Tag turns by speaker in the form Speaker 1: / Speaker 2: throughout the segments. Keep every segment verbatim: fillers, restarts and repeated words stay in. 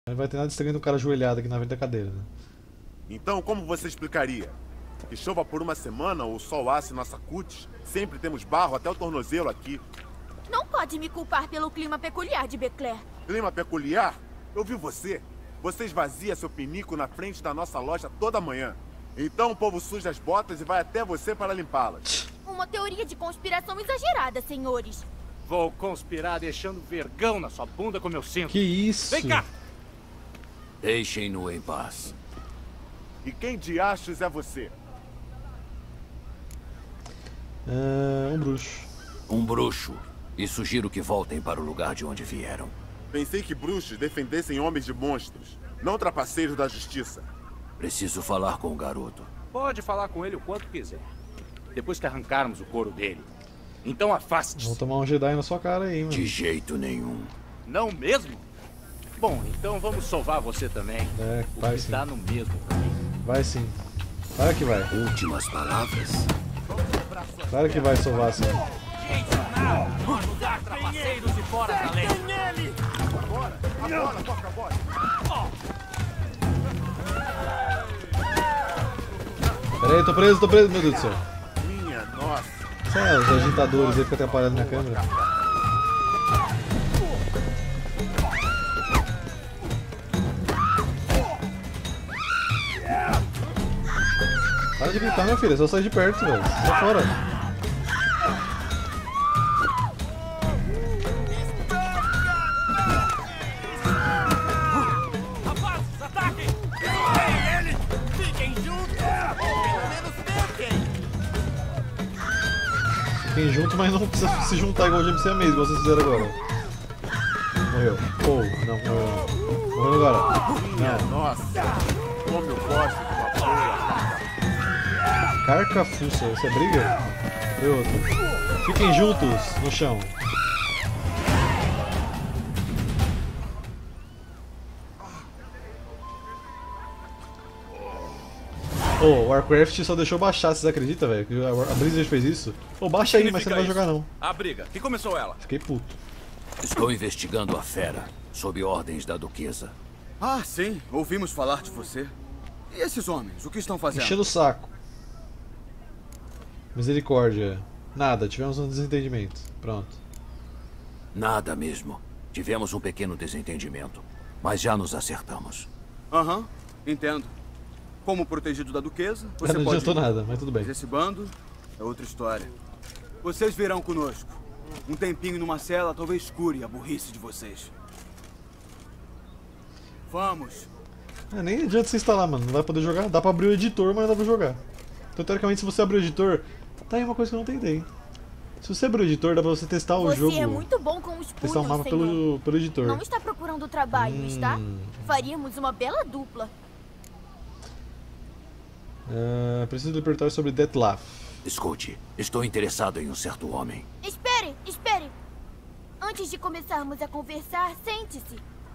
Speaker 1: Não vai ter nada estranho no cara ajoelhado aqui na frente da cadeira, né?
Speaker 2: Então, como você explicaria? Que chova por uma semana ou o sol asse nossa cutis, sempre temos barro até o tornozelo aqui.
Speaker 3: Não pode me culpar pelo clima peculiar de Becler.
Speaker 2: Clima peculiar? Eu vi você. Você esvazia seu pinico na frente da nossa loja toda manhã. Então o povo suja as botas e vai até você para limpá-las.
Speaker 3: Uma teoria de conspiração exagerada, senhores.
Speaker 4: Vou conspirar deixando vergão na sua bunda como eu sinto.
Speaker 1: Que isso?
Speaker 4: Vem cá!
Speaker 5: Deixem-no em paz.
Speaker 2: E quem de achos é você?
Speaker 1: É, um bruxo.
Speaker 5: Um bruxo. E sugiro que voltem para o lugar de onde vieram.
Speaker 2: Pensei que bruxos defendessem homens de monstros, não trapaceiros da justiça.
Speaker 5: Preciso falar com o garoto.
Speaker 4: Pode falar com ele o quanto quiser. Depois que arrancarmos o couro dele. Então afaste-se.
Speaker 1: Vou tomar um Jedi na sua cara aí, mano.
Speaker 5: De jeito nenhum.
Speaker 4: Não mesmo? Bom, então vamos salvar você também.
Speaker 1: É,
Speaker 4: O
Speaker 1: vai
Speaker 4: que
Speaker 1: sim.
Speaker 4: dá no mesmo caminho.
Speaker 1: Vai sim. Claro que vai.
Speaker 5: Últimas palavras?
Speaker 1: Claro que vai salvar sim.
Speaker 4: Trapaceiros de fora da lei.
Speaker 2: Agora, agora, toca a bola.
Speaker 1: Pera aí, tô preso, tô preso, meu Deus do céu.
Speaker 2: Minha nossa.
Speaker 1: São os agitadores aí que ficam atrapalhando minha câmera. Para de gritar, minha filha, é só sair de perto, velho. Sai fora.
Speaker 4: Rapazes, ataquem! Ei, ele! Fiquem juntos! Pelo menos tentem!
Speaker 1: Fiquem juntos, mas não precisa se juntar igual o G M C Amaze, igual vocês fizeram agora. Morreu. Ou, não, morreu não. Morreu agora.
Speaker 2: Minha
Speaker 1: Não.
Speaker 2: nossa. Como eu gosto de uma boa.
Speaker 1: Carcafuça, você briga? E outro. Fiquem juntos no chão. Ô, oh, o Warcraft só deixou baixar, vocês acreditam, velho? Que a Blizzard fez isso? Ô, oh, baixa aí, mas você não vai jogar não.
Speaker 4: A briga. Quem começou ela?
Speaker 1: Fiquei puto.
Speaker 5: Estou investigando a fera, sob ordens da duquesa.
Speaker 6: Ah, sim. Ouvimos falar de você. E esses homens, o que estão fazendo?
Speaker 1: Enchendo o saco. Misericórdia. Nada, tivemos um desentendimento. Pronto.
Speaker 5: Nada mesmo. Tivemos um pequeno desentendimento, mas já nos acertamos.
Speaker 6: Aham, entendo. Como protegido da duquesa, você
Speaker 1: não
Speaker 6: pode...
Speaker 1: adiantou nada, mas tudo bem.
Speaker 6: Mas esse bando é outra história. Vocês virão conosco. Um tempinho numa cela talvez cure a burrice de vocês. Vamos.
Speaker 1: É, nem adianta você instalar, mano. Não vai poder jogar. Dá pra abrir o editor, mas não dá pra jogar. Então, teoricamente, se você abrir o editor... Tá aí uma coisa que eu não tentei. Se você abrir o editor, dá pra você testar o
Speaker 3: Você
Speaker 1: jogo.
Speaker 3: é muito bom com os
Speaker 1: Testar o
Speaker 3: punhos,
Speaker 1: mapa
Speaker 3: senhor.
Speaker 1: pelo, pelo editor.
Speaker 3: Não está procurando trabalho,
Speaker 1: Hum.
Speaker 3: está? Faríamos uma bela dupla.
Speaker 1: Uh, preciso libertar sobre Detlaf.
Speaker 5: Escute, estou interessado em um certo homem.
Speaker 3: Espere, espere. Antes de começarmos a conversar, sente-se.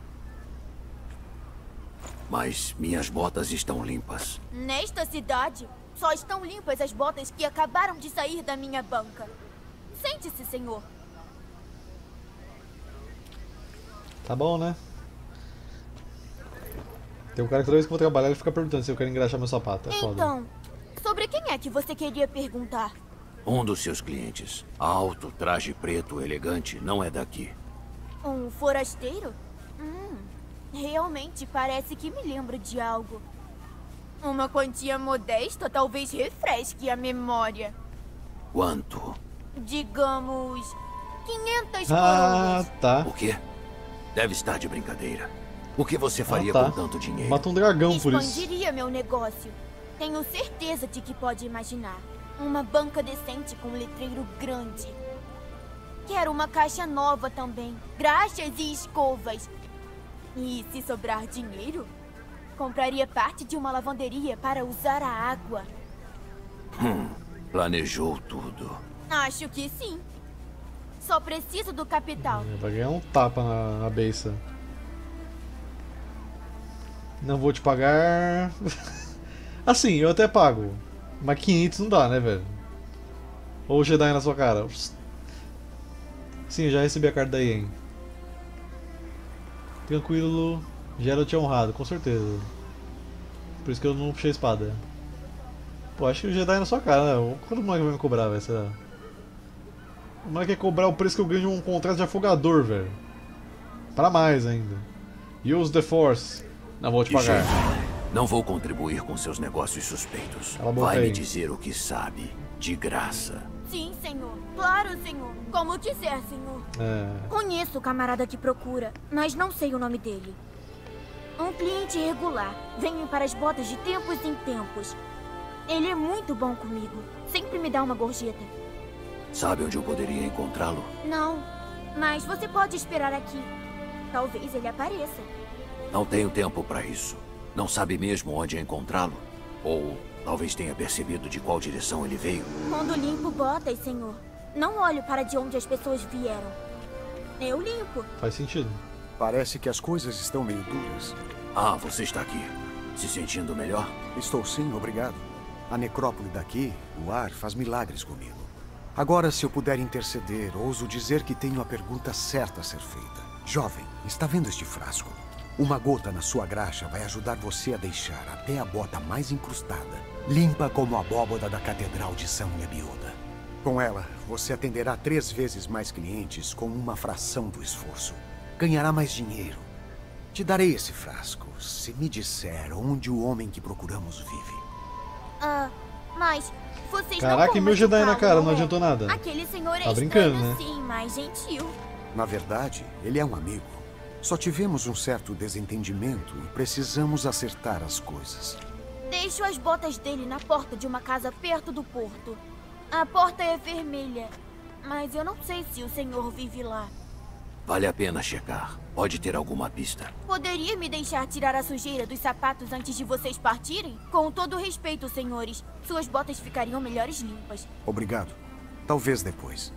Speaker 5: Mas minhas botas estão limpas.
Speaker 3: Nesta cidade, só estão limpas as botas que acabaram de sair da minha banca. Sente-se, senhor.
Speaker 1: Tá bom, né? Tem um cara que toda vez que eu vou trabalhar ele fica perguntando se eu quero engraxar meu sapato. É foda.
Speaker 3: Então, sobre quem é que você queria perguntar?
Speaker 5: Um dos seus clientes, alto, traje preto, elegante, não é daqui.
Speaker 3: Um forasteiro? Hum, realmente parece que me lembro de algo. Uma quantia modesta talvez refresque a memória.
Speaker 5: Quanto?
Speaker 3: Digamos, quinhentas
Speaker 1: Ah,
Speaker 3: coroas.
Speaker 1: tá.
Speaker 5: O quê? Deve estar de brincadeira. O que você faria
Speaker 1: Ah, tá.
Speaker 5: com tanto dinheiro?
Speaker 1: Mata um dragão por isso.
Speaker 3: Expandiria meu negócio. Tenho certeza de que pode imaginar. Uma banca decente com um letreiro grande. Quero uma caixa nova também. Graxas e escovas. E se sobrar dinheiro, compraria parte de uma lavanderia para usar a água.
Speaker 5: Hum, planejou tudo.
Speaker 3: Acho que sim. Só preciso do capital.
Speaker 1: Vai ganhar um tapa na, na beiça. Não vou te pagar. Assim, eu até pago. Mas quinhentos não dá, né, velho? Ou o Jedi na sua cara. Sim, eu já recebi a carta da Yen. Tranquilo. Geralt é honrado, com certeza. Por isso que eu não puxei a espada. Pô, acho que o Jedi é na sua cara, né? Quanto o moleque vai me cobrar, vai ser? O moleque quer cobrar o preço que eu ganho de um contrato de afogador, velho. Pra mais ainda. Use the Force. Não vou te pagar.
Speaker 5: Não vou contribuir com seus negócios suspeitos. Vai me dizer o que sabe, de graça.
Speaker 3: Sim, senhor. Claro, senhor. Como quiser, senhor.
Speaker 1: É.
Speaker 3: Conheço o camarada que procura, mas não sei o nome dele. Um cliente regular. Vem para as botas de tempos em tempos. Ele é muito bom comigo. Sempre me dá uma gorjeta.
Speaker 5: Sabe onde eu poderia encontrá-lo?
Speaker 3: Não, mas você pode esperar aqui. Talvez ele apareça.
Speaker 5: Não tenho tempo para isso. Não sabe mesmo onde encontrá-lo? Ou talvez tenha percebido de qual direção ele veio?
Speaker 3: Quando limpo botas, senhor, não olho para de onde as pessoas vieram. Eu limpo.
Speaker 1: Faz sentido.
Speaker 7: Parece que as coisas estão meio duras.
Speaker 5: Ah, você está aqui. Se sentindo melhor?
Speaker 7: Estou sim, obrigado. A necrópole daqui, o ar, faz milagres comigo. Agora, se eu puder interceder, ouso dizer que tenho a pergunta certa a ser feita. Jovem, está vendo este frasco? Uma gota na sua graxa vai ajudar você a deixar até a bota mais incrustada limpa como a abóboda da Catedral de São Lebioda. Com ela, você atenderá três vezes mais clientes com uma fração do esforço. Ganhará mais dinheiro. Te darei esse frasco, se me disser onde o homem que procuramos vive.
Speaker 3: Ah, mas vocês
Speaker 1: Caraca,
Speaker 3: não
Speaker 1: e meu Jedi na cara, não
Speaker 3: é?
Speaker 1: adiantou nada.
Speaker 3: Aquele senhor é
Speaker 1: Tá brincando,
Speaker 3: estranho,
Speaker 1: né?
Speaker 3: sim, mas gentil.
Speaker 7: Na verdade, ele é um amigo. Só tivemos um certo desentendimento e precisamos acertar as coisas.
Speaker 3: Deixo as botas dele na porta de uma casa perto do porto. A porta é vermelha, mas eu não sei se o senhor vive lá.
Speaker 5: Vale a pena checar. Pode ter alguma pista.
Speaker 3: Poderia me deixar tirar a sujeira dos sapatos antes de vocês partirem? Com todo respeito, senhores, suas botas ficariam melhores limpas.
Speaker 7: Obrigado. Talvez depois.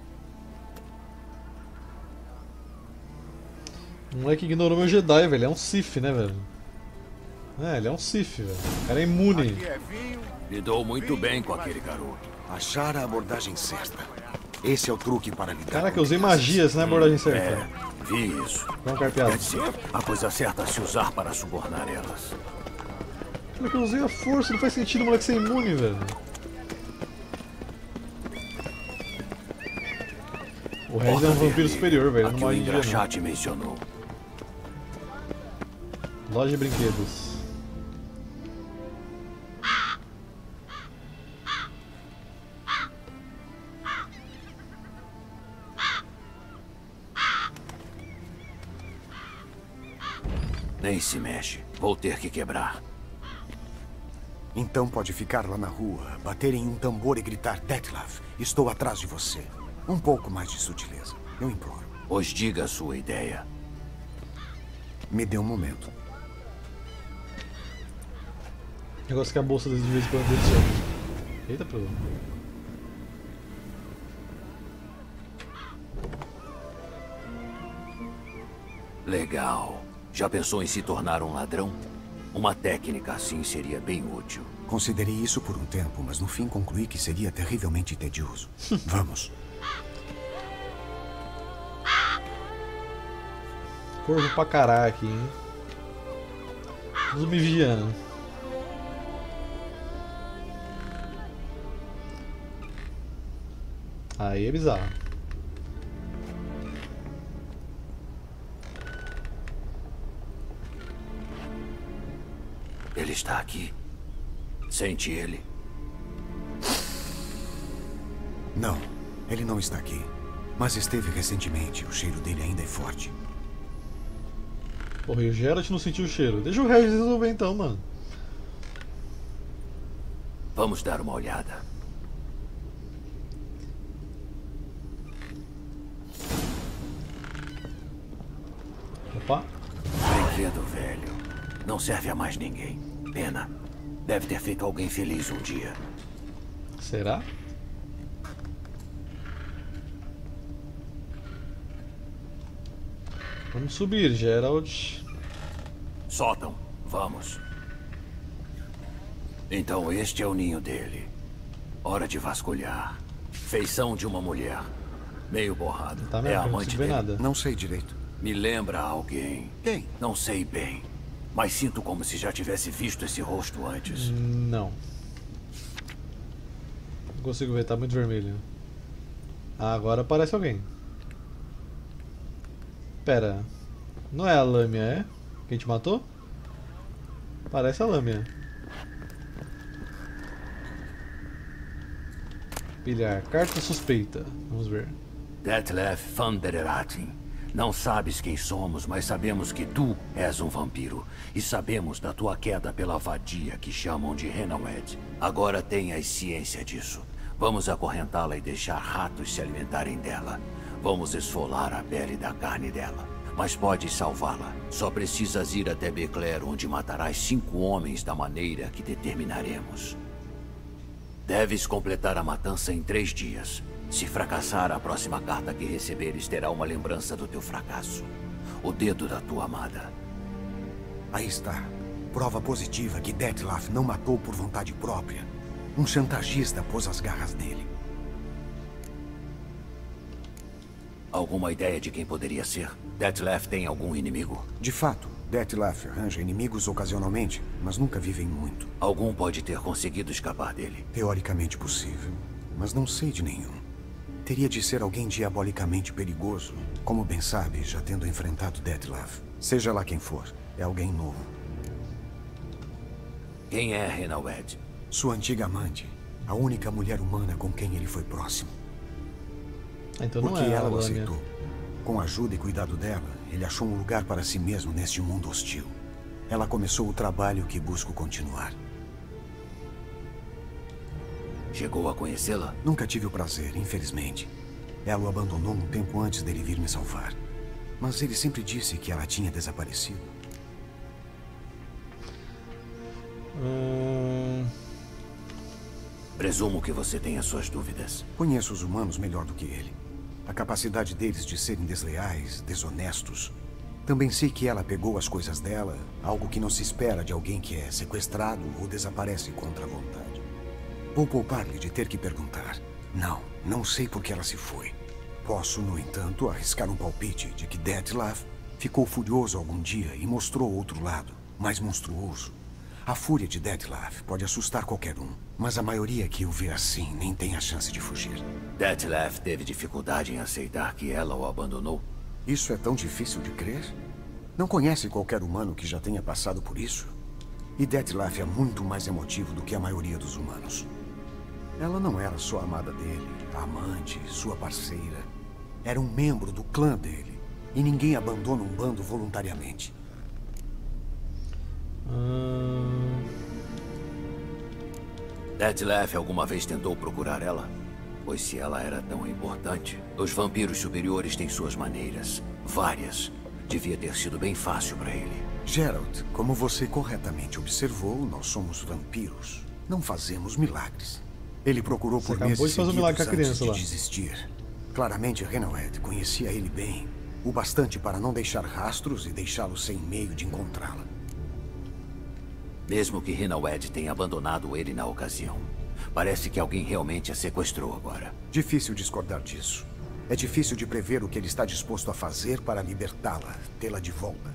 Speaker 1: O moleque ignorou meu Jedi, velho. É um Sith, né, velho? É, ele é um Sith, velho. O cara é imune.
Speaker 2: Aqui é vinho.
Speaker 5: Lidou muito bem com aquele garoto.
Speaker 7: Achar a abordagem certa. Esse é o truque para lidar.
Speaker 1: Caraca,
Speaker 7: com
Speaker 1: eu usei
Speaker 7: crianças.
Speaker 1: magias, né, abordagem certa?
Speaker 5: É, vi isso.
Speaker 1: Vamos carpeado.
Speaker 5: Quer dizer, a coisa certa a se usar para subornar elas.
Speaker 1: Como é que eu usei a força? Não faz sentido o moleque ser imune, velho. O Red é um vampiro
Speaker 5: vermelha,
Speaker 1: superior, velho.
Speaker 5: a
Speaker 1: Não
Speaker 5: que o
Speaker 1: morre de dia,
Speaker 5: engraxate mencionou.
Speaker 1: não. Loja de brinquedos.
Speaker 5: Nem se mexe. Vou ter que quebrar.
Speaker 7: Então pode ficar lá na rua, bater em um tambor e gritar: Dettlaff, estou atrás de você. Um pouco mais de sutileza, eu imploro.
Speaker 5: Pois diga a sua ideia.
Speaker 7: Me dê um momento.
Speaker 1: Negócio que a bolsa de vez em quando deliciona. Eita, problema.
Speaker 5: Legal. Já pensou em se tornar um ladrão? Uma técnica assim seria bem útil.
Speaker 7: Considerei isso por um tempo, mas no fim concluí que seria terrivelmente tedioso. Vamos.
Speaker 1: Corvo pra caralho aqui, hein? Tudo me vigiando. Aí é bizarro.
Speaker 5: Ele está aqui. Sente ele.
Speaker 7: Não, ele não está aqui. Mas esteve recentemente. O cheiro dele ainda é forte.
Speaker 1: Porra, e o Geralt não sentiu o cheiro. Deixa o Regis resolver então, mano.
Speaker 5: Vamos dar uma olhada.
Speaker 1: Opa.
Speaker 5: Brinquedo velho. Não serve a mais ninguém. Pena. Deve ter feito alguém feliz um dia.
Speaker 1: Será? Vamos subir, Geralt.
Speaker 5: Sótão. Vamos. Então este é o ninho dele. Hora de vasculhar. Feição de uma mulher. Meio borrado.
Speaker 1: Tá
Speaker 5: É
Speaker 1: mesmo,
Speaker 5: a
Speaker 1: não
Speaker 5: amante
Speaker 1: consigo ver
Speaker 5: dele.
Speaker 1: nada.
Speaker 7: Não sei direito.
Speaker 5: Me lembra alguém.
Speaker 7: Quem?
Speaker 5: Não sei bem. mas sinto como se já tivesse visto esse rosto antes.
Speaker 1: Não. Não consigo ver, tá muito vermelho. Ah, agora aparece alguém. Pera. Não é a Lâmia, é? Que a gente matou? Parece a Lâmia. Pilhar. Carta suspeita. Vamos ver.
Speaker 5: Detlef van der Ratten. Não sabes quem somos, mas sabemos que tu és um vampiro. E sabemos da tua queda pela vadia que chamam de Rhenawedd. Agora tenhas ciência disso. Vamos acorrentá-la e deixar ratos se alimentarem dela. Vamos esfolar a pele da carne dela. Mas podes salvá-la. Só precisas ir até Becler, onde matarás cinco homens da maneira que determinaremos. Deves completar a matança em três dias. Se fracassar, a próxima carta que receberes terá uma lembrança do teu fracasso. O dedo da tua amada.
Speaker 7: Aí está. Prova positiva que Dettlaff não matou por vontade própria. Um chantagista pôs as garras nele.
Speaker 5: Alguma ideia de quem poderia ser? Detlef tem algum inimigo?
Speaker 7: De fato, Dettlaff arranja inimigos ocasionalmente, mas nunca vivem muito.
Speaker 5: Algum pode ter conseguido escapar dele.
Speaker 7: Teoricamente possível, mas não sei de nenhum. Teria de ser alguém diabolicamente perigoso, como bem sabe, já tendo enfrentado Dettlaff. Seja lá quem for, é alguém novo.
Speaker 5: Quem é Rhenawedd?
Speaker 7: Sua antiga amante, a única mulher humana com quem ele foi próximo.
Speaker 1: Então não
Speaker 7: Porque
Speaker 1: é
Speaker 7: ela o
Speaker 1: a
Speaker 7: aceitou. Com a ajuda e cuidado dela, ele achou um lugar para si mesmo neste mundo hostil. Ela começou o trabalho que busco continuar.
Speaker 5: Chegou a conhecê-la?
Speaker 7: Nunca tive o prazer, infelizmente. Ela o abandonou um tempo antes dele vir me salvar. Mas ele sempre disse que ela tinha desaparecido.
Speaker 1: Hum...
Speaker 5: Presumo que você tenha suas dúvidas.
Speaker 7: Conheço os humanos melhor do que ele. A capacidade deles de serem desleais, desonestos. Também sei que ela pegou as coisas dela, algo que não se espera de alguém que é sequestrado ou desaparece contra a vontade. Vou poupar-lhe de ter que perguntar. Não, não sei por que ela se foi. Posso, no entanto, arriscar um palpite de que Dettlaff ficou furioso algum dia e mostrou outro lado, mais monstruoso. A fúria de Dettlaff pode assustar qualquer um, mas a maioria que o vê assim nem tem a chance de fugir.
Speaker 5: Dettlaff teve dificuldade em aceitar que ela o abandonou?
Speaker 7: Isso é tão difícil de crer? Não conhece qualquer humano que já tenha passado por isso? E Dettlaff é muito mais emotivo do que a maioria dos humanos. Ela não era só a amada dele, a amante, sua parceira. Era um membro do clã dele. E ninguém abandona um bando voluntariamente.
Speaker 1: Hum...
Speaker 5: Dettlaff alguma vez tentou procurar ela? Pois se ela era tão importante, os vampiros superiores têm suas maneiras. Várias. Devia ter sido bem fácil para ele.
Speaker 7: Geralt, como você corretamente observou, nós somos vampiros. Não fazemos milagres. Ele procurou
Speaker 1: Você
Speaker 7: por
Speaker 1: acabou
Speaker 7: meses
Speaker 1: de fazer um milagre
Speaker 7: seguidos
Speaker 1: com a
Speaker 7: antes
Speaker 1: criança
Speaker 7: de
Speaker 1: lá.
Speaker 7: desistir. Claramente, Rhenawedd conhecia ele bem. O bastante para não deixar rastros e deixá-lo sem meio de encontrá-la.
Speaker 5: Mesmo que Rhenawedd tenha abandonado ele na ocasião, parece que alguém realmente a sequestrou agora.
Speaker 7: Difícil discordar disso. É difícil de prever o que ele está disposto a fazer para libertá-la, tê-la de volta.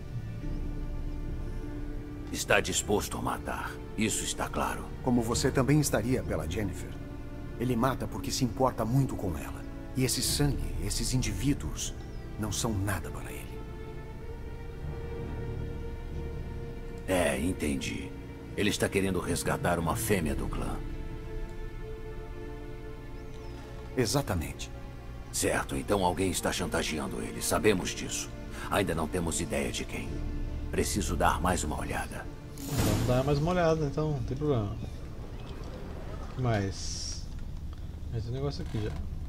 Speaker 5: Está disposto a matar. Isso está claro.
Speaker 7: Como você também estaria pela Jennifer. Ele mata porque se importa muito com ela. E esse sangue, esses indivíduos, não são nada para ele.
Speaker 5: É, entendi. Ele está querendo resgatar uma fêmea do clã.
Speaker 7: Exatamente.
Speaker 5: Certo, então alguém está chantageando ele. Sabemos disso. Ainda não temos ideia de quem. Preciso dar mais uma olhada.
Speaker 1: Vamos dar mais uma olhada, então, não tem problema. O que mais? Mas tem um negócio aqui já.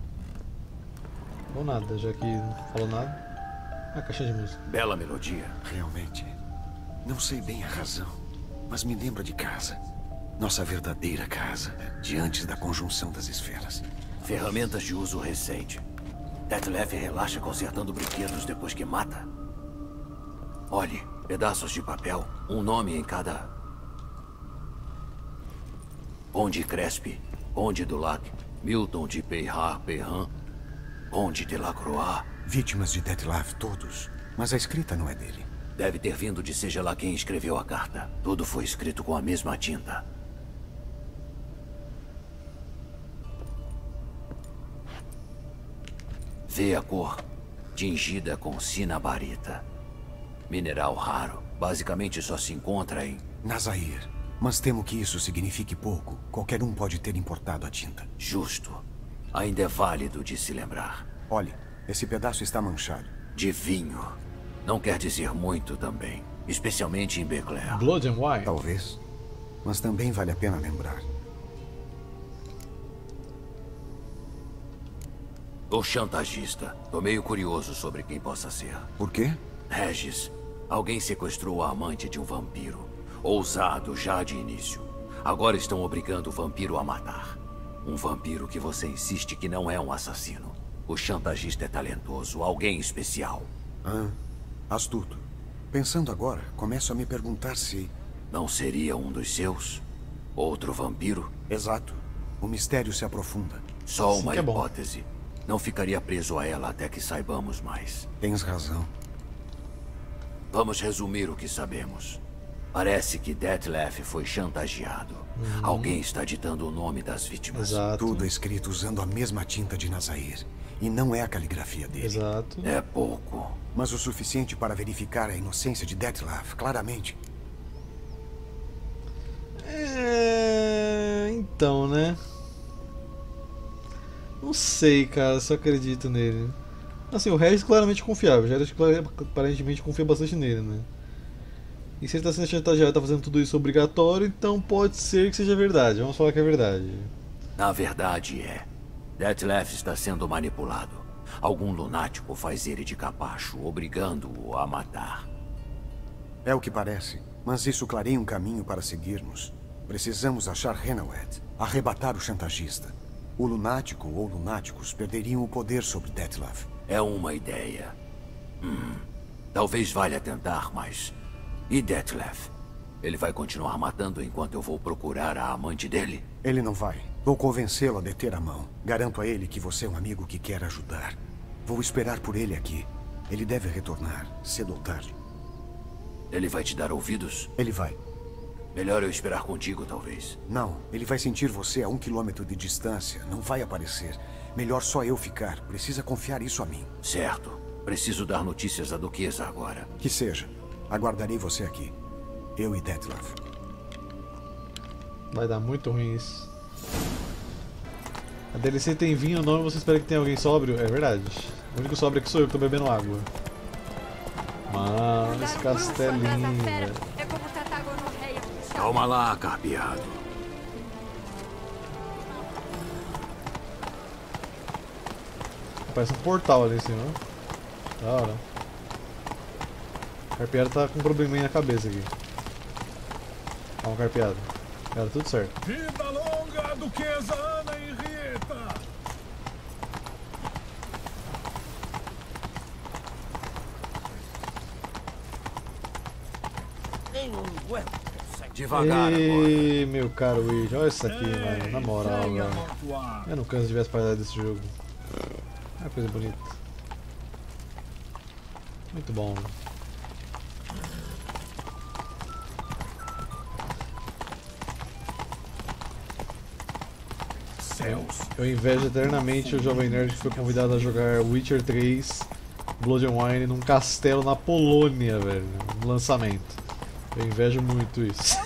Speaker 1: Ou nada, já que não falou nada. Ah, caixinha de música.
Speaker 5: Bela melodia.
Speaker 7: Realmente. Não sei bem a razão, mas me lembra de casa. Nossa verdadeira casa, de antes da conjunção das esferas.
Speaker 5: Ferramentas de uso recente. Dettlaff relaxa consertando brinquedos depois que mata? Olhe, pedaços de papel, um nome em cada... Conde Crespi, Conde Dulac, Milton de Peyrat-Perrin, Conde de Lacroix.
Speaker 7: Vítimas de Dettlaff todos, mas a escrita não é dele.
Speaker 5: Deve ter vindo de seja lá quem escreveu a carta. Tudo foi escrito com a mesma tinta. Vê a cor. Tingida com cinabarita. Mineral raro. Basicamente só se encontra em...
Speaker 7: Nazair. Mas temo que isso signifique pouco. Qualquer um pode ter importado a tinta.
Speaker 5: Justo. Ainda é válido de se lembrar.
Speaker 7: Olhe, esse pedaço está manchado.
Speaker 5: De vinho. Não quer dizer muito também. Especialmente em Beclair.
Speaker 1: Blood and Wine?
Speaker 7: Talvez. Mas também vale a pena lembrar.
Speaker 5: O chantagista. Tô meio curioso sobre quem possa ser.
Speaker 7: Por quê?
Speaker 5: Regis. Alguém sequestrou a amante de um vampiro. Ousado já de início. Agora estão obrigando o vampiro a matar. Um vampiro que você insiste que não é um assassino. O chantagista é talentoso, alguém especial.
Speaker 7: Ah, astuto. Pensando agora, começo a me perguntar se...
Speaker 5: Não seria um dos seus? Outro vampiro?
Speaker 7: Exato. O mistério se aprofunda.
Speaker 5: Só
Speaker 1: Assim
Speaker 5: uma
Speaker 1: que é bom.
Speaker 5: hipótese. Não ficaria preso a ela até que saibamos mais.
Speaker 7: Tens razão.
Speaker 5: Vamos resumir o que sabemos. Parece que Detlef foi chantageado.
Speaker 1: Uhum.
Speaker 5: Alguém está ditando o nome das vítimas.
Speaker 1: Exato.
Speaker 7: Tudo é escrito usando a mesma tinta de Nazair. E não é a caligrafia dele.
Speaker 1: Exato.
Speaker 5: É pouco.
Speaker 7: Mas o suficiente para verificar a inocência de Detlef, claramente.
Speaker 1: É... Então, né? Não sei, cara, se eu acredito nele. Assim, o Regis claramente confiável. O Regis aparentemente confia bastante nele, né? E se ele está sendo chantageado, está fazendo tudo isso obrigatório, então pode ser que seja verdade. Vamos falar que é verdade.
Speaker 5: Na verdade é. Detlef está sendo manipulado. Algum lunático faz ele de capacho, obrigando-o a matar.
Speaker 7: É o que parece. Mas isso clareia um caminho para seguirmos. Precisamos achar Henawed, arrebatar o chantagista. O lunático ou lunáticos perderiam o poder sobre Detlef.
Speaker 5: É uma ideia. Hum, talvez valha tentar, mas... E Detlef? Ele vai continuar matando enquanto eu vou procurar a amante dele?
Speaker 7: Ele não vai. Vou convencê-lo a deter a mão. Garanto a ele que você é um amigo que quer ajudar. Vou esperar por ele aqui. Ele deve retornar, cedo ou tarde.
Speaker 5: Ele vai te dar ouvidos?
Speaker 7: Ele vai.
Speaker 5: Melhor eu esperar contigo, talvez.
Speaker 7: Não, ele vai sentir você a um quilômetro de distância. Não vai aparecer. Melhor só eu ficar. Precisa confiar isso a mim.
Speaker 5: Certo. Preciso dar notícias à Duquesa agora.
Speaker 7: Que seja. Aguardarei você aqui. Eu e Detlef.
Speaker 1: Vai dar muito ruim isso. A D L C tem vinho, não, você espera que tenha alguém sóbrio? É verdade. O único sóbrio aqui sou eu que tô bebendo água. Mano, esse castelinho, velho.
Speaker 5: Calma lá, carpeado.
Speaker 1: Parece um portal ali em cima. Da hora. O carpeado tá com um probleminha na cabeça aqui. Calma, carpeado. Cara, tudo certo.
Speaker 4: Vida longa, Duquesa Ana Henrietta!
Speaker 8: Tem um aguento.
Speaker 5: Devagar agora.
Speaker 1: Ei, meu caro Will, olha isso aqui, mano. Na moral, velho. Eu não canso de ver as paradas desse jogo. É uma coisa bonita. Muito bom.
Speaker 4: Céus.
Speaker 1: Eu invejo eternamente o Jovem Nerd que foi convidado a jogar Witcher três Blood and Wine num castelo na Polônia, velho. No lançamento. Eu invejo muito isso.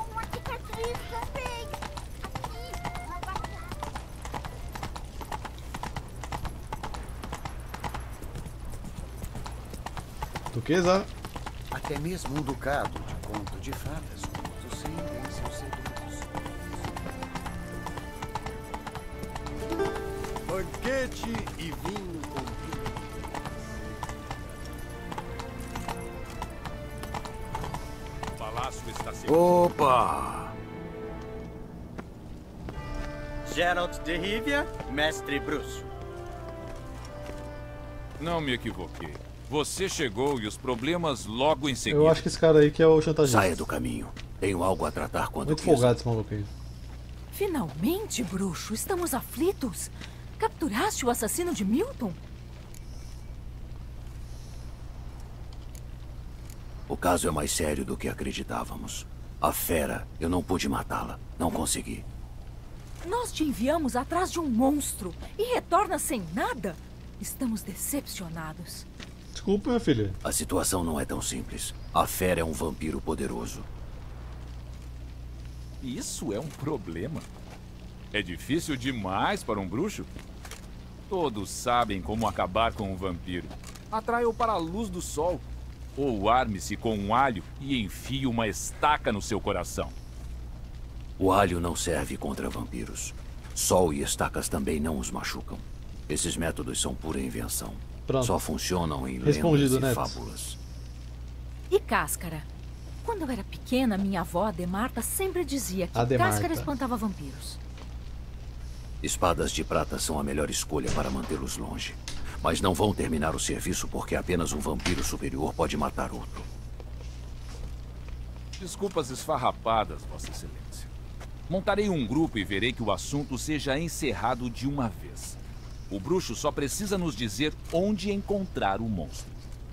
Speaker 1: Duquesa?
Speaker 7: Até mesmo um ducado de conto de fadas, como você tem seus segredos.
Speaker 2: Banquete e vinho com vinho.
Speaker 4: O palácio está seguro.
Speaker 5: Opa!
Speaker 8: Geralt de Rivia, mestre bruxo.
Speaker 9: Não me equivoquei. Você chegou e os problemas logo em seguida.
Speaker 1: Eu acho que esse cara aí que é o chantagista.
Speaker 5: Saia do caminho. Tenho algo a tratar com a
Speaker 1: Muito
Speaker 5: Duquesa.
Speaker 1: folgado esse maluco aí.
Speaker 10: Finalmente, bruxo, estamos aflitos. Capturaste o assassino de Milton?
Speaker 5: O caso é mais sério do que acreditávamos. A fera, eu não pude matá-la. Não consegui.
Speaker 10: Nós te enviamos atrás de um monstro e retorna sem nada? Estamos decepcionados.
Speaker 1: Desculpa, minha filha.
Speaker 5: A situação não é tão simples. A fera é um vampiro poderoso.
Speaker 9: Isso é um problema. É difícil demais para um bruxo? Todos sabem como acabar com um vampiro. Atraia-o para a luz do sol. Ou arme-se com um alho e enfie uma estaca no seu coração.
Speaker 5: O alho não serve contra vampiros. Sol e estacas também não os machucam. Esses métodos são pura invenção.
Speaker 1: Pronto.
Speaker 5: Só funcionam em
Speaker 1: Respondido,
Speaker 5: lendas e
Speaker 1: Neto.
Speaker 5: fábulas.
Speaker 10: E Cáscara? Quando eu era pequena, minha avó, Ademarta, sempre dizia que
Speaker 1: Ademarta.
Speaker 10: Cáscara espantava vampiros.
Speaker 5: Espadas de prata são a melhor escolha para mantê-los longe. Mas não vão terminar o serviço porque apenas um vampiro superior pode matar outro.
Speaker 9: Desculpas esfarrapadas, Vossa Excelência. Montarei um grupo e verei que o assunto seja encerrado de uma vez. O bruxo só precisa nos dizer onde encontrar o monstro.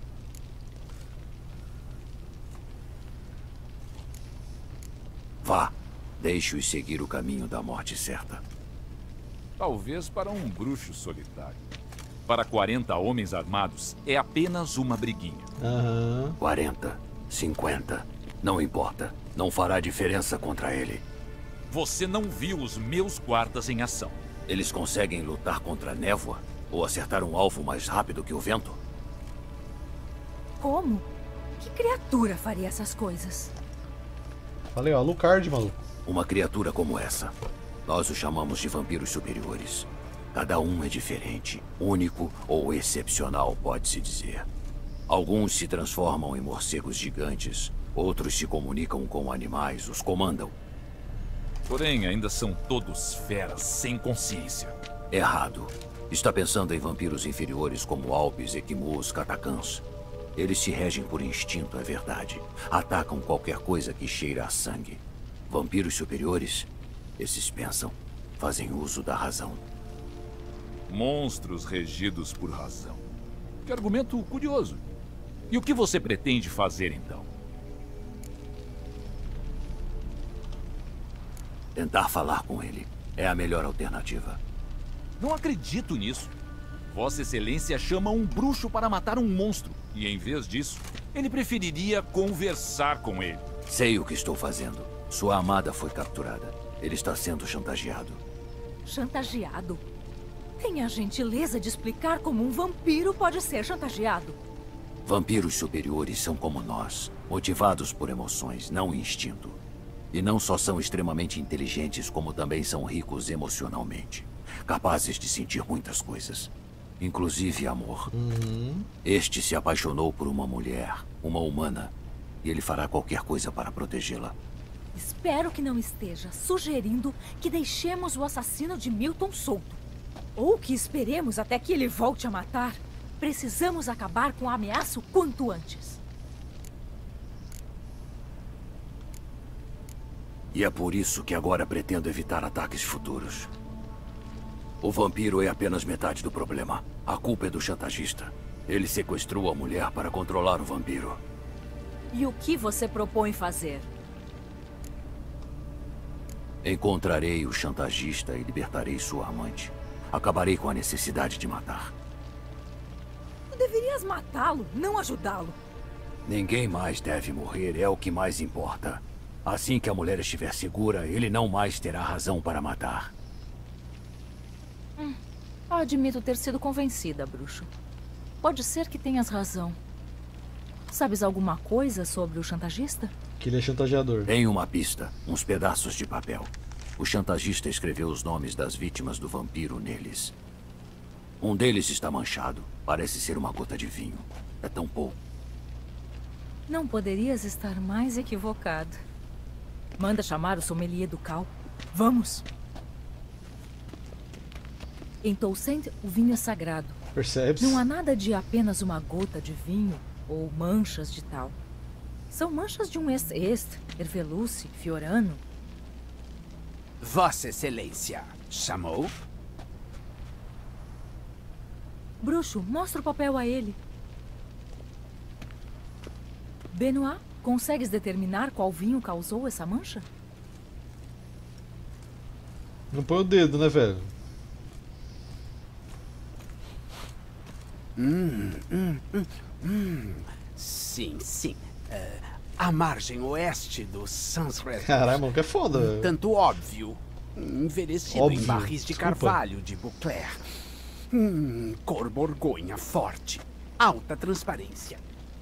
Speaker 5: Vá, deixe-os seguir o caminho da morte certa.
Speaker 9: Talvez para um bruxo solitário. Para quarenta homens armados, é apenas uma briguinha.
Speaker 1: Aham.
Speaker 5: quarenta, cinquenta, não importa. Não fará diferença contra ele.
Speaker 9: Você não viu os meus guardas em ação.
Speaker 5: Eles conseguem lutar contra a névoa? Ou acertar um alvo mais rápido que o vento?
Speaker 10: Como? Que criatura faria essas coisas?
Speaker 1: Falei, ó, Alucard, maluco.
Speaker 5: Uma criatura como essa. Nós os chamamos de vampiros superiores. Cada um é diferente, único ou excepcional, pode-se dizer. Alguns se transformam em morcegos gigantes, outros se comunicam com animais, os comandam.
Speaker 9: Porém, ainda são todos feras sem consciência.
Speaker 5: Errado. Está pensando em vampiros inferiores como Alpes, Equimus, Catacãs. Eles se regem por instinto, é verdade. Atacam qualquer coisa que cheira a sangue. Vampiros superiores, esses pensam, fazem uso da razão.
Speaker 9: Monstros regidos por razão. Que argumento curioso. E o que você pretende fazer, então?
Speaker 5: Tentar falar com ele é a melhor alternativa.
Speaker 9: Não acredito nisso. Vossa Excelência chama um bruxo para matar um monstro. E em vez disso, ele preferiria conversar com ele.
Speaker 5: Sei o que estou fazendo. Sua amada foi capturada. Ele está sendo chantageado.
Speaker 10: Chantageado? Tenha a gentileza de explicar como um vampiro pode ser chantageado.
Speaker 5: Vampiros superiores são como nós, motivados por emoções, não instinto. E não só são extremamente inteligentes, como também são ricos emocionalmente. Capazes de sentir muitas coisas. Inclusive amor.
Speaker 1: Uhum.
Speaker 5: Este se apaixonou por uma mulher, uma humana. E ele fará qualquer coisa para protegê-la.
Speaker 10: Espero que não esteja sugerindo que deixemos o assassino de Milton solto. Ou que esperemos até que ele volte a matar. Precisamos acabar com a ameaça o quanto antes.
Speaker 5: E é por isso que agora pretendo evitar ataques futuros. O vampiro é apenas metade do problema. A culpa é do chantagista. Ele sequestrou a mulher para controlar o vampiro.
Speaker 10: E o que você propõe fazer?
Speaker 5: Encontrarei o chantagista e libertarei sua amante. Acabarei com a necessidade de matar.
Speaker 10: Tu deverias matá-lo, não ajudá-lo.
Speaker 5: Ninguém mais deve morrer, é o que mais importa. Assim que a mulher estiver segura, ele não mais terá razão para matar.
Speaker 10: Hum, admito ter sido convencida, bruxo. Pode ser que tenhas razão. Sabes alguma coisa sobre o chantagista?
Speaker 1: Que ele é chantageador.
Speaker 5: Tem uma pista, uns pedaços de papel. O chantagista escreveu os nomes das vítimas do vampiro neles. Um deles está manchado. Parece ser uma gota de vinho. É tão pouco.
Speaker 10: Não poderias estar mais equivocado. Manda chamar o sommelier do cal. Vamos! Em Toussaint, o vinho é sagrado.
Speaker 1: Percebes?
Speaker 10: Não há nada de apenas uma gota de vinho ou manchas de tal. São manchas de um est-est, Erveluce, Fiorano.
Speaker 11: Vossa Excelência chamou?
Speaker 10: Bruxo, mostra o papel a ele. Benoit, consegues determinar qual vinho causou essa mancha?
Speaker 1: Não põe o dedo, né, velho?
Speaker 11: Hum, hum, hum, hum. Sim, sim. É, a margem oeste do Sans-Réseau.
Speaker 1: Caralho, mano, que é foda, velho.
Speaker 11: Tanto óbvio. Envelhecido
Speaker 1: Óbvio.
Speaker 11: em barris de
Speaker 1: Desculpa.
Speaker 11: carvalho de Beauclair. Hum, cor borgonha forte. Alta transparência.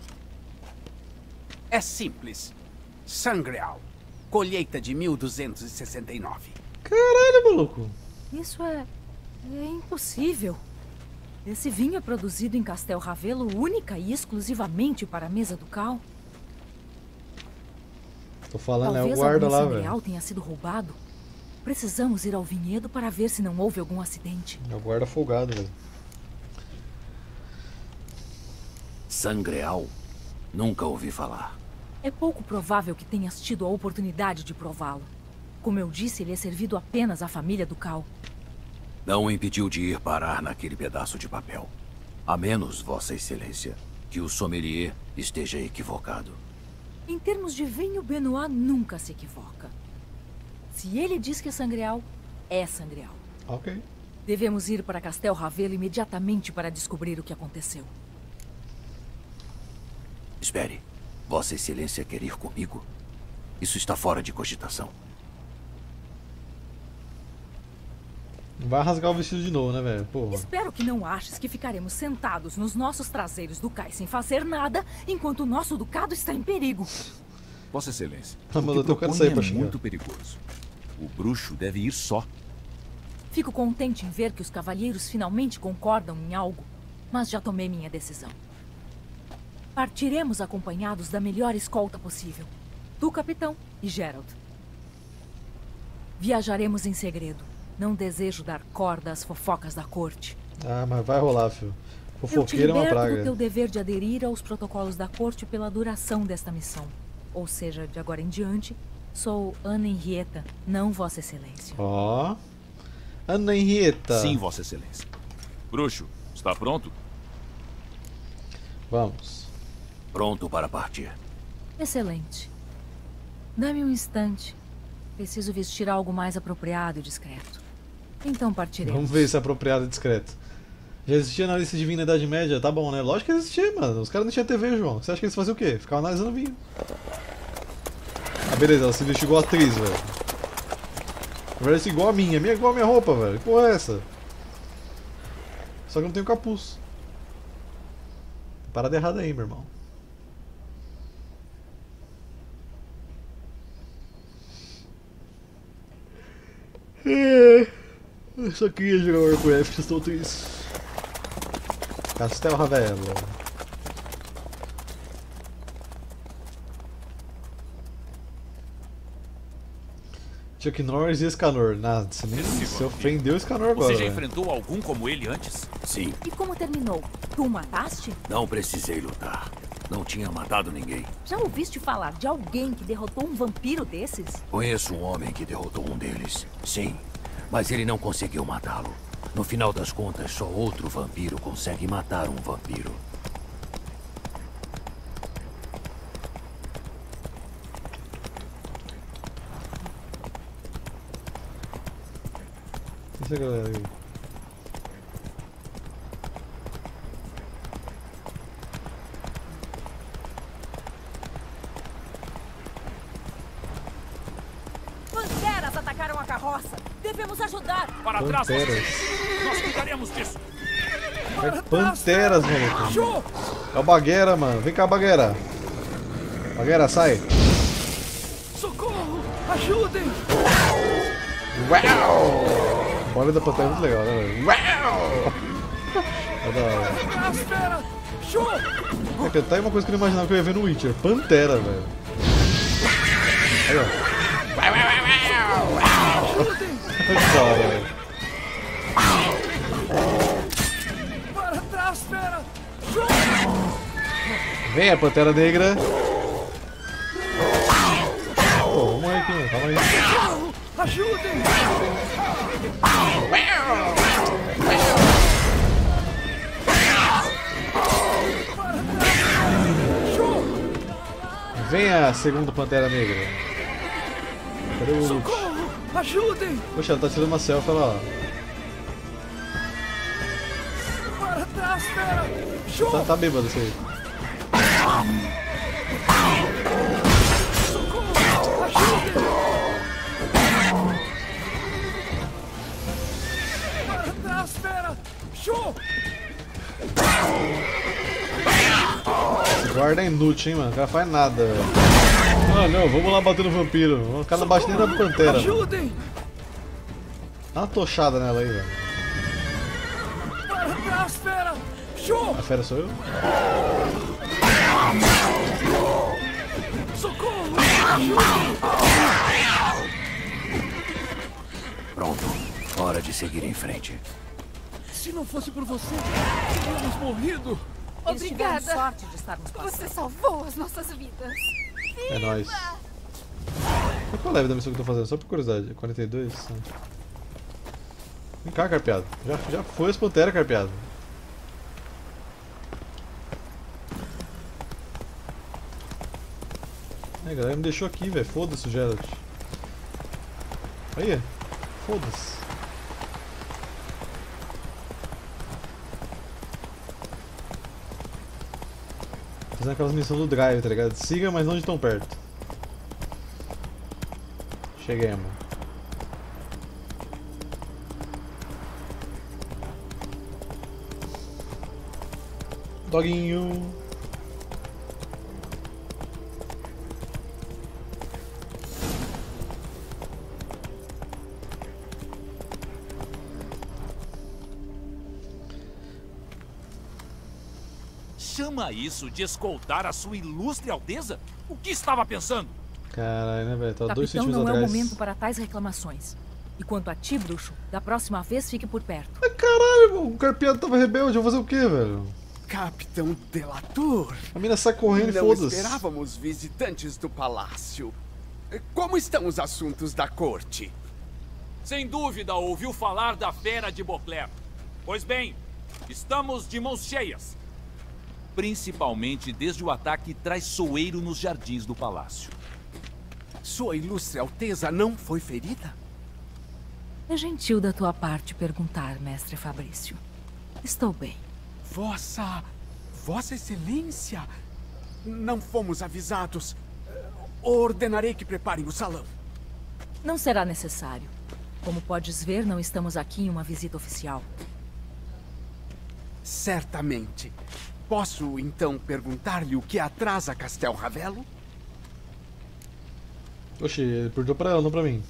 Speaker 11: É simples. Sangreal. Colheita de mil duzentos e sessenta e nove.
Speaker 1: Caralho, maluco.
Speaker 10: Isso é... é impossível. Esse vinho é produzido em Castel Ravelo única e exclusivamente para a mesa do Cal.
Speaker 1: Tô falando, é o
Speaker 10: Talvez
Speaker 1: guarda
Speaker 10: algum
Speaker 1: lá,
Speaker 10: sangreal
Speaker 1: velho.
Speaker 10: tenha sido roubado. Precisamos ir ao vinhedo para ver se não houve algum acidente.
Speaker 1: É o guarda folgado, velho.
Speaker 5: Sangreal? Nunca ouvi falar.
Speaker 10: É pouco provável que tenhas tido a oportunidade de prová-lo. Como eu disse, ele é servido apenas à família do Cal.
Speaker 5: Não o impediu de ir parar naquele pedaço de papel. A menos, Vossa Excelência, que o sommelier esteja equivocado.
Speaker 10: Em termos de vinho, Benoit nunca se equivoca. Se ele diz que é sangreal, é sangreal.
Speaker 1: Ok.
Speaker 10: Devemos ir para Castel Ravelo imediatamente para descobrir o que aconteceu.
Speaker 5: Espere. Vossa Excelência quer ir comigo? Isso está fora de cogitação.
Speaker 1: Não vai rasgar o vestido de novo, né, velho? Porra.
Speaker 10: Espero que não aches que ficaremos sentados nos nossos traseiros do cais sem fazer nada, enquanto o nosso ducado está em perigo.
Speaker 9: Vossa Excelência,
Speaker 1: Ah, mas
Speaker 9: o
Speaker 1: eu
Speaker 9: que
Speaker 1: tô querendo
Speaker 9: propõe
Speaker 1: sair
Speaker 9: é
Speaker 1: pra xingar.
Speaker 9: muito perigoso. O bruxo deve ir só.
Speaker 10: Fico contente em ver que os cavalheiros finalmente concordam em algo, mas já tomei minha decisão. Partiremos acompanhados da melhor escolta possível. Tu, capitão, e Gerald. Viajaremos em segredo. Não desejo dar corda às fofocas da corte.
Speaker 1: Ah, mas vai rolar, filho.
Speaker 10: Eu te
Speaker 1: Fofoqueiro é uma
Speaker 10: liberto do
Speaker 1: praga.
Speaker 10: teu dever de aderir aos protocolos da corte pela duração desta missão. Ou seja, de agora em diante, sou Ana Henrietta, não Vossa Excelência.
Speaker 1: Ó. Ana Henrietta.
Speaker 9: Sim, Vossa Excelência. Bruxo, está pronto?
Speaker 1: Vamos.
Speaker 5: Pronto para partir.
Speaker 10: Excelente. Dá-me um instante. Preciso vestir algo mais apropriado e discreto. Então partiremos.
Speaker 1: Vamos ver se é apropriado e discreto. Já existia na lista de vinho na Idade Média? Tá bom, né? Lógico que existia, mano. Os caras não tinham T V, João. Você acha que eles faziam o quê? Ficavam analisando vinho. Ah, beleza. Ela se vestiu igual a atriz, velho. Parece igual a minha. A minha é igual a minha roupa, velho. Que porra é essa? Só que eu não tenho capuz. Parada errada aí, meu irmão. Eu só queria jogar Warcraft, estou triste. Castel Ravelo. Chuck Norris e Escanor. Nada, você nem se ofendeu o Escanor agora.
Speaker 9: Você já
Speaker 1: velho.
Speaker 9: enfrentou algum como ele antes?
Speaker 5: Sim.
Speaker 10: E como terminou? Tu o mataste?
Speaker 5: Não precisei lutar. Não tinha matado ninguém.
Speaker 10: Já ouviste falar de alguém que derrotou um vampiro desses?
Speaker 5: Conheço um homem que derrotou um deles. Sim. Mas ele não conseguiu matá-lo. No final das contas, só outro vampiro consegue matar um vampiro.
Speaker 1: Essa galera aí.
Speaker 10: Panteras atacaram a carroça! Devemos ajudar!
Speaker 9: Para trás, Vossa
Speaker 1: Panteras.
Speaker 9: Excelência. Nós cuidaremos disso.
Speaker 1: É Panteras, maluco. É o Bagueira, mano. Vem cá, Bagueira. Bagueira, sai.
Speaker 4: Socorro! Ajudem!
Speaker 1: Uau! O barulho da Pantera é muito legal, né, velho? Uau! É da hora.
Speaker 4: Espera! Show!
Speaker 1: É que tá aí uma coisa que eu não imaginava que eu ia ver no Witcher. Pantera, velho. Aí, ó. Que da hora, velho.
Speaker 4: Para trás, espera! Show!
Speaker 1: Vem a Pantera Negra. Pô, vamos morrer aqui, mano. Calma aí.
Speaker 4: Ajudem!
Speaker 1: Venha, segundo Pantera Negra. Cadê o...
Speaker 4: Socorro! Ajudem!
Speaker 1: Poxa, ela tá tirando uma selfie, olha lá.
Speaker 4: Para trás, fera! Show!
Speaker 1: Tá, tá bêbado isso aí.
Speaker 4: Socorro! Ajudem! Para trás, fera! Show!
Speaker 1: Esse guarda é inútil, hein, mano. O cara faz nada, velho. Ah, não, vamos lá bater no vampiro. O cara não bate nem na Pantera.
Speaker 4: Ajudem!
Speaker 1: Dá uma tochada nela aí, velho.
Speaker 4: Para trás, fera! Show!
Speaker 1: A fera sou eu?
Speaker 4: Socorro!
Speaker 5: Pronto. Hora de seguir em frente.
Speaker 4: Se não fosse por você, teríamos morrido.
Speaker 10: Eles tiveram
Speaker 3: Obrigada.
Speaker 10: sorte de estarmos passando.
Speaker 3: Você salvou as nossas vidas.
Speaker 1: É nóis. Qual é o leve da missão que eu tô fazendo? Só por curiosidade. quarenta e dois? Vem cá, carpeado. Já, já foi as panteras, carpeado. É, a galera me deixou aqui, velho. Foda-se o Geralt. Aí, foda-se. Fazendo aquelas missões do Drive, tá ligado? Siga, mas não de tão perto. Cheguemos. Doguinho.
Speaker 9: Chama isso de escoltar a sua ilustre Alteza? O que estava pensando?
Speaker 1: Caralho, né, velho? Tá dois
Speaker 10: Capitão,
Speaker 1: centímetros
Speaker 10: não é
Speaker 1: atrás.
Speaker 10: o momento para tais reclamações. E quanto a ti, bruxo, da próxima vez fique por perto.
Speaker 1: Ai, caralho, o carpeado tava rebelde. Eu vou fazer o quê, velho?
Speaker 11: Capitão Delator.
Speaker 1: A mina sai correndo e
Speaker 11: Não
Speaker 1: foda-se.
Speaker 11: esperávamos visitantes do palácio. Como estão os assuntos da corte?
Speaker 9: Sem dúvida ouviu falar da Fera de Beauclair. Pois bem, estamos de mãos cheias. Principalmente desde o ataque traiçoeiro nos jardins do palácio.
Speaker 11: Sua ilustre Alteza não foi ferida?
Speaker 10: É gentil da tua parte perguntar, mestre Fabrício. Estou bem.
Speaker 11: Vossa... Vossa Excelência... Não fomos avisados. Ordenarei que preparem o salão.
Speaker 10: Não será necessário. Como podes ver, não estamos aqui em uma visita oficial.
Speaker 11: Certamente. Posso, então, perguntar-lhe o que atrasa Castel Ravelo?
Speaker 1: Oxi, ele perguntou pra ela, não pra mim.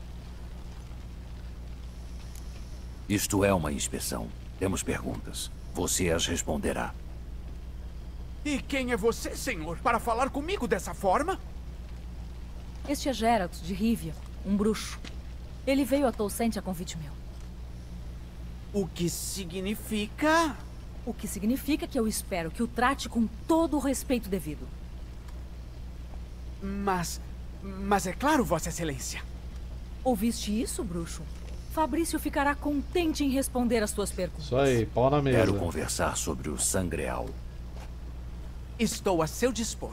Speaker 5: Isto é uma inspeção. Temos perguntas. Você as responderá.
Speaker 11: E quem é você, senhor, para falar comigo dessa forma?
Speaker 10: Este é Geralt, de Rivia, um bruxo. Ele veio a Tolcente a convite meu.
Speaker 11: O que significa...
Speaker 10: O que significa que eu espero que o trate com todo o respeito devido.
Speaker 11: Mas... Mas é claro, Vossa Excelência.
Speaker 10: Ouviste isso, bruxo? Fabrício ficará contente em responder as tuas perguntas.
Speaker 1: Isso aí, pau na mesa.
Speaker 5: Quero conversar sobre o Sangreal.
Speaker 11: Estou a seu dispor.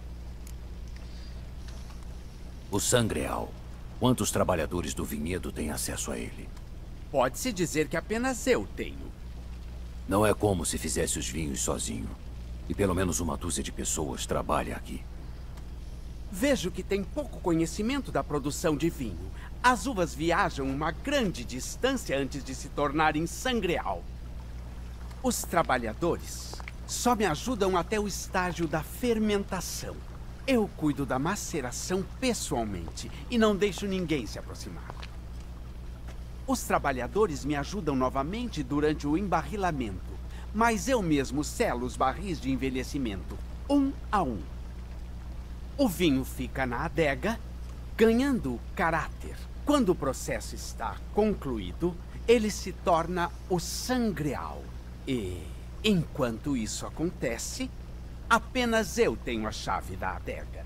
Speaker 5: O Sangreal. Quantos trabalhadores do vinhedo têm acesso a ele?
Speaker 11: Pode-se dizer que apenas eu tenho.
Speaker 5: Não é como se fizesse os vinhos sozinho. E pelo menos uma dúzia de pessoas trabalha aqui.
Speaker 11: Vejo que tem pouco conhecimento da produção de vinho. As uvas viajam uma grande distância antes de se tornarem sangreal. Os trabalhadores só me ajudam até o estágio da fermentação. Eu cuido da maceração pessoalmente e não deixo ninguém se aproximar. Os trabalhadores me ajudam novamente durante o embarrilamento, mas eu mesmo selo os barris de envelhecimento, um a um. O vinho fica na adega, ganhando caráter. Quando o processo está concluído, ele se torna o sangreal. E, enquanto isso acontece, apenas eu tenho a chave da adega.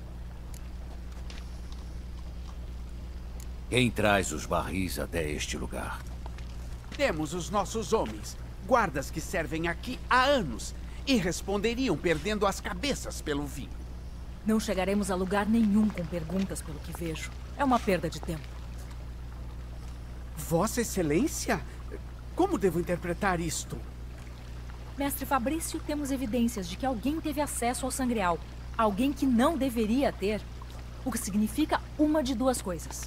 Speaker 5: Quem traz os barris até este lugar?
Speaker 11: Temos os nossos homens, guardas que servem aqui há anos, e responderiam perdendo as cabeças pelo vinho.
Speaker 10: Não chegaremos a lugar nenhum com perguntas, pelo que vejo. É uma perda de tempo.
Speaker 11: Vossa Excelência? Como devo interpretar isto?
Speaker 10: Mestre Fabrício, temos evidências de que alguém teve acesso ao Sangreal. Alguém que não deveria ter. O que significa uma de duas coisas.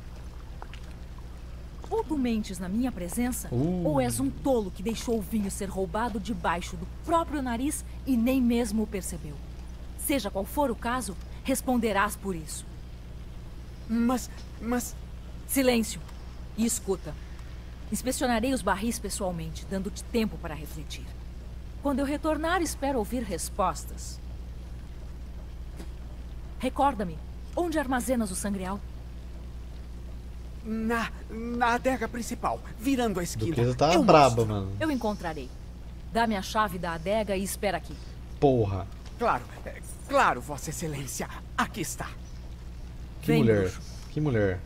Speaker 10: Ou tu mentes na minha presença,
Speaker 1: uh.
Speaker 10: ou és um tolo que deixou o vinho ser roubado debaixo do próprio nariz e nem mesmo o percebeu. Seja qual for o caso, responderás por isso.
Speaker 11: Mas... mas...
Speaker 10: Silêncio. E escuta. Inspecionarei os barris pessoalmente, dando-te tempo para refletir. Quando eu retornar, espero ouvir respostas. Recorda-me, onde armazenas o Sangreal?
Speaker 11: Na... na adega principal, virando a esquina.
Speaker 1: Duquesa tá
Speaker 11: eu
Speaker 1: braba,
Speaker 11: mostro.
Speaker 1: mano.
Speaker 10: Eu encontrarei. Dá-me a chave da adega e espera aqui.
Speaker 1: Porra.
Speaker 11: Claro, é, claro, Vossa Excelência. Aqui está.
Speaker 1: Que
Speaker 10: Vem,
Speaker 1: mulher.
Speaker 10: bruxo.
Speaker 1: Que mulher.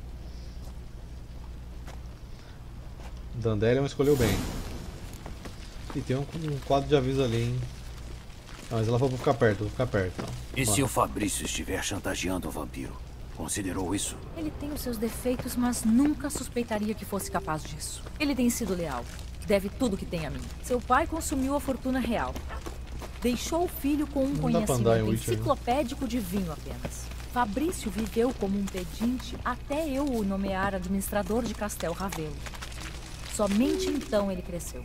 Speaker 1: Dandelion escolheu bem. E tem um, um quadro de aviso ali, hein? Não, mas ela falou pra ficar perto, vou ficar perto. Então.
Speaker 5: E
Speaker 1: Vamos
Speaker 5: se
Speaker 1: lá.
Speaker 5: o Fabrício estiver chantageando o vampiro? Considerou isso?
Speaker 10: Ele tem os seus defeitos, mas nunca suspeitaria que fosse capaz disso. Ele tem sido leal. Deve tudo que tem a mim. Seu pai consumiu a fortuna real. Deixou o filho com um
Speaker 1: Não dá pra andar em
Speaker 10: conhecimento
Speaker 1: Witcher, né?
Speaker 10: enciclopédico de vinho apenas. Fabrício viveu como um pedinte até eu o nomear administrador de Castel Ravelo. Somente então ele cresceu.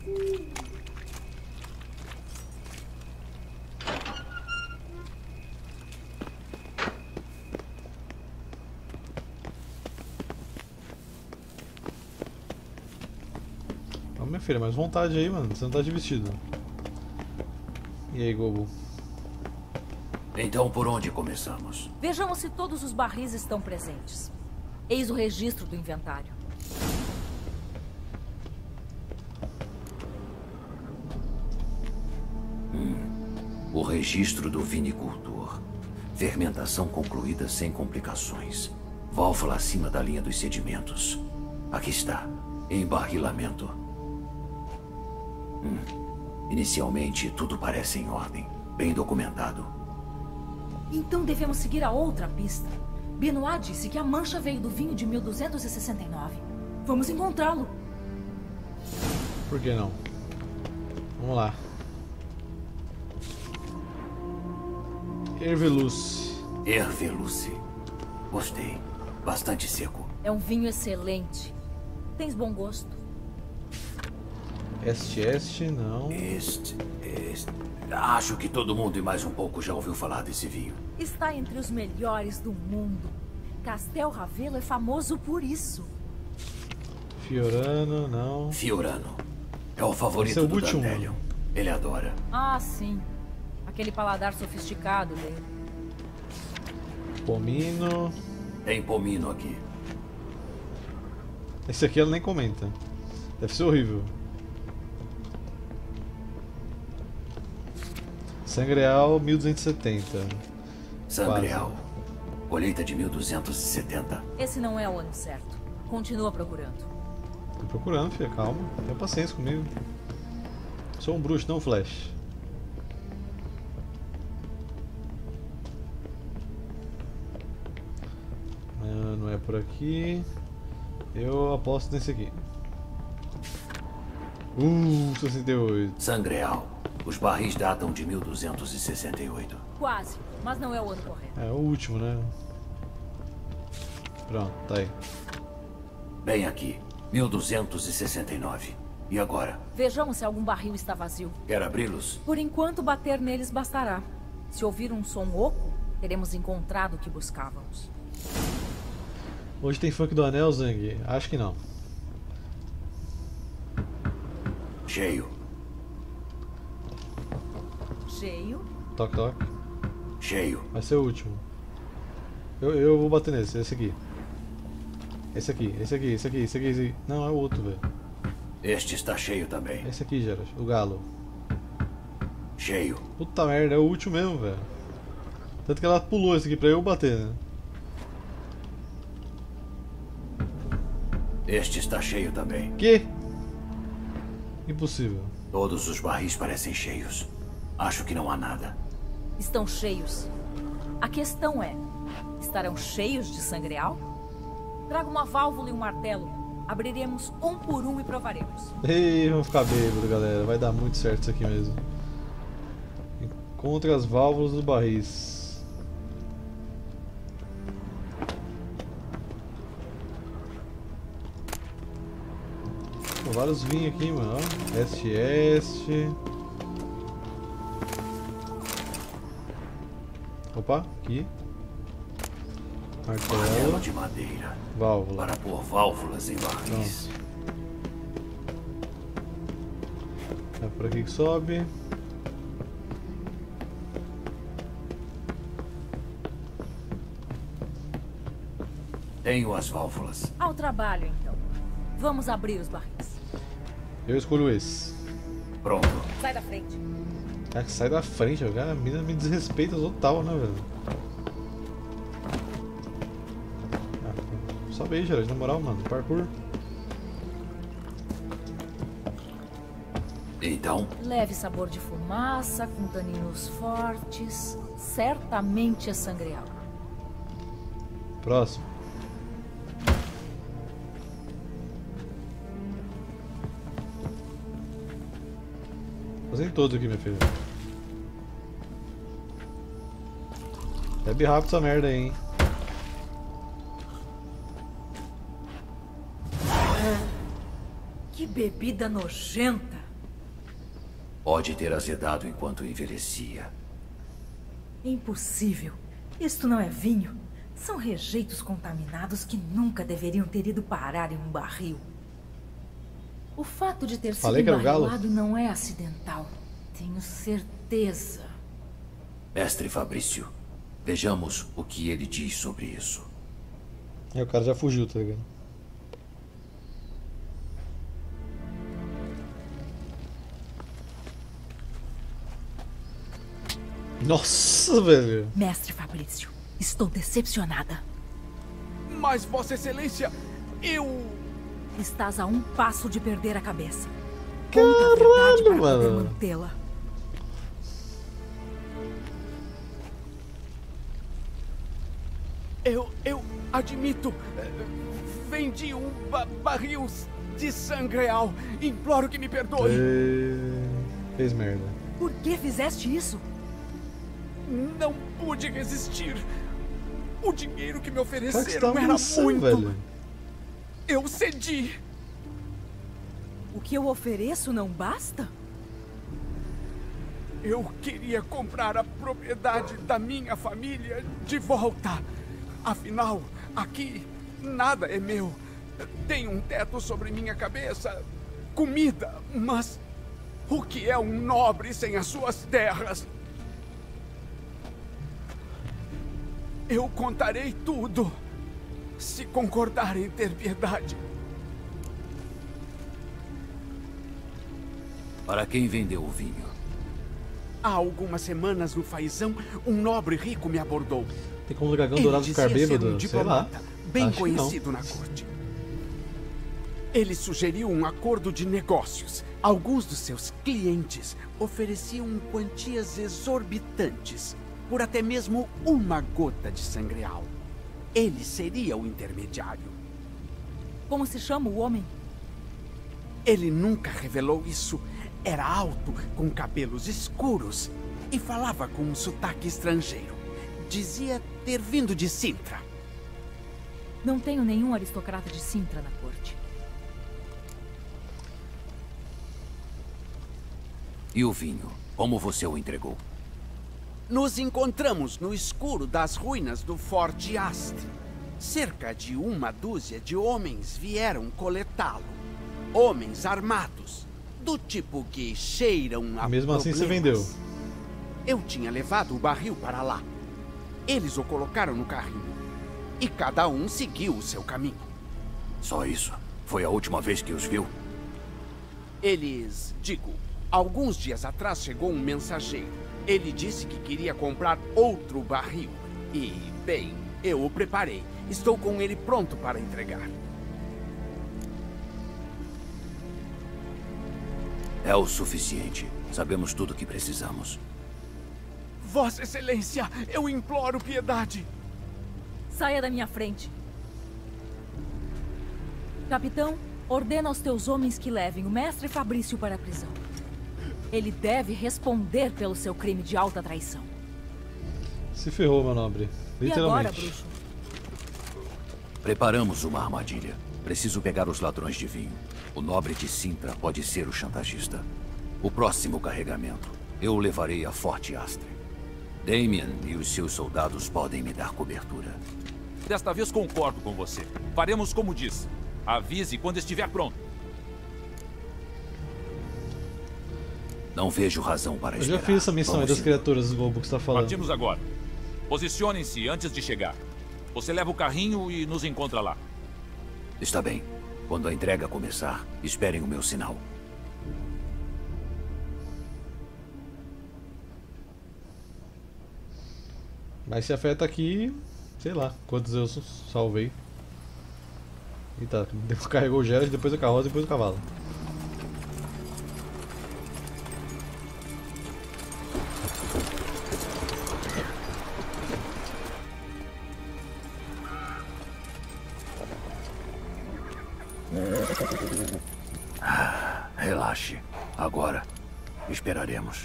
Speaker 1: Ó, minha filha, mais vontade aí, mano. Você não tá de vestido. E aí, Gobo?
Speaker 5: Então por onde começamos?
Speaker 10: Vejamos se todos os barris estão presentes. Eis o registro do inventário.
Speaker 5: O registro do vinicultor. Fermentação concluída sem complicações. Válvula acima da linha dos sedimentos. Aqui está. Embarrilamento. Hum. Inicialmente, tudo parece em ordem. Bem documentado.
Speaker 10: Então devemos seguir a outra pista. Benoit disse que a mancha veio do vinho de mil duzentos e sessenta e nove. Vamos encontrá-lo.
Speaker 1: Por que não? Vamos lá. Erveluce.
Speaker 5: Erveluce. Gostei. Bastante seco.
Speaker 10: É um vinho excelente. Tens bom gosto.
Speaker 1: Este, este, não.
Speaker 5: Este, este... Acho que todo mundo e mais um pouco já ouviu falar desse vinho.
Speaker 10: Está entre os melhores do mundo. Castel Ravelo é famoso por isso.
Speaker 1: Fiorano, não.
Speaker 5: Fiorano. É o favorito
Speaker 1: Esse é o
Speaker 5: do
Speaker 1: último.
Speaker 5: Dandelion. Ele adora.
Speaker 10: Ah, sim. Aquele paladar sofisticado dele.
Speaker 1: Pomino.
Speaker 5: Tem pomino aqui.
Speaker 1: Esse aqui ela nem comenta. Deve ser horrível. Sangreal mil duzentos e setenta.
Speaker 5: Sangreal.
Speaker 1: Quase.
Speaker 5: Colheita de mil duzentos e setenta.
Speaker 10: Esse não é o ano certo. Continua procurando.
Speaker 1: Tô procurando, filha, calma. Tenha paciência comigo. Sou um bruxo, não um flash. Ah, não é por aqui. Eu aposto nesse aqui. Uh, sessenta e oito.
Speaker 5: Sangreal. Os barris datam de mil duzentos e sessenta e oito.
Speaker 10: Quase, mas não é o ano correto.
Speaker 1: É o último, né? Pronto, tá aí.
Speaker 5: Bem aqui. mil duzentos e sessenta e nove. E agora?
Speaker 10: Vejamos se algum barril está vazio.
Speaker 5: Quer abri-los?
Speaker 10: Por enquanto, bater neles bastará. Se ouvir um som oco, teremos encontrado o que buscávamos.
Speaker 1: Hoje tem funk do anel, Zang? Acho que não.
Speaker 5: Cheio.
Speaker 10: Cheio.
Speaker 1: Toque, toque.
Speaker 5: Cheio.
Speaker 1: Vai ser o último. Eu, eu vou bater nesse, esse aqui. Esse aqui, esse aqui, esse aqui, esse aqui, esse aqui. Não, é o outro, velho.
Speaker 5: Este está cheio também.
Speaker 1: Esse aqui, Gerard, o galo.
Speaker 5: Cheio.
Speaker 1: Puta merda, é o último mesmo, velho. Tanto que ela pulou esse aqui pra eu bater, né?
Speaker 5: Este está cheio também.
Speaker 1: Que? Impossível.
Speaker 5: Todos os barris parecem cheios. Acho que não há nada.
Speaker 10: Estão cheios. A questão é, estarão cheios de sangreal? Traga uma válvula e um martelo. Abriremos um por um e provaremos.
Speaker 1: Ei, vamos ficar bêbado, galera. Vai dar muito certo isso aqui mesmo. Encontre as válvulas dos barris. Tem vários vinhos aqui, mano. Este-este. Opa, aqui.
Speaker 5: Martelo de madeira.
Speaker 1: Válvula.
Speaker 5: Para pôr válvulas em barris.
Speaker 1: É por aqui que sobe.
Speaker 5: Tenho as válvulas.
Speaker 10: Ao trabalho, então. Vamos abrir os barris.
Speaker 1: Eu escolho esse.
Speaker 5: Pronto.
Speaker 10: Sai da frente.
Speaker 1: É que sai da frente, o cara me, me desrespeita total, né, velho? Ah, sobe aí, Gerard, na moral, mano. Parkour.
Speaker 5: Então?
Speaker 10: Leve sabor de fumaça, com taninos fortes. Certamente é sangreal.
Speaker 1: Próximo. Fazendo todos aqui, minha filha. Bebe rápido essa merda aí, hein?
Speaker 10: Que bebida nojenta!
Speaker 5: Pode ter azedado enquanto envelhecia.
Speaker 10: Impossível. Isto não é vinho. São rejeitos contaminados que nunca deveriam ter ido parar em um barril. O fato de ter sido embarrilado não é acidental. Tenho certeza.
Speaker 5: Mestre Fabrício, vejamos o que ele diz sobre isso.
Speaker 1: É, o cara já fugiu, tá ligado? Nossa, velho.
Speaker 10: Mestre Fabrício, estou decepcionada.
Speaker 11: Mas, Vossa Excelência, eu...
Speaker 10: Estás a um passo de perder a cabeça.
Speaker 1: Caralho,
Speaker 10: conta a verdade para
Speaker 1: mano.
Speaker 10: poder mantê-la.
Speaker 11: Eu, eu admito, vendi um ba barril de sangreal. Imploro que me perdoe.
Speaker 1: E... Fez merda.
Speaker 10: Por que fizeste isso?
Speaker 11: Não pude resistir. O dinheiro que me
Speaker 1: Cara, que
Speaker 11: ofereceram
Speaker 1: tá
Speaker 11: era
Speaker 1: maçã,
Speaker 11: muito.
Speaker 1: velho.
Speaker 11: Eu cedi.
Speaker 10: O que eu ofereço não basta?
Speaker 11: Eu queria comprar a propriedade da minha família de volta. Afinal, aqui nada é meu. Tenho um teto sobre minha cabeça, comida, mas o que é um nobre sem as suas terras? Eu contarei tudo, se concordarem em ter piedade.
Speaker 5: Para quem vendeu o vinho?
Speaker 11: Há algumas semanas no Faizão, um nobre rico me abordou.
Speaker 1: Tem como o dragão dourado ficar bêbado?
Speaker 11: Um
Speaker 1: Sei lá.
Speaker 11: bem
Speaker 1: Acho
Speaker 11: conhecido na corte. Ele sugeriu um acordo de negócios. Alguns dos seus clientes ofereciam quantias exorbitantes por até mesmo uma gota de sangreal. Ele seria o intermediário.
Speaker 10: Como se chama o homem?
Speaker 11: Ele nunca revelou isso. Era alto, com cabelos escuros e falava com um sotaque estrangeiro. Dizia ter vindo de Sintra.
Speaker 10: Não tenho nenhum aristocrata de Sintra na corte.
Speaker 5: E o vinho? Como você o entregou?
Speaker 11: Nos encontramos no escuro das ruínas do Forte Astre. Cerca de uma dúzia de homens vieram coletá-lo. Homens armados, do tipo que cheiram a
Speaker 1: Mesmo assim você vendeu.
Speaker 11: Eu tinha levado o barril para lá. Eles o colocaram no carrinho. E cada um seguiu o seu caminho.
Speaker 5: Só isso? Foi a última vez que os viu?
Speaker 11: Eles, digo, alguns dias atrás chegou um mensageiro. Ele disse que queria comprar outro barril. E, bem, eu o preparei. Estou com ele pronto para entregar.
Speaker 5: É o suficiente. Sabemos tudo o que precisamos.
Speaker 11: Vossa Excelência, eu imploro piedade.
Speaker 10: Saia da minha frente. Capitão, ordena aos teus homens que levem o mestre Fabrício para a prisão. Ele deve responder pelo seu crime de alta traição.
Speaker 1: Se ferrou, meu nobre. Literalmente.
Speaker 10: E agora, bruxo?
Speaker 5: Preparamos uma armadilha. Preciso pegar os ladrões de vinho. O nobre de Sintra pode ser o chantagista. O próximo carregamento, eu o levarei a Forte Astre. Damien e os seus soldados podem me dar cobertura.
Speaker 9: Desta vez concordo com você. Faremos como diz. Avise quando estiver pronto.
Speaker 5: Não vejo razão para
Speaker 1: Eu
Speaker 5: esperar.
Speaker 1: já fiz essa missão aí
Speaker 5: Vamos
Speaker 1: das
Speaker 5: sim.
Speaker 1: criaturas do lobo que você tá falando.
Speaker 9: Partimos agora. Posicionem-se antes de chegar. Você leva o carrinho e nos encontra lá.
Speaker 5: Está bem. Quando a entrega começar, esperem o meu sinal.
Speaker 1: Mas se afeta aqui, sei lá, quantos eu salvei. Eita, carregou o Geralt, depois a carroça, depois o cavalo.
Speaker 5: Relaxe. Agora, esperaremos.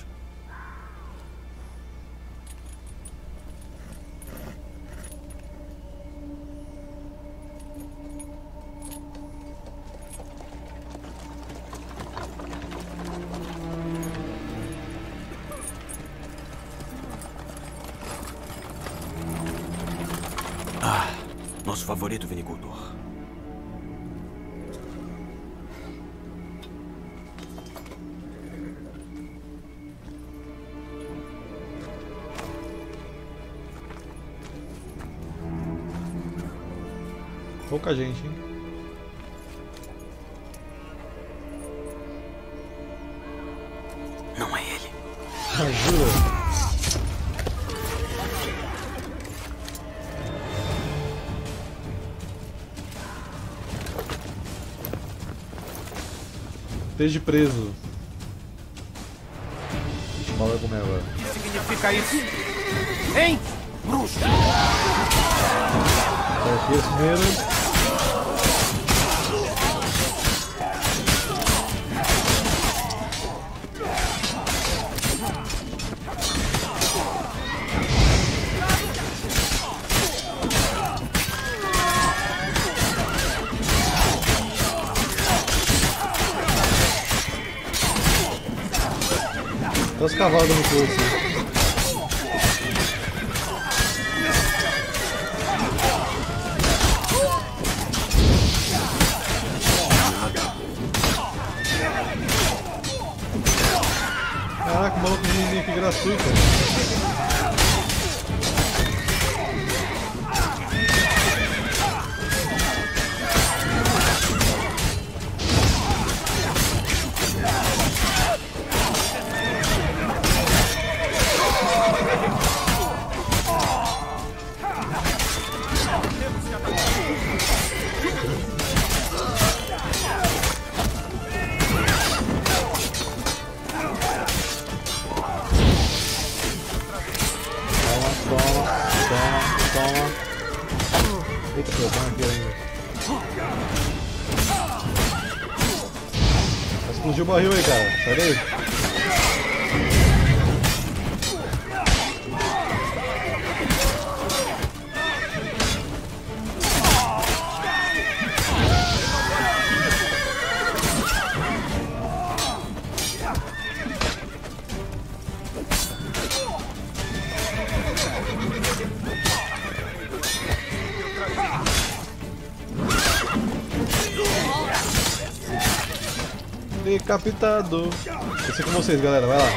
Speaker 12: Ah, nosso favorito vinicultor.
Speaker 1: Pouca gente, hein?
Speaker 12: Não é ele.
Speaker 1: Ajuda! Esteja preso. Deixa o mal vai comer agora.
Speaker 11: O que significa isso? Hein? Bruxo!
Speaker 1: Sai aqui esse primeiro. Olha os cavalos no curso. Caraca, o maluco de aqui gratuito. Eita, pô, tá aqui ainda. Explodiu o barril aí, cara. Sai daí. Decapitado. Esse é com vocês, galera. Vai lá.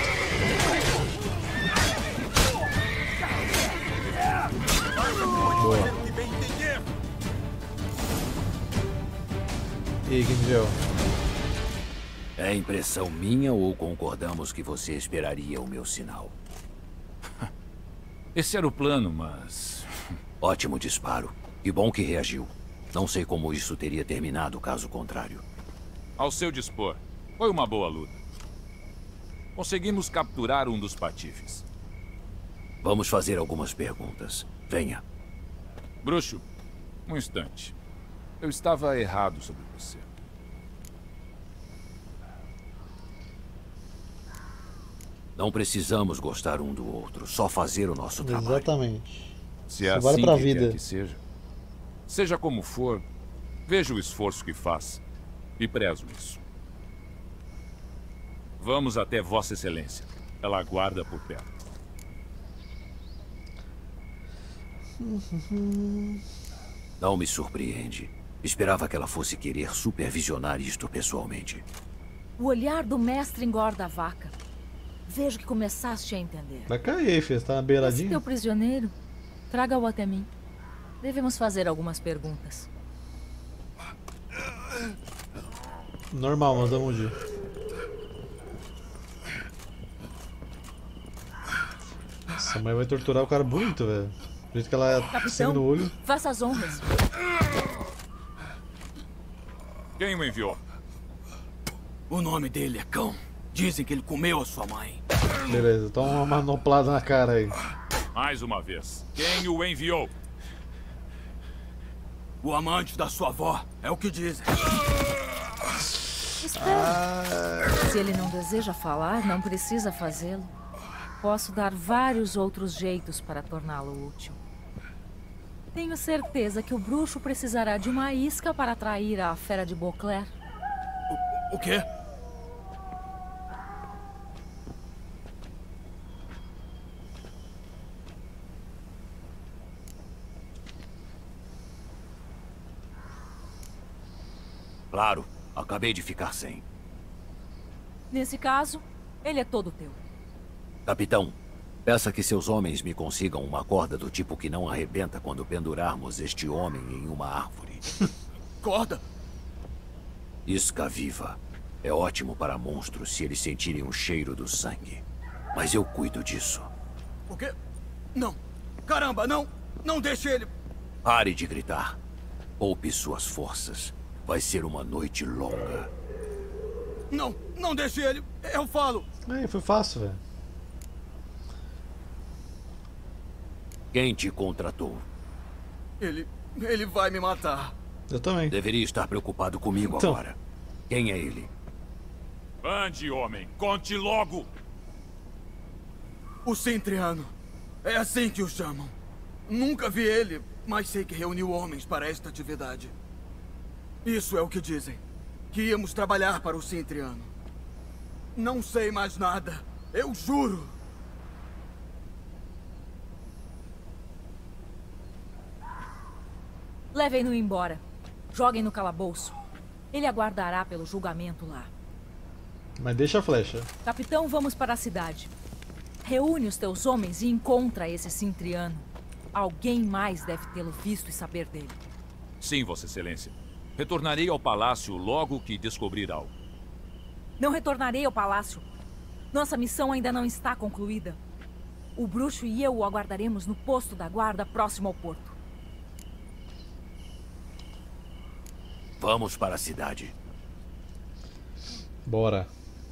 Speaker 1: Boa. E aí, quem me deu?
Speaker 5: É impressão minha ou concordamos que você esperaria o meu sinal?
Speaker 9: Esse era o plano, mas...
Speaker 5: Ótimo disparo. Que bom que reagiu. Não sei como isso teria terminado caso contrário.
Speaker 9: Ao seu dispor. Foi uma boa luta. Conseguimos capturar um dos patifes.
Speaker 5: Vamos fazer algumas perguntas. Venha.
Speaker 9: Bruxo, um instante. Eu estava errado sobre você.
Speaker 5: Não precisamos gostar um do outro, só fazer o nosso trabalho.
Speaker 1: Exatamente.
Speaker 9: Se é
Speaker 1: Isso vale
Speaker 9: assim
Speaker 1: pra
Speaker 9: que
Speaker 1: vida.
Speaker 9: quer que seja. Seja como for, veja o esforço que faz. E prezo isso. Vamos até Vossa Excelência. Ela aguarda por perto.
Speaker 5: Não me surpreende. Esperava que ela fosse querer supervisionar isto pessoalmente.
Speaker 10: O olhar do mestre engorda a vaca. Vejo que começaste a entender.
Speaker 1: Vai cair, filho. Você tá na
Speaker 10: Esse
Speaker 1: beiradinha?
Speaker 10: teu prisioneiro, traga-o até mim. Devemos fazer algumas perguntas.
Speaker 1: Normal, nós damos um dia. Nossa, a mãe vai torturar o cara bonito, velho. Do jeito que ela é sangue
Speaker 10: Capitão,
Speaker 1: no olho.
Speaker 10: faça as honras.
Speaker 9: Quem o enviou?
Speaker 12: O nome dele é Cão. Dizem que ele comeu a sua mãe.
Speaker 1: Beleza, toma uma manoplada na cara aí.
Speaker 9: Mais uma vez. Quem o enviou?
Speaker 12: O amante da sua avó. É o que dizem.
Speaker 10: Espera. Se ele não deseja falar, não precisa fazê-lo. Posso dar vários outros jeitos para torná-lo útil. Tenho certeza que o bruxo precisará de uma isca para atrair a fera de Beauclair.
Speaker 12: O, o quê?
Speaker 5: Claro, acabei de ficar sem.
Speaker 10: Nesse caso, ele é todo teu.
Speaker 5: Capitão, peça que seus homens me consigam uma corda do tipo que não arrebenta quando pendurarmos este homem em uma árvore.
Speaker 12: Corda?
Speaker 5: Isca viva. É ótimo para monstros se eles sentirem o cheiro do sangue. Mas eu cuido disso.
Speaker 12: O quê? Não. Caramba, não. Não deixe ele.
Speaker 5: Pare de gritar. Poupe suas forças. Vai ser uma noite longa.
Speaker 12: Não, não deixe ele. Eu falo.
Speaker 1: Aí, foi fácil, velho.
Speaker 5: Quem te contratou?
Speaker 12: Ele... ele vai me matar.
Speaker 1: Eu também.
Speaker 5: Deveria estar preocupado comigo
Speaker 1: Então.
Speaker 5: agora. Quem é ele?
Speaker 9: Ande, homem. Conte logo.
Speaker 12: O Cintriano. É assim que o chamam. Nunca vi ele, mas sei que reuniu homens para esta atividade. Isso é o que dizem. Que íamos trabalhar para o Cintriano. Não sei mais nada. Eu juro.
Speaker 10: Levem-no embora. Joguem no calabouço. Ele aguardará pelo julgamento lá.
Speaker 1: Mas deixa a flecha.
Speaker 10: Capitão, vamos para a cidade. Reúne os teus homens e encontra esse Cintriano. Alguém mais deve tê-lo visto e saber dele.
Speaker 9: Sim, Vossa Excelência. Retornarei ao palácio logo que descobrir algo.
Speaker 10: Não retornarei ao palácio. Nossa missão ainda não está concluída. O bruxo e eu o aguardaremos no posto da guarda próximo ao porto.
Speaker 5: Vamos para a cidade.
Speaker 1: Bora.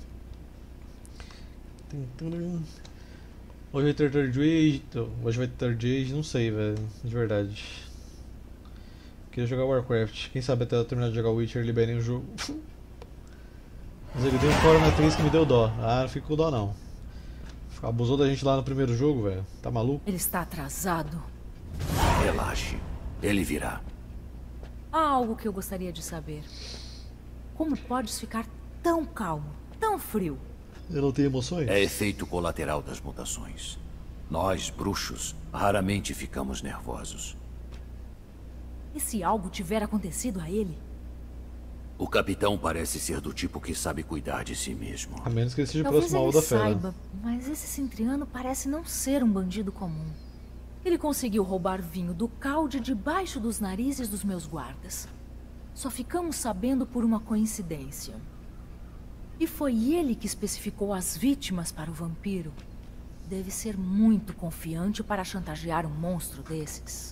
Speaker 1: Hoje vai ter Third Age. Hoje vai ter Third Age, não sei, velho. De verdade. Queria jogar Warcraft. Quem sabe até eu terminar de jogar Witcher liberem o jogo. Mas ele deu fora na atriz que me deu dó. Ah, não fico com dó não. Abusou da gente lá no primeiro jogo, velho. Tá maluco?
Speaker 10: Ele está atrasado.
Speaker 5: Relaxe. Ele virá.
Speaker 10: Há algo que eu gostaria de saber. Como podes ficar tão calmo, tão frio?
Speaker 1: Eu não tenho emoções?
Speaker 5: É efeito colateral das mutações. Nós, bruxos, raramente ficamos nervosos.
Speaker 10: E se algo tiver acontecido a ele?
Speaker 5: O capitão parece ser do tipo que sabe cuidar de si mesmo.
Speaker 1: A menos que ele seja
Speaker 10: Talvez
Speaker 1: próximo ao
Speaker 10: ele
Speaker 1: da fera.
Speaker 10: saiba, mas esse Cintriano parece não ser um bandido comum. Ele conseguiu roubar vinho do calde debaixo dos narizes dos meus guardas. Só ficamos sabendo por uma coincidência. E foi ele que especificou as vítimas para o vampiro. Deve ser muito confiante para chantagear um monstro desses.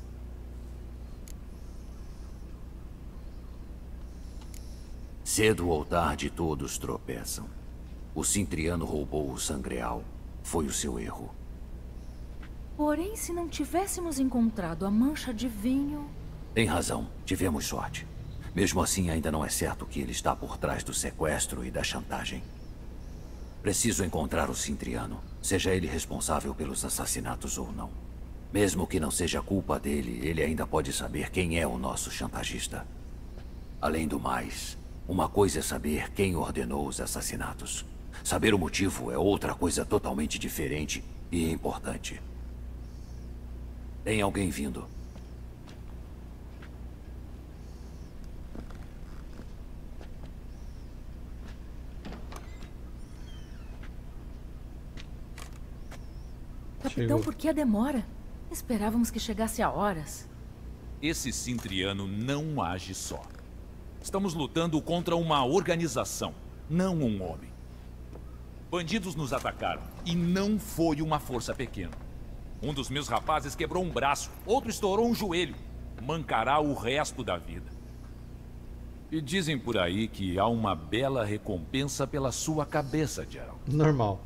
Speaker 5: Cedo ou tarde todos tropeçam. O Cintriano roubou o Sangreal. Foi o seu erro.
Speaker 10: Porém, se não tivéssemos encontrado a mancha de vinho...
Speaker 5: Tem razão. Tivemos sorte. Mesmo assim, ainda não é certo que ele está por trás do sequestro e da chantagem. Preciso encontrar o Cintriano, seja ele responsável pelos assassinatos ou não. Mesmo que não seja culpa dele, ele ainda pode saber quem é o nosso chantagista. Além do mais, uma coisa é saber quem ordenou os assassinatos. Saber o motivo é outra coisa totalmente diferente e importante. Tem alguém vindo.
Speaker 10: Capitão,
Speaker 1: Chegou.
Speaker 10: por que a demora? Esperávamos que chegasse a horas.
Speaker 9: Esse Cintriano não age só. Estamos lutando contra uma organização, não um homem. Bandidos nos atacaram e não foi uma força pequena. Um dos meus rapazes quebrou um braço, outro estourou um joelho. Mancará o resto da vida. E dizem por aí que há uma bela recompensa pela sua cabeça, Geralt.
Speaker 1: Normal.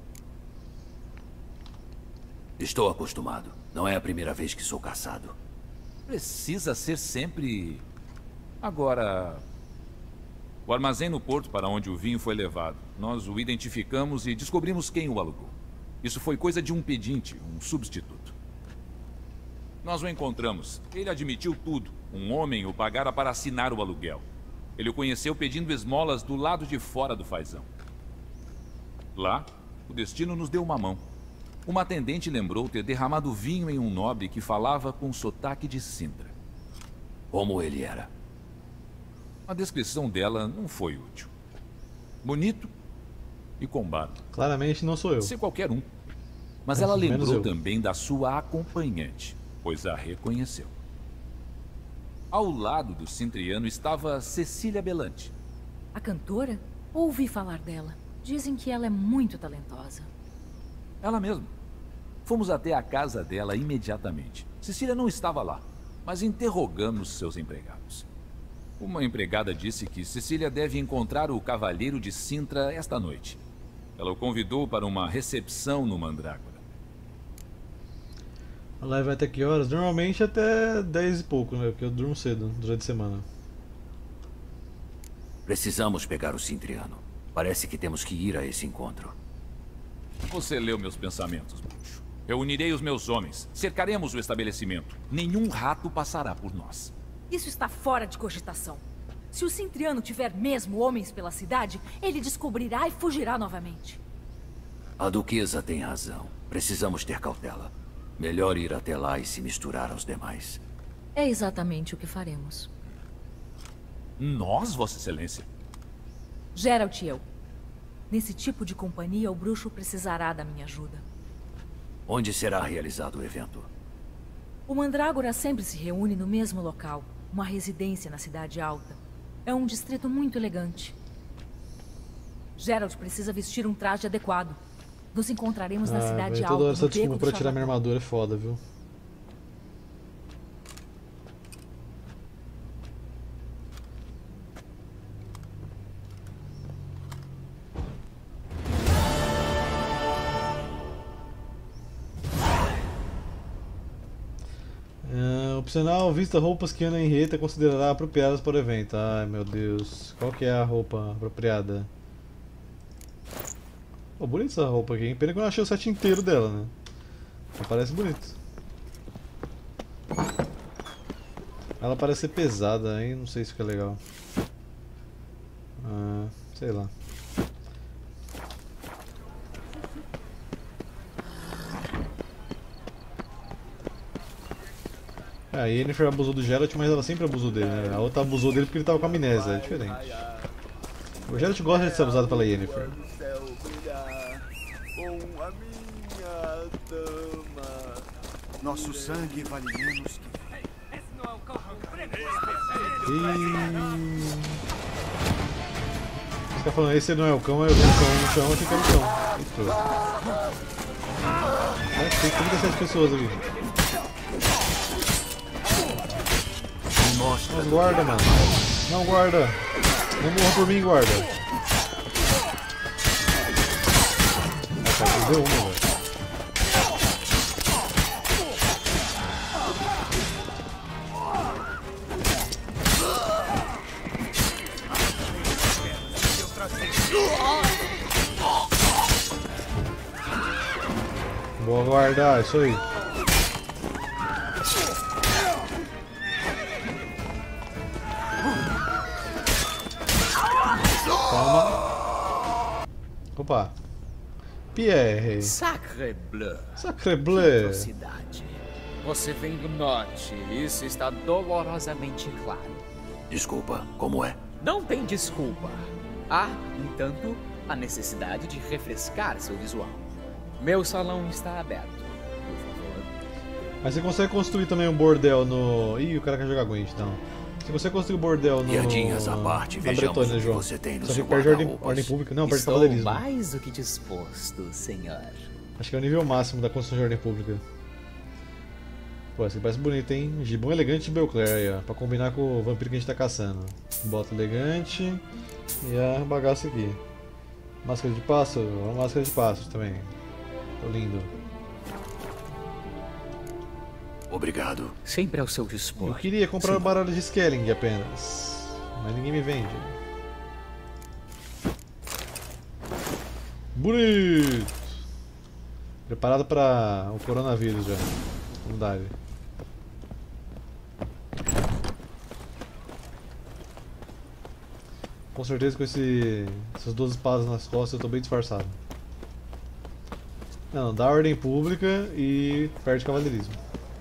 Speaker 5: Estou acostumado. Não é a primeira vez que sou caçado.
Speaker 9: Precisa ser sempre... Agora... O armazém no porto para onde o vinho foi levado. Nós o identificamos e descobrimos quem o alugou. Isso foi coisa de um pedinte, um substituto. Nós o encontramos. Ele admitiu tudo. Um homem o pagara para assinar o aluguel. Ele o conheceu pedindo esmolas do lado de fora do fazão. Lá, o destino nos deu uma mão. Uma atendente lembrou ter derramado vinho em um nobre que falava com sotaque de Sintra.
Speaker 5: Como ele era?
Speaker 9: A descrição dela não foi útil. Bonito e com barba.
Speaker 1: Claramente não sou eu.
Speaker 9: Ser qualquer um. Mas
Speaker 1: É,
Speaker 9: ela
Speaker 1: menos
Speaker 9: lembrou
Speaker 1: eu.
Speaker 9: também da sua acompanhante, pois a reconheceu. Ao lado do Cintriano estava Cecília Belante.
Speaker 10: A cantora? Ouvi falar dela. Dizem que ela é muito talentosa.
Speaker 9: Ela mesma. Fomos até a casa dela imediatamente. Cecília não estava lá, mas interrogamos seus empregados. Uma empregada disse que Cecília deve encontrar o Cavaleiro de Sintra esta noite. Ela o convidou para uma recepção no Mandrágora.
Speaker 1: A live vai até que horas? Normalmente até dez e pouco, né? Porque eu durmo cedo durante a semana.
Speaker 5: Precisamos pegar o Cintriano. Parece que temos que ir a esse encontro.
Speaker 9: Você leu meus pensamentos, bruxo. Reunirei os meus homens. Cercaremos o estabelecimento. Nenhum rato passará por nós.
Speaker 10: Isso está fora de cogitação. Se o Cintriano tiver mesmo homens pela cidade, ele descobrirá e fugirá novamente.
Speaker 5: A duquesa tem razão. Precisamos ter cautela. Melhor ir até lá e se misturar aos demais.
Speaker 10: É exatamente o que faremos.
Speaker 9: Nós, Vossa Excelência?
Speaker 10: Geralt e eu. Nesse tipo de companhia, o bruxo precisará da minha ajuda.
Speaker 5: Onde será realizado o evento?
Speaker 10: O Mandrágora sempre se reúne no mesmo local, uma residência na Cidade Alta. É um distrito muito elegante. Geralt precisa vestir um traje adequado. Nos encontraremos na
Speaker 1: Ah,
Speaker 10: Cidade
Speaker 1: velho,
Speaker 10: Alta,
Speaker 1: toda hora
Speaker 10: no
Speaker 1: essa
Speaker 10: Beco
Speaker 1: desculpa
Speaker 10: do
Speaker 1: pra tirar minha
Speaker 10: Chavador.
Speaker 1: armadura é foda, viu? É, opcional, vista roupas que Ana Henrietta considerará apropriadas para o evento. Ai meu Deus, qual que é a roupa apropriada? Pô, bonita essa roupa aqui, hein? Pena que eu não achei o set inteiro dela, né? Mas parece bonito. Ela parece ser pesada, aí não sei se fica legal. Ah, sei lá. É, a Yennefer abusou do Geralt, mas ela sempre abusou dele, né? A outra abusou dele porque ele tava com amnésia, é diferente. O Geralt gosta de ser abusado pela Yennefer.
Speaker 2: Com a minha dama.
Speaker 7: Nosso sangue vale menos que...
Speaker 1: Ih. Você fica falando, esse não é o cão, eu vi o cão no chão, achei que era o cão. Eita. É, tem trinta e sete pessoas aqui. Nossa, guarda, mano. Não, guarda. Não morra por mim, guarda. Ah, cara, deu uma, velho. Vou aguardar, isso aí. Calma. Opa. Pierre.
Speaker 13: Sacre bleu.
Speaker 1: Sacre bleu.
Speaker 13: Atrocidade. Você vem do norte, isso está dolorosamente claro.
Speaker 5: Desculpa, como é?
Speaker 13: Não tem desculpa. Há, entanto, a necessidade de refrescar seu visual. Meu salão está aberto, por favor.
Speaker 1: Mas você consegue construir também um bordel no... Ih, o cara quer jogar Gwent, então. Você consegue construir um bordel no...
Speaker 5: Piadinhas à parte,
Speaker 1: na
Speaker 5: vejamos
Speaker 1: Bretônia,
Speaker 5: o que
Speaker 1: João.
Speaker 5: você tem no
Speaker 1: Só que
Speaker 5: seu
Speaker 1: perde ordem,
Speaker 5: guarda-roupas.
Speaker 1: ordem pública. Não, perde
Speaker 13: Estou
Speaker 1: cavaleirismo.
Speaker 13: mais do que disposto, senhor.
Speaker 1: Acho que é o nível máximo da construção de ordem pública. Pô, esse aqui parece bonito, hein? Gibão elegante de Belclair aí, ó. Pra combinar com o vampiro que a gente tá caçando. Bota elegante e a bagaça aqui. Máscara de pássaro, uma máscara de pássaro também. Tô lindo.
Speaker 5: Obrigado.
Speaker 13: Sempre ao seu dispor.
Speaker 1: Eu queria comprar
Speaker 13: Sim.
Speaker 1: um baralho de Skelling apenas, mas ninguém me vende. Bonito! Preparado para o coronavírus já. Vamos dar ele. Com certeza com esse, essas duas espadas nas costas eu tô bem disfarçado. Não, dá ordem pública e perde cavaleirismo.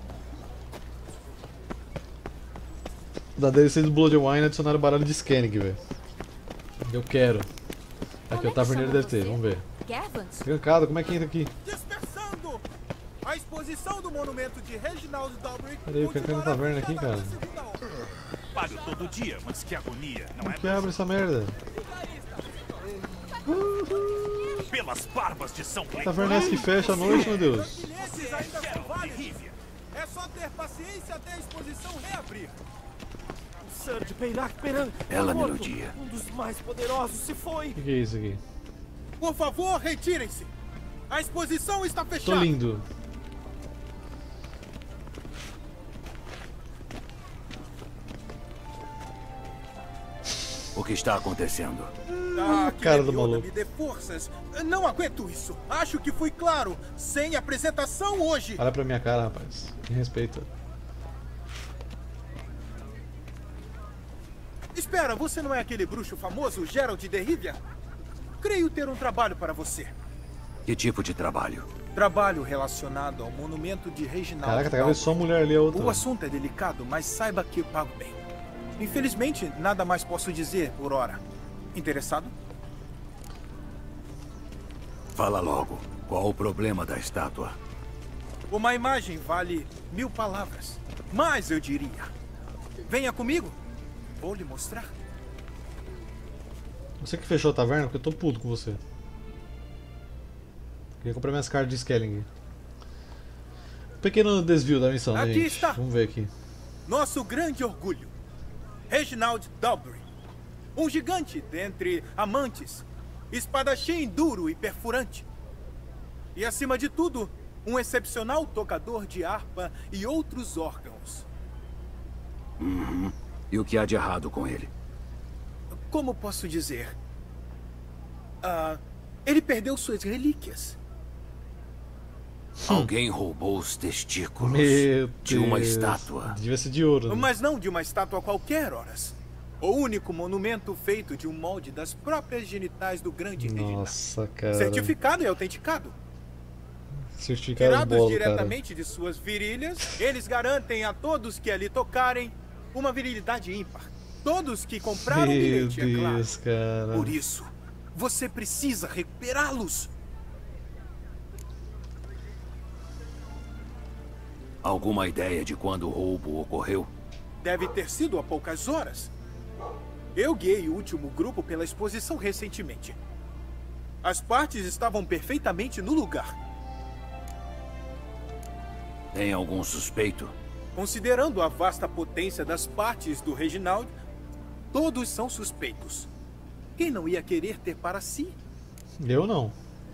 Speaker 1: Da D L C do Blood and Wine adicionaram o baralho de Skelling, velho. Eu quero. Aqui, o Taverneiro deve ter, vamos ver.
Speaker 3: Gervans?
Speaker 1: Trancado, como é que entra aqui?
Speaker 4: Dispersando! A exposição do monumento de Reginald Dalbury.
Speaker 1: Peraí, eu quero entrar na taverna aqui, cara.
Speaker 4: Pago todo dia, mas que agonia, não
Speaker 1: Como
Speaker 4: é?
Speaker 1: que abre essa merda?
Speaker 4: Pelas barbas de São Clemente.
Speaker 1: Taverna é essa que fecha à noite, meu Deus.
Speaker 4: Esses ainda são válidos. É só ter paciência até a exposição reabrir. Sir de Peyrac Peran.
Speaker 5: Bela
Speaker 4: morto.
Speaker 5: melodia.
Speaker 4: Um dos mais poderosos se foi.
Speaker 1: O que, que é isso aqui?
Speaker 4: Por favor, retirem-se. A exposição está
Speaker 1: Tô
Speaker 4: fechada.
Speaker 1: lindo.
Speaker 5: O que está acontecendo?
Speaker 4: Ah, que
Speaker 1: Cara do
Speaker 4: Melioda
Speaker 1: maluco.
Speaker 4: me dê forças. Não aguento isso. Acho que fui claro. Sem apresentação hoje.
Speaker 1: Olha pra minha cara, rapaz. Me respeita.
Speaker 4: Espera, você não é aquele bruxo famoso, Geralt de Rivia? Creio ter um trabalho para você.
Speaker 5: Que tipo de trabalho?
Speaker 4: Trabalho relacionado ao monumento de Reginald.
Speaker 1: Caraca, tá cabendo só mulher ali a outra.
Speaker 4: O assunto é delicado, mas saiba que eu pago bem. Infelizmente, nada mais posso dizer por hora. Interessado?
Speaker 5: Fala logo. Qual o problema da estátua?
Speaker 4: Uma imagem vale mil palavras. Mas eu diria. Venha comigo. Vou lhe mostrar.
Speaker 1: Você que fechou a taverna, porque eu tô puto com você. Queria comprar minhas cartas de Skelling. Pequeno desvio da missão, né,
Speaker 4: Aqui
Speaker 1: gente?
Speaker 4: está.
Speaker 1: Vamos ver aqui.
Speaker 4: Nosso grande orgulho. Reginald Dalbury. Um gigante dentre amantes. Espadachim duro e perfurante. E acima de tudo, um excepcional tocador de harpa e outros órgãos.
Speaker 5: Uhum. E o que há de errado com ele?
Speaker 4: Como posso dizer? Ah, ele perdeu suas relíquias.
Speaker 5: Alguém roubou os testículos
Speaker 1: Meu
Speaker 5: de uma
Speaker 1: Deus.
Speaker 5: estátua.
Speaker 1: Devia ser de ouro, né?
Speaker 4: Mas não de uma estátua qualquer, horas. O único monumento feito de um molde das próprias genitais do grande Reginald.
Speaker 1: Nossa, cara.
Speaker 4: Certificado e autenticado.
Speaker 1: Certificado
Speaker 4: Tirados
Speaker 1: bolo,
Speaker 4: diretamente de suas virilhas, eles garantem a todos que ali tocarem uma virilidade ímpar. Todos que compraram o
Speaker 1: Meu
Speaker 4: bilhete, é claro.
Speaker 1: Deus, cara.
Speaker 4: Por isso, você precisa recuperá-los.
Speaker 5: Alguma ideia de quando o roubo ocorreu?
Speaker 4: Deve ter sido há poucas horas. Eu guiei o último grupo pela exposição recentemente. As partes estavam perfeitamente no lugar.
Speaker 5: Tem algum suspeito?
Speaker 4: Considerando a vasta potência das partes do Reginald, todos são suspeitos. Quem não ia querer ter para si?
Speaker 1: Eu não.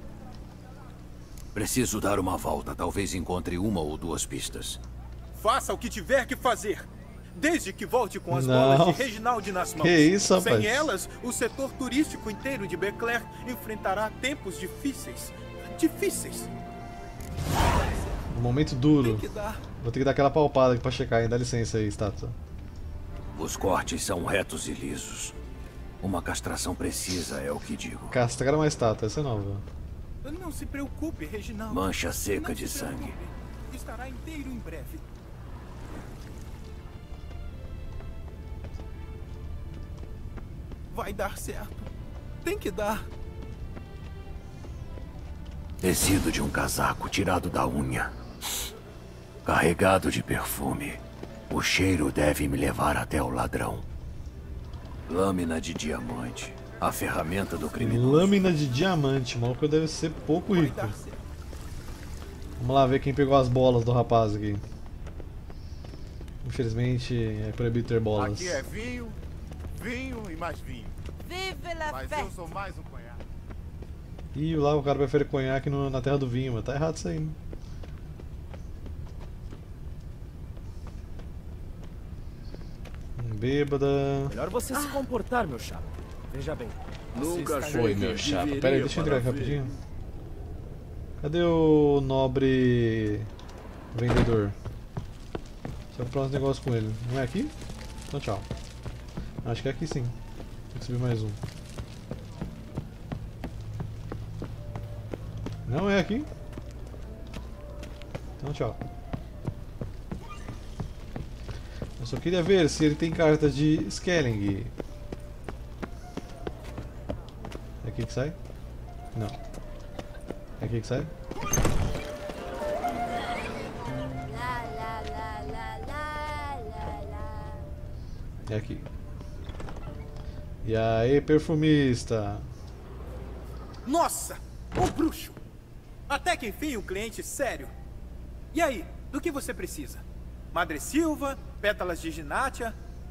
Speaker 5: Preciso dar uma volta. Talvez encontre uma ou duas pistas.
Speaker 4: Faça o que tiver que fazer. Desde que volte com as
Speaker 1: Não.
Speaker 4: bolas de Reginald nas mãos.
Speaker 1: Que isso, rapaz?
Speaker 4: Sem elas, o setor turístico inteiro de Beclair enfrentará tempos difíceis. Difíceis.
Speaker 1: Um momento duro.
Speaker 4: Tem que dar.
Speaker 1: Vou ter que dar aquela palpada aqui pra checar, hein? Dá licença aí, estátua.
Speaker 5: Os cortes são retos e lisos. Uma castração precisa, é o que digo.
Speaker 1: Castrar uma estátua, essa é nova.
Speaker 4: Não se preocupe, Reginaldo.
Speaker 5: Mancha seca
Speaker 4: Não
Speaker 5: de
Speaker 4: se
Speaker 5: sangue.
Speaker 4: preocupe. Estará inteiro em breve. Vai dar certo. Tem que dar.
Speaker 5: Tecido de um casaco tirado da unha. Carregado de perfume. O cheiro deve me levar até o ladrão. Lâmina de diamante. A ferramenta do criminoso.
Speaker 1: Lâmina de diamante. O maluco deve ser pouco rico. Vamos lá ver quem pegou as bolas do rapaz aqui. Infelizmente é proibido ter bolas.
Speaker 2: Aqui é vinho, vinho e mais vinho.
Speaker 3: Vive la
Speaker 2: Mas
Speaker 3: fé.
Speaker 2: eu sou mais um conhaque.
Speaker 1: Ih, lá o cara prefere conhaque no, na terra do vinho, mas tá errado isso aí. Né? Bêbada.
Speaker 14: Melhor você se comportar, meu chapa. Veja bem.
Speaker 1: Nunca foi, meu chapa. Pera aí, deixa eu entrar aqui rapidinho. Cadê o nobre vendedor? Deixa eu falar uns negócios com ele. Não é aqui? Então tchau. Acho que é aqui sim. Tem que subir mais um. Não é aqui? Então tchau. Eu só queria ver se ele tem cartas de Skelling. É aqui que sai? Não. É aqui que sai? É aqui. E aí, perfumista?
Speaker 4: Nossa! O bruxo! Até que enfim um cliente sério. E aí, do que você precisa? Madre Silva, pétalas de ginátia?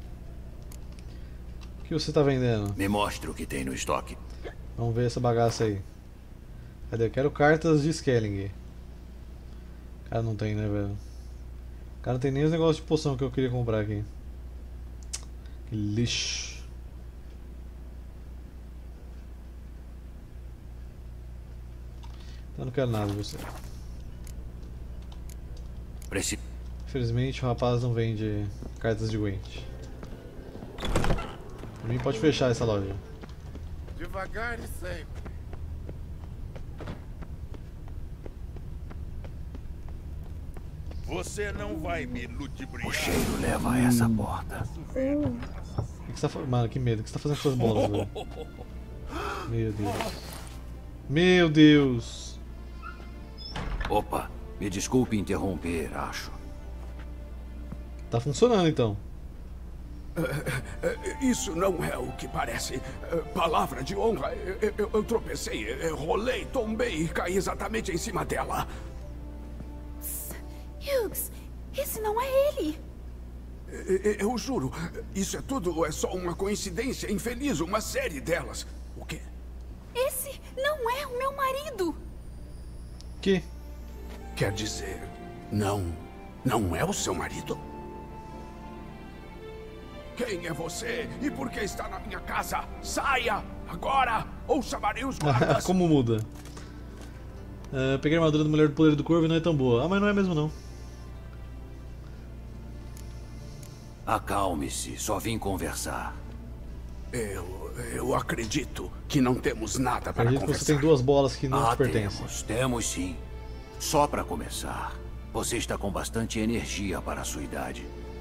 Speaker 1: O que você tá vendendo?
Speaker 5: Me mostre o que tem no estoque.
Speaker 1: Vamos ver essa bagaça aí. Cadê? Eu quero cartas de Skelling. Cara, não tem, né, velho? Cara, não tem nem os negócios de poção que eu queria comprar aqui. Que lixo. Eu não quero nada de você.
Speaker 5: Preci...
Speaker 1: Infelizmente o rapaz não vende cartas de Gwent. Por mim pode fechar essa loja.
Speaker 2: Devagar e sempre.
Speaker 15: Você não vai me ludibriar.
Speaker 5: O cheiro leva a essa porta.
Speaker 1: O que, que você tá fazendo? Mano, que medo. O que você tá fazendo com suas bolas, velho? Meu Deus. Meu Deus.
Speaker 5: Opa, me desculpe interromper, acho.
Speaker 1: Tá funcionando então.
Speaker 16: Isso não é o que parece. Palavra de honra. Eu, eu, eu tropecei, eu rolei, tombei e caí exatamente em cima dela.
Speaker 3: Hughes, esse não é ele.
Speaker 16: Eu juro, isso é tudo, é só uma coincidência infeliz, uma série delas. O quê?
Speaker 3: Esse não é o meu marido.
Speaker 1: Que?
Speaker 16: Quer dizer, não, não é o seu marido? Quem é você e por que está na minha casa? Saia agora ou chamarei os guardas.
Speaker 1: Como muda? Uh, peguei a armadura da mulher do poder do corvo e não é tão boa. Ah, mas não é mesmo não.
Speaker 5: Acalme-se, só vim conversar.
Speaker 16: Eu, eu acredito que não temos nada para
Speaker 1: acredito
Speaker 16: conversar.
Speaker 1: Que você tem duas bolas que não
Speaker 5: ah,
Speaker 1: te pertencem.
Speaker 5: Temos, temos sim. Só para começar, você está com bastante energia para a sua idade.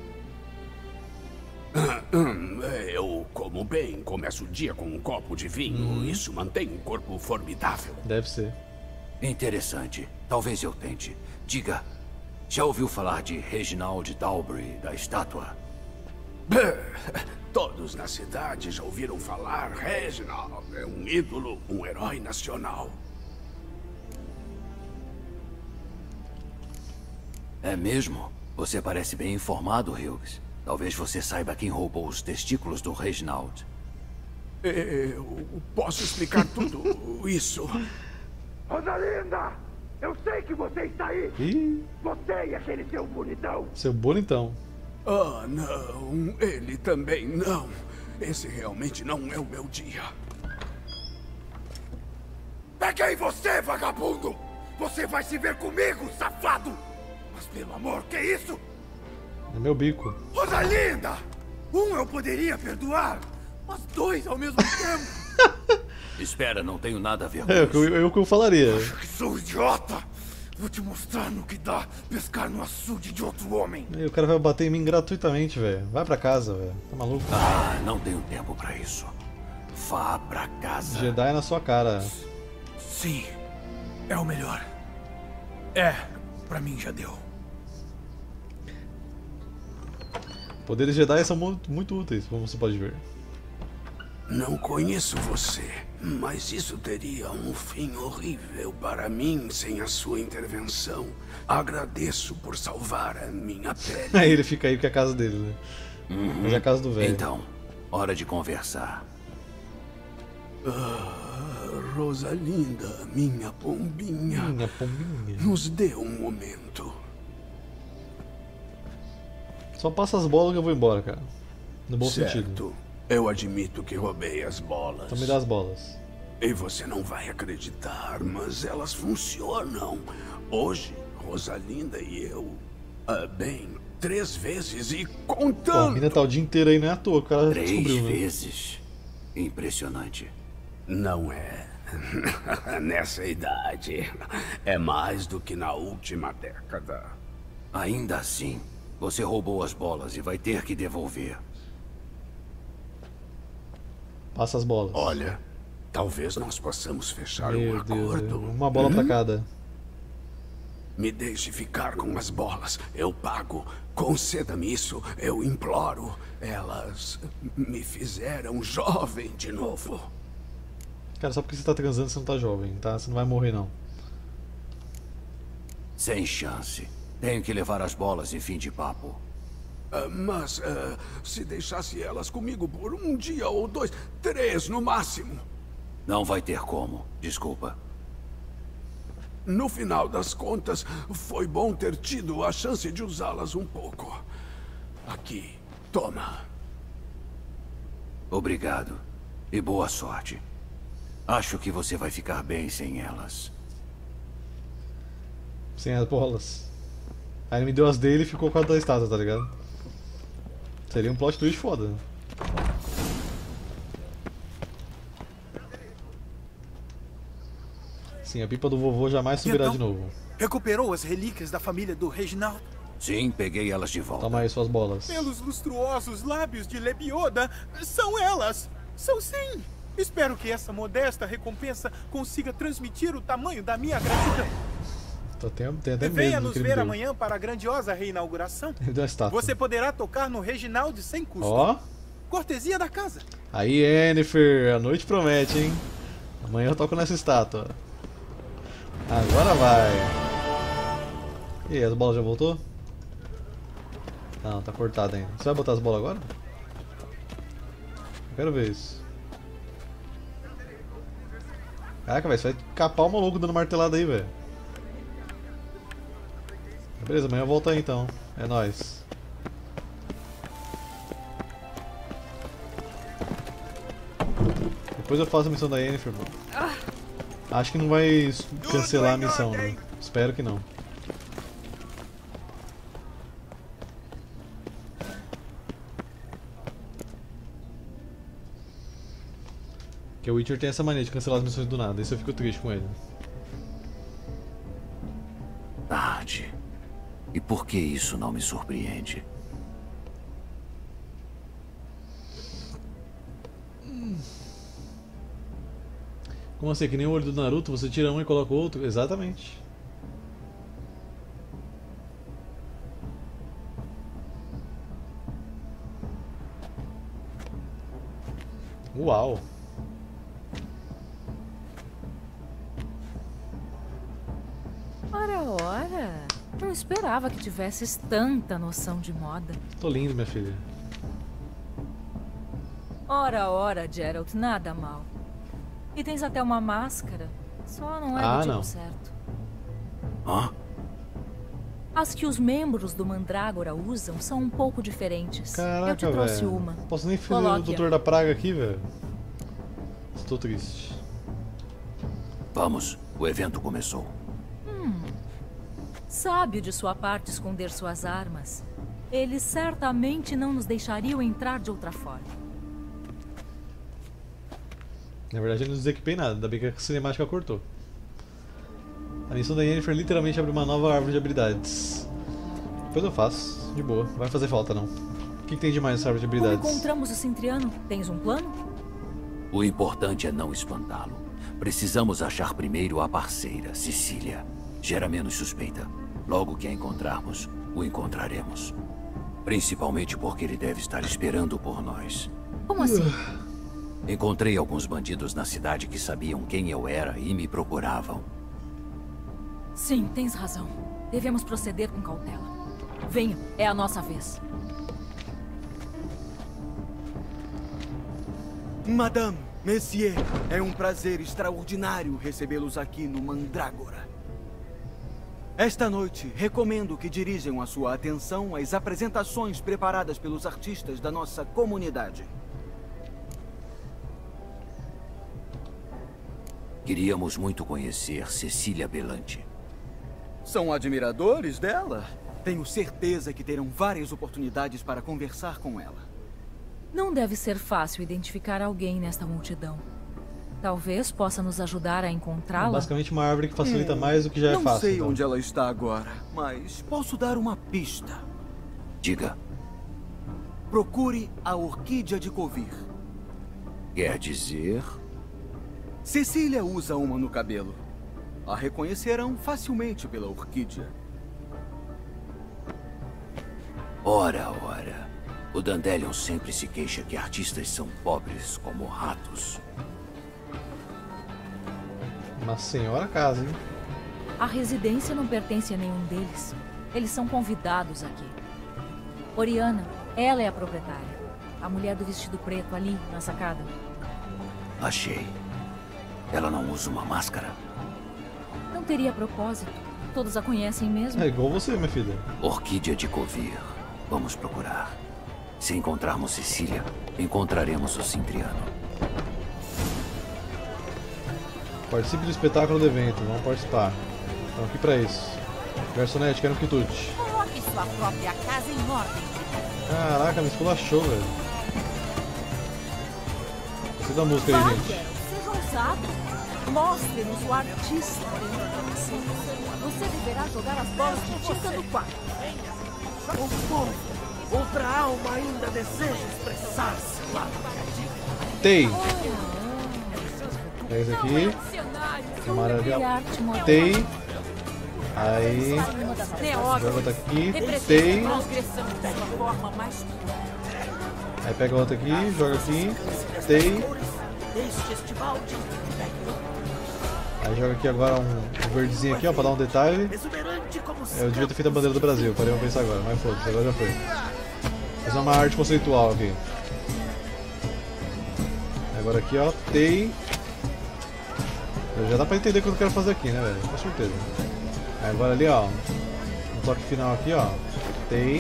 Speaker 16: Eu como bem, começo o dia com um copo de vinho. Hum. Isso mantém um corpo formidável.
Speaker 1: Deve ser.
Speaker 5: Interessante. Talvez eu tente. Diga, já ouviu falar de Reginald Dalbury, da estátua?
Speaker 16: Todos na cidade já ouviram falar. Reginald é um ídolo, um herói nacional.
Speaker 5: É mesmo? Você parece bem informado, Hughes. Talvez você saiba quem roubou os testículos do Reginald.
Speaker 16: Eu posso explicar tudo isso.
Speaker 15: Rosalinda! Eu sei que você está aí!
Speaker 1: Ih.
Speaker 15: Você e aquele seu bonitão!
Speaker 1: Seu bonitão.
Speaker 16: Ah, não. Ele também não. Esse realmente não é o meu dia.
Speaker 15: Peguei você, vagabundo! Você vai se ver comigo, safado! Mas pelo amor, que isso?
Speaker 1: É meu bico.
Speaker 15: Rosalinda! Um eu poderia perdoar, mas dois ao mesmo tempo.
Speaker 5: Espera, não tenho nada a ver com
Speaker 1: É,
Speaker 5: isso.
Speaker 1: eu, eu, eu que eu falaria.
Speaker 15: Acho que sou idiota. Vou te mostrar no que dá pescar no açude de outro homem.
Speaker 1: E o cara vai bater em mim gratuitamente, velho. Vai pra casa, velho. Tá maluco?
Speaker 5: Ah, não tenho tempo pra isso. Vá pra casa.
Speaker 1: Jedi na sua cara.
Speaker 15: Sim, é o melhor. É, pra mim já deu.
Speaker 1: Poderes Jedi são muito, muito úteis, como você pode ver.
Speaker 16: Não conheço você, mas isso teria um fim horrível para mim sem a sua intervenção. Agradeço por salvar a minha pele.
Speaker 1: Aí ele fica aí porque é a casa dele, né?
Speaker 5: Uhum.
Speaker 1: Mas é a casa do velho.
Speaker 5: Então, hora de conversar.
Speaker 16: Ah, Rosalinda, minha pombinha.
Speaker 1: Minha pombinha.
Speaker 16: Nos dê um momento.
Speaker 1: Só passa as bolas que eu vou embora, cara. No bom
Speaker 16: certo.
Speaker 1: sentido.
Speaker 16: Eu admito que roubei as bolas.
Speaker 1: Então me dá as bolas.
Speaker 16: E você não vai acreditar, mas elas funcionam. Hoje, Rosalinda e eu... Ah, bem, três vezes e
Speaker 1: Pô, a
Speaker 16: contando.
Speaker 1: mina tá o dia inteiro aí, não é à toa, o cara
Speaker 5: Três
Speaker 1: descobriu, né?
Speaker 5: vezes. Impressionante.
Speaker 16: Não é. Nessa idade. É mais do que na última década.
Speaker 5: Ainda assim, você roubou as bolas e vai ter que devolver.
Speaker 1: Passa as bolas.
Speaker 16: Olha, talvez nós possamos fechar
Speaker 1: Meu
Speaker 16: um
Speaker 1: Deus,
Speaker 16: acordo.
Speaker 1: uma bola pra cada.
Speaker 16: Me deixe ficar com as bolas. Eu pago. Conceda-me isso. Eu imploro. Elas me fizeram jovem de novo.
Speaker 1: Cara, só porque você tá transando você não tá jovem, tá? Você não vai morrer, não.
Speaker 5: Sem chance. Tenho que levar as bolas e fim de papo.
Speaker 16: Ah, mas ah, se deixasse elas comigo por um dia ou dois, três no máximo.
Speaker 5: Não vai ter como. Desculpa.
Speaker 16: No final das contas, foi bom ter tido a chance de usá-las um pouco. Aqui, toma.
Speaker 5: Obrigado. E boa sorte. Acho que você vai ficar bem sem elas.
Speaker 1: Sem as bolas. Aí ele me deu as dele e ficou com a da estátua, tá ligado? Seria um plot twist foda, né? Sim, a pipa do vovô jamais subirá
Speaker 4: Então,
Speaker 1: de novo.
Speaker 4: Recuperou as relíquias da família do Reginaldo?
Speaker 5: Sim, peguei elas de volta.
Speaker 1: Toma aí suas bolas.
Speaker 4: Pelos lustruosos lábios de Lebioda, são elas! São sim! Espero que essa modesta recompensa consiga transmitir o tamanho da minha gratidão.
Speaker 1: Tô até, tenho até
Speaker 4: Venha
Speaker 1: medo do
Speaker 4: nos
Speaker 1: que ele
Speaker 4: ver
Speaker 1: me deu.
Speaker 4: amanhã para a grandiosa reinauguração.
Speaker 1: Ele deu uma estátua.
Speaker 4: Você poderá tocar no Reginaldo sem custo.
Speaker 1: Ó.
Speaker 4: Cortesia da casa.
Speaker 1: Aí, Yennefer, a noite promete, hein? Amanhã eu toco nessa estátua. Agora vai. E aí, as bolas já voltou? Não, tá cortado ainda. Você vai botar as bolas agora? Eu quero ver isso. Caraca, velho, você vai capar o maluco dando martelada aí, velho. Beleza, amanhã eu volto aí então. É nóis. Depois eu faço a missão da Yennefer, mano. Acho que não vai cancelar a missão, né? Espero que não. Porque o Witcher tem essa mania de cancelar as missões do nada, isso eu fico triste com ele.
Speaker 5: Tarde. E por que isso não me surpreende?
Speaker 1: Como assim? Que nem o olho do Naruto, você tira um e coloca o outro? Exatamente. Uau!
Speaker 10: Ora, ora. Não esperava que tivesses tanta noção de moda.
Speaker 1: Tô lindo, minha filha.
Speaker 10: Ora, ora, Geralt, nada mal. E tens até uma máscara. Só não é
Speaker 1: Ah,
Speaker 10: do tipo
Speaker 1: não.
Speaker 10: certo.
Speaker 5: Hã?
Speaker 10: As que os membros do Mandrágora usam são um pouco diferentes.
Speaker 1: Caraca,
Speaker 10: Eu te trouxe
Speaker 1: velho.
Speaker 10: uma.
Speaker 1: Posso nem fazer o
Speaker 10: Coloque-a.
Speaker 1: Doutor da Praga aqui, velho. Estou triste.
Speaker 5: Vamos, o evento começou.
Speaker 10: Hum. Sábio de sua parte esconder suas armas. Eles certamente não nos deixariam entrar de outra forma.
Speaker 1: Na verdade eu não desequipei nada, ainda bem que a cinemática cortou. A missão da Yennefer literalmente abre uma nova árvore de habilidades. Depois eu faço, de boa, não vai fazer falta não. O que, que tem de mais nessa árvore de habilidades?
Speaker 10: Como encontramos o Cintriano? Tens um plano?
Speaker 5: O importante é não espantá-lo. Precisamos achar primeiro a parceira, Cecília. Gera menos suspeita. Logo que a encontrarmos, o encontraremos. Principalmente porque ele deve estar esperando por nós.
Speaker 10: Como assim?
Speaker 5: Encontrei alguns bandidos na cidade que sabiam quem eu era e me procuravam.
Speaker 10: Sim, tens razão. Devemos proceder com cautela. Venham, é a nossa vez.
Speaker 6: Madame, Messier, é um prazer extraordinário recebê-los aqui no Mandrágora. Esta noite, recomendo que dirijam a sua atenção às apresentações preparadas pelos artistas da nossa comunidade.
Speaker 5: Queríamos muito conhecer Cecília Belante.
Speaker 6: São admiradores dela? Tenho certeza que terão várias oportunidades para conversar com ela.
Speaker 10: Não deve ser fácil identificar alguém nesta multidão. Talvez possa nos ajudar a encontrá-la.
Speaker 1: Basicamente uma árvore que facilita hum, mais do que já é
Speaker 6: não
Speaker 1: fácil.
Speaker 6: Não sei
Speaker 1: então.
Speaker 6: onde ela está agora, mas posso dar uma pista.
Speaker 5: Diga.
Speaker 6: Procure a Orquídea de Kovir.
Speaker 5: Quer dizer...
Speaker 6: Cecília usa uma no cabelo. A reconhecerão facilmente pela orquídea.
Speaker 5: Ora, ora. O Dandelion sempre se queixa que artistas são pobres como ratos.
Speaker 1: Uma senhora casa, hein?
Speaker 10: A residência não pertence a nenhum deles. Eles são convidados aqui. Oriana, ela é a proprietária. A mulher do vestido preto ali, na sacada.
Speaker 5: Achei. Ela não usa uma máscara?
Speaker 10: Não teria propósito. Todos a conhecem mesmo.
Speaker 1: É igual você, minha filha.
Speaker 5: Orquídea de Kovir. Vamos procurar. Se encontrarmos Cecília, encontraremos o Cintriano.
Speaker 1: Participe do espetáculo do evento. Vamos participar. Estamos aqui pra isso. Garçonete, quero um quitute.
Speaker 17: Coloque sua própria casa em ordem.
Speaker 1: Caraca, me esculachou, velho. Gostei da música aí, gente.
Speaker 10: Seja ousado. Mostre-nos o artista. Você deverá jogar as bolas de tinta no quarto.
Speaker 15: O povo, outra alma ainda deseja expressar-se.
Speaker 1: Tei. É esse aqui. Maravilha. Tei. Aí. Joga outra aqui. Tei. Aí pega outra aqui, joga aqui. Tei. Aí joga aqui agora um, um verdezinho aqui, ó, pra dar um detalhe. Eu devia ter feito a bandeira do Brasil, parei pra pensar agora, mas foda-se, agora já foi. Vou fazer uma arte conceitual aqui. Agora aqui, ó, Tei. Já dá pra entender o que eu quero fazer aqui, né, velho? Com certeza. Aí agora ali, ó, um toque final aqui, ó, Tei.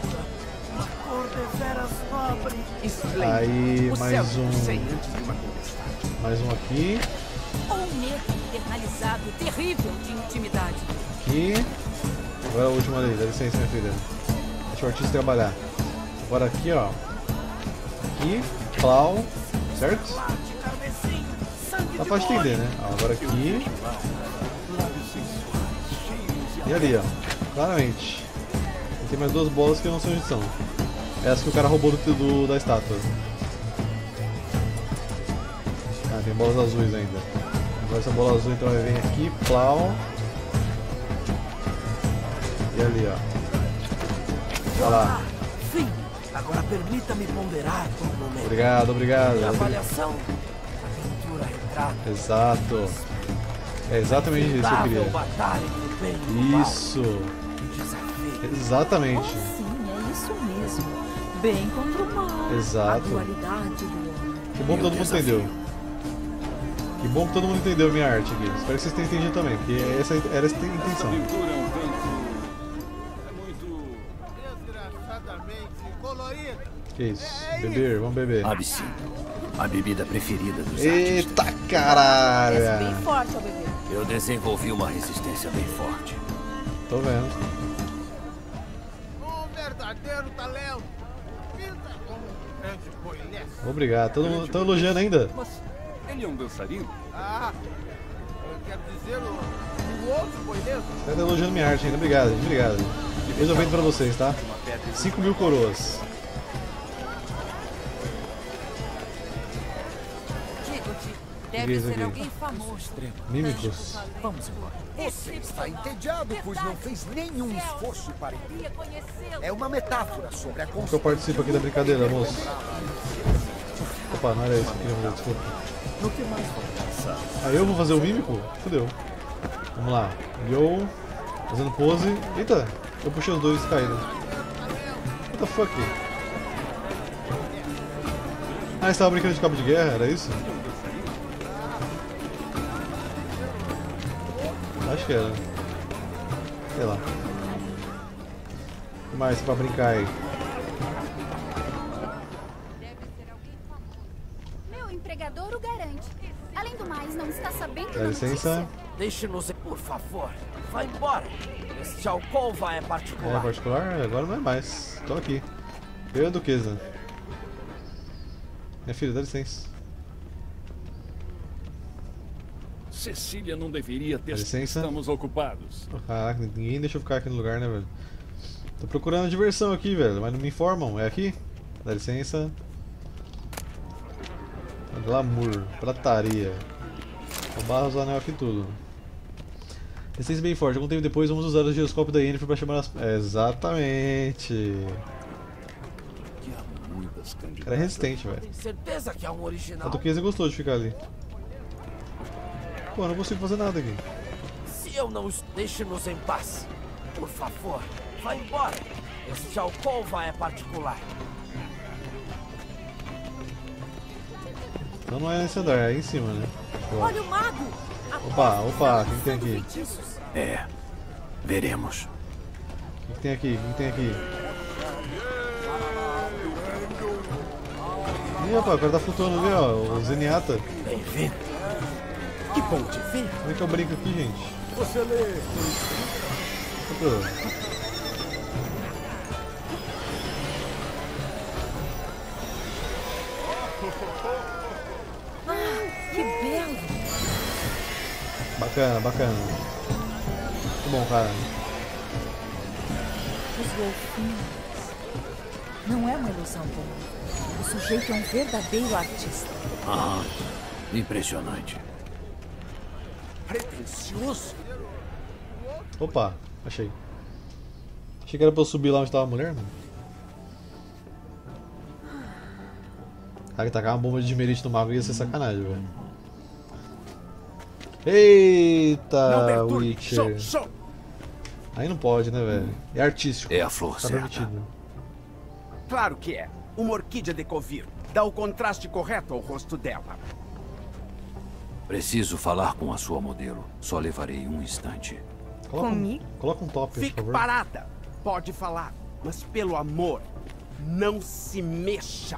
Speaker 1: Aí mais um. Mais um aqui.
Speaker 17: Um medo internalizado terrível de intimidade.
Speaker 1: Aqui. Agora a última ali, dá licença, minha filha. Deixa o artista trabalhar. Agora aqui, ó. Aqui, plau, certo? Dá pra entender, né? Ó, agora aqui. E ali, ó. Claramente. E tem mais duas bolas que eu não sei onde são. Essa que o cara roubou do, do, da estátua. Ah, tem bolas azuis ainda. Agora essa bola azul então vai vir aqui, plau. E ali, ó. Olha lá.
Speaker 15: Fim. Agora permita-me ponderar por um momento.
Speaker 1: Obrigado, obrigado.
Speaker 15: A avaliação, a aventura retrata.
Speaker 1: Exato. É exatamente isso que eu queria.
Speaker 15: Batalha do bem e do mal.
Speaker 1: Isso. Exatamente.
Speaker 10: Oh, sim, é isso mesmo. Bem contra o mal.
Speaker 1: Exato.
Speaker 10: A dualidade do homem.
Speaker 1: Que bom que todo mundo entendeu. Que bom que todo mundo entendeu a minha arte aqui. Espero que vocês tenham entendido também, porque essa era essa a intenção. Que isso? Beber, vamos beber.
Speaker 5: Absinto. A bebida preferida dos
Speaker 1: Eita
Speaker 5: artistas.
Speaker 1: caralho!
Speaker 10: É bem forte ao beber.
Speaker 5: Eu desenvolvi uma resistência bem forte.
Speaker 1: Tô vendo.
Speaker 15: Um verdadeiro talento. Pinta como um grande boilete.
Speaker 1: Obrigado. Tão, tão elogiando ainda?
Speaker 9: Mas ele é um dançarino?
Speaker 15: Ah, eu quero dizer o, o outro boileiro.
Speaker 1: Você tá elogiando minha arte ainda. Obrigado, gente. Obrigado. Depois eu vendo pra vocês, tá? cinco mil coroas.
Speaker 17: Deve ser alguém famoso.
Speaker 1: Mímicos.
Speaker 17: Vamos embora.
Speaker 18: Você está entediado, pois não fez nenhum esforço para entender. É uma metáfora sobre a
Speaker 1: Como que eu participo aqui da brincadeira, moço? Opa, não era isso que eu queria fazer, desculpa.
Speaker 14: No que mais vamos pensar?
Speaker 1: Aí eu vou fazer o mímico? Fudeu. Vamos lá. Yo, fazendo pose. Eita, eu puxei os dois caíram. What the fuck? Ah, você tava brincando de cabo de guerra, era isso? Acho que era. Sei lá. O que mais pra brincar aí?
Speaker 19: Meu empregador o garante. Além do mais, não está sabendo
Speaker 1: Dá licença.
Speaker 20: Deixe-nos, por favor. Vá embora. Este alcova é particular.
Speaker 1: É particular? Agora não é mais. Tô aqui. Eu e a Duquesa. Minha filha, dá licença.
Speaker 5: Cecília não deveria ter.
Speaker 1: Dá licença.
Speaker 5: Estamos ocupados.
Speaker 1: Caraca, ninguém deixa eu ficar aqui no lugar, né, velho? Tô procurando diversão aqui, velho, mas não me informam. É aqui? Dá licença. Glamour, prataria. Roubar os anel aqui tudo. Licença bem forte. Algum tempo depois vamos usar o giroscópio da Yennefer pra chamar as... É, exatamente. O cara é resistente, velho.
Speaker 20: Tem certeza que é um original?
Speaker 1: A Duquesa gostou de ficar ali. Pô, eu não consigo fazer nada aqui.
Speaker 20: Se eu não... Deixe-nos em paz. Por favor, vá embora. Este alcova é particular.
Speaker 1: Então não é nesse andar, é aí em cima, né? Boa.
Speaker 10: Olha o mago!
Speaker 1: Opa, opa, o que, que tem aqui?
Speaker 5: É, veremos.
Speaker 1: O que, que tem aqui? O que, que tem aqui? Ih, rapaz, o cara tá flutuando ali, ó, o Zenyatta.
Speaker 20: Bem-vindo. Que bom te ver.
Speaker 1: Como é que eu brinco aqui, gente?
Speaker 15: Você lê.
Speaker 10: Ah, que belo!
Speaker 1: Bacana, bacana. Muito bom, cara.
Speaker 10: Os golfinhos. Não é uma ilusão boa. O sujeito é um verdadeiro artista.
Speaker 5: Ah, impressionante.
Speaker 20: Pretencioso.
Speaker 1: Opa, achei. Achei que era pra eu subir lá onde tava a mulher, mano. Cara, que tacar uma bomba de dimerite no mago ia ser sacanagem, velho. Eita, Witcher.
Speaker 20: Show, show.
Speaker 1: Aí não pode, né, velho? É artístico.
Speaker 5: É a flor
Speaker 1: tá
Speaker 5: certa.
Speaker 1: permitido.
Speaker 11: Claro que é. Uma orquídea de Kovir. Dá o contraste correto ao rosto dela.
Speaker 5: Preciso falar com a sua modelo. Só levarei um instante.
Speaker 1: Coloca um, coloca um top,
Speaker 11: Fique
Speaker 1: por favor.
Speaker 11: parada. Pode falar. Mas pelo amor, não se mexa.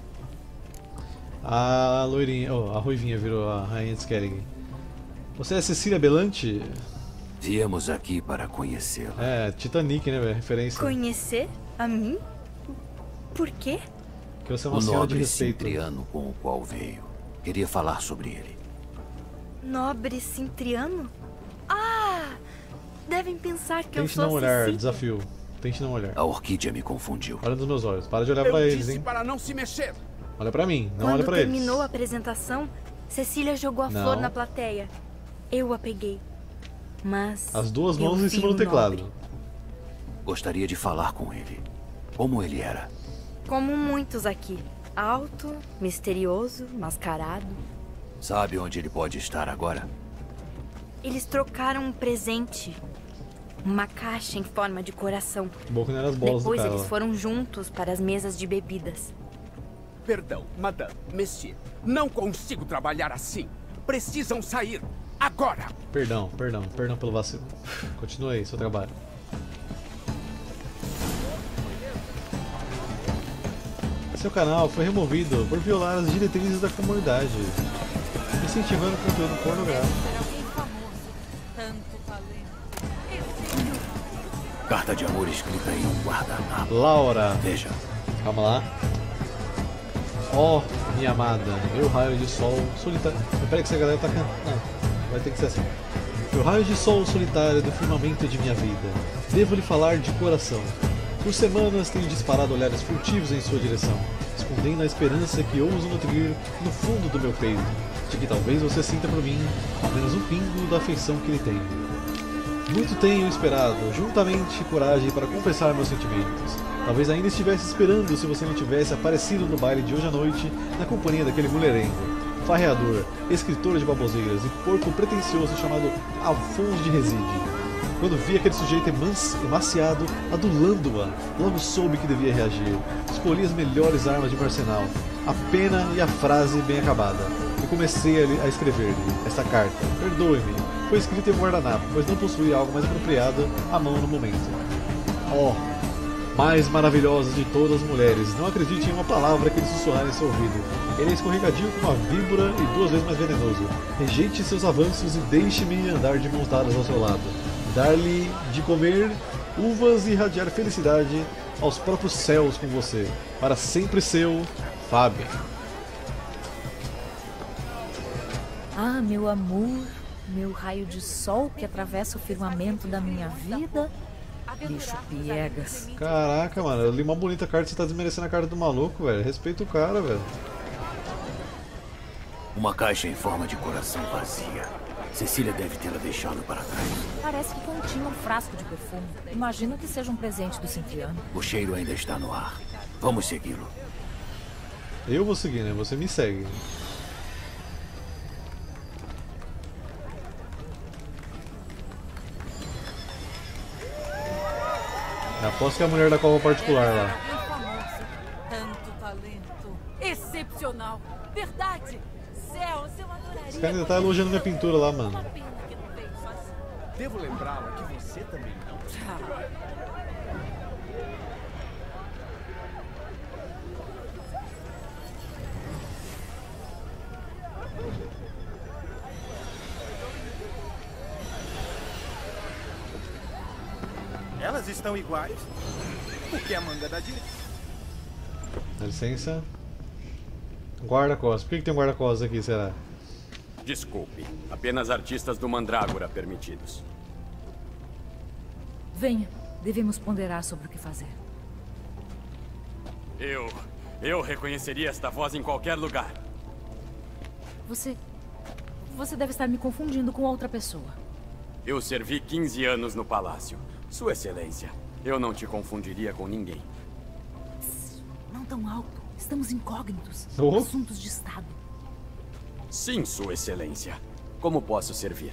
Speaker 1: A loirinha, oh, a ruivinha virou a rainha de Skellig. Você é Cecília Belante?
Speaker 5: Viemos aqui para conhecê-la.
Speaker 1: É, Titanic, né, velho? Referência.
Speaker 21: Conhecer a mim? Por quê?
Speaker 1: Que você é uma
Speaker 5: O
Speaker 1: senhora de
Speaker 5: nobre
Speaker 1: respeito.
Speaker 5: Cintriano com o qual veio. Queria falar sobre ele.
Speaker 21: Nobre Cintriano? Ah! Devem pensar que eu
Speaker 1: Tente
Speaker 21: sou
Speaker 1: não olhar,
Speaker 21: Cecília.
Speaker 1: desafio. Tente não olhar.
Speaker 5: A orquídea me confundiu.
Speaker 1: Olha nos meus olhos. Para de olhar
Speaker 11: Eu
Speaker 1: pra eles,
Speaker 11: disse
Speaker 1: hein?
Speaker 11: para não se mexer.
Speaker 1: Olha pra mim, não
Speaker 21: Quando
Speaker 1: olha pra eles.
Speaker 21: terminou a apresentação, Cecília jogou a
Speaker 1: Não.
Speaker 21: flor na plateia. Eu a peguei. Mas
Speaker 1: As duas
Speaker 21: eu
Speaker 1: mãos em
Speaker 21: vi
Speaker 1: cima do
Speaker 21: um
Speaker 1: teclado.
Speaker 21: nobre.
Speaker 5: Gostaria de falar com ele. Como ele era?
Speaker 21: Como muitos aqui. Alto, misterioso, mascarado.
Speaker 5: Sabe onde ele pode estar agora?
Speaker 21: Eles trocaram um presente. Uma caixa em forma de coração.
Speaker 1: Bom que não era as bolas
Speaker 21: Depois
Speaker 1: do cara
Speaker 21: eles
Speaker 1: lá.
Speaker 21: foram juntos para as mesas de bebidas.
Speaker 11: Perdão, madame, monsieur. Não consigo trabalhar assim. Precisam sair. Agora!
Speaker 1: Perdão, perdão, perdão pelo vacilo. Continua aí, seu trabalho. Seu canal foi removido por violar as diretrizes da comunidade, incentivando conteúdo pornográfico.
Speaker 17: Alguém famoso. Tanto talento.
Speaker 5: Carta de amor escrita em um guardanapo.
Speaker 1: Laura.
Speaker 5: Veja.
Speaker 1: Calma lá. Ó, oh, minha amada, meu raio de sol solitário. Peraí que essa galera tá cantando. Não, vai ter que ser assim. Meu raio de sol solitário do firmamento de minha vida. Devo lhe falar de coração. Por semanas tenho disparado olhares furtivos em sua direção, escondendo a esperança que ouso nutrir no fundo do meu peito, de que talvez você sinta por mim apenas um pingo da afeição que lhe tenho. Muito tenho esperado, juntamente coragem para confessar meus sentimentos. Talvez ainda estivesse esperando se você não tivesse aparecido no baile de hoje à noite na companhia daquele mulherengo, farreador, escritor de baboseiras e porco pretensioso chamado Alfonso de Reside. Quando vi aquele sujeito emaciado, adulando-a, logo soube que devia reagir. Escolhi as melhores armas de meu arsenal, a pena e a frase bem acabada. E comecei a escrever-lhe esta carta. Perdoe-me, foi escrita em um guardanapo, pois não possuía algo mais apropriado à mão no momento. Oh, mais maravilhosa de todas as mulheres, não acredite em uma palavra que ele sussurrar em seu ouvido. Ele é escorregadio como uma víbora e duas vezes mais venenoso. Rejeite seus avanços e deixe-me andar de mãos dadas ao seu lado. Dar-lhe de comer uvas e irradiar felicidade aos próprios céus com você. Para sempre seu, Fábio.
Speaker 10: Ah, meu amor, meu raio de sol que atravessa o firmamento da minha vida. Bicho piegas.
Speaker 1: Caraca, mano, eu li uma bonita carta e você tá desmerecendo a carta do maluco, velho. Respeita o cara, velho.
Speaker 5: Uma caixa em forma de coração vazia. Cecília deve tê-la deixado para trás.
Speaker 10: Parece que continha um frasco de perfume. Imagino que seja um presente do Cipriano.
Speaker 5: O cheiro ainda está no ar. Vamos segui-lo.
Speaker 1: Eu vou seguir, né? Você me segue. Aposto que é a mulher da cova particular lá.
Speaker 17: Tanto talento. Excepcional. Verdade. Céu, eu adoraria.
Speaker 1: Esse cara ainda tá elogiando minha pintura lá, mano.
Speaker 6: Devo lembrá-la que você também não.
Speaker 4: Elas estão iguais. Porque a manga da direita.
Speaker 1: Dá licença. Guarda-costas. Por que, que tem um guarda-costas aqui, será?
Speaker 8: Desculpe. Apenas artistas do Mandrágora permitidos.
Speaker 10: Venha. Devemos ponderar sobre o que fazer.
Speaker 8: Eu... Eu reconheceria esta voz em qualquer lugar.
Speaker 10: Você... Você deve estar me confundindo com outra pessoa.
Speaker 8: Eu servi quinze anos no palácio. Sua Excelência, eu não te confundiria com ninguém.
Speaker 10: Psst, não tão alto. Estamos incógnitos.
Speaker 1: Oh.
Speaker 10: Assuntos de Estado.
Speaker 8: Sim, Sua Excelência. Como posso servir?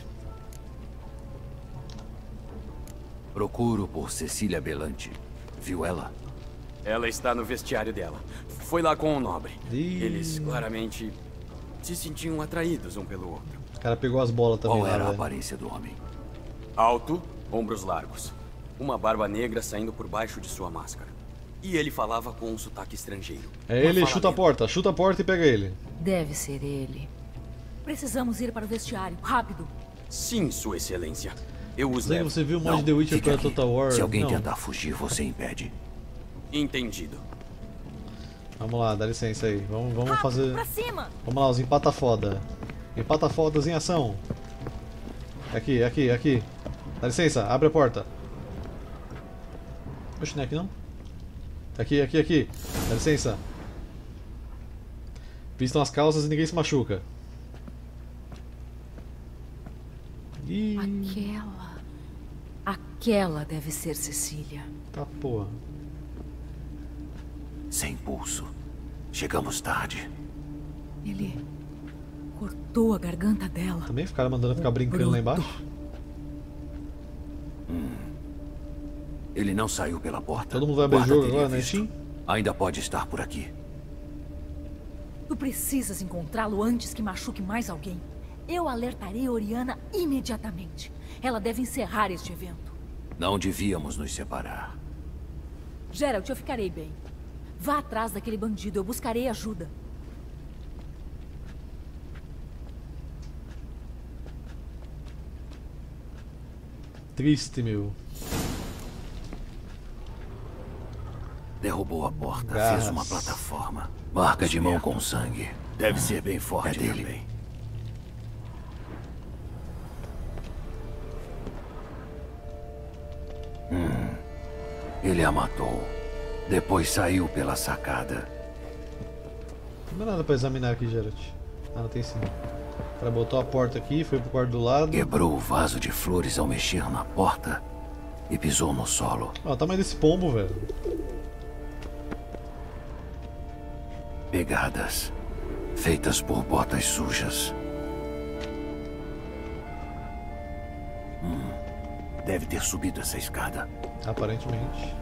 Speaker 5: Procuro por Cecília Belante. Viu ela?
Speaker 8: Ela está no vestiário dela. Foi lá com o nobre.
Speaker 1: Ih.
Speaker 8: Eles claramente se sentiam atraídos um pelo outro.
Speaker 1: O cara pegou as bolas também.
Speaker 5: Qual
Speaker 1: lá,
Speaker 5: era a
Speaker 1: velho.
Speaker 5: aparência do homem?
Speaker 8: Alto, ombros largos. Uma barba negra saindo por baixo de sua máscara. E ele falava com um sotaque estrangeiro.
Speaker 1: É ele, chuta a porta. Chuta a porta e pega ele.
Speaker 10: Deve ser ele. Precisamos ir para o vestiário. Rápido.
Speaker 8: Sim, Sua Excelência. Eu os
Speaker 1: Zé,
Speaker 8: levo.
Speaker 1: você viu o mod
Speaker 5: Não,
Speaker 1: The Witcher
Speaker 5: fique
Speaker 1: pra
Speaker 5: aqui.
Speaker 1: Total War?
Speaker 5: Se alguém
Speaker 1: Não.
Speaker 5: tentar fugir, você impede.
Speaker 8: Entendido.
Speaker 1: Vamos lá, dá licença aí. Vamos, vamos
Speaker 10: Rápido,
Speaker 1: fazer...
Speaker 10: pra cima.
Speaker 1: Vamos lá, os empata-foda. Empata-fodas em ação. Aqui, aqui, aqui. Dá licença, abre a porta. Oxe, não é aqui não? Aqui, aqui, aqui. Dá licença. Vistam as calças e ninguém se machuca. Ih,
Speaker 10: Aquela... Aquela deve ser Cecília.
Speaker 1: tá porra.
Speaker 5: Sem pulso. Chegamos tarde.
Speaker 10: Ele... cortou a garganta dela.
Speaker 1: Também ficaram mandando ficar brincando lá embaixo?
Speaker 5: Hum. Ele não saiu pela porta.
Speaker 1: Todo mundo vai abrir o
Speaker 5: Guarda
Speaker 1: jogo
Speaker 5: teria
Speaker 1: agora, né,
Speaker 5: visto.
Speaker 1: Shin?
Speaker 5: Ainda pode estar por aqui.
Speaker 10: Tu precisas encontrá-lo antes que machuque mais alguém. Eu alertarei a Oriana imediatamente. Ela deve encerrar este evento.
Speaker 5: Não devíamos nos separar.
Speaker 10: Geralt, eu ficarei bem. Vá atrás daquele bandido, eu buscarei ajuda.
Speaker 1: Triste, meu.
Speaker 5: Derrubou a porta,
Speaker 1: Garras.
Speaker 5: fez uma plataforma. Marca de mão com sangue. Deve ser bem forte
Speaker 8: É dele.
Speaker 5: também. Hum. Ele a matou. Depois saiu pela sacada.
Speaker 1: Não dá nada pra examinar aqui, Geralt. Ah, não tem sim. O cara botou a porta aqui, foi pro quarto do lado.
Speaker 5: Quebrou o vaso de flores ao mexer na porta e pisou no solo.
Speaker 1: Ó, o tamanho desse pombo, velho.
Speaker 5: Pegadas, feitas por botas sujas. Hum, deve ter subido essa escada.
Speaker 1: Aparentemente.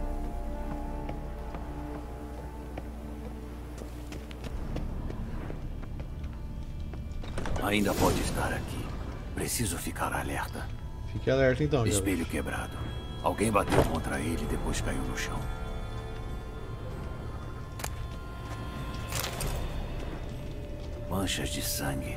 Speaker 5: Ainda pode estar aqui. Preciso ficar alerta.
Speaker 1: Fique alerta então, Geralt.
Speaker 5: Espelho quebrado. Alguém bateu contra ele e depois caiu no chão. Manchas de sangue.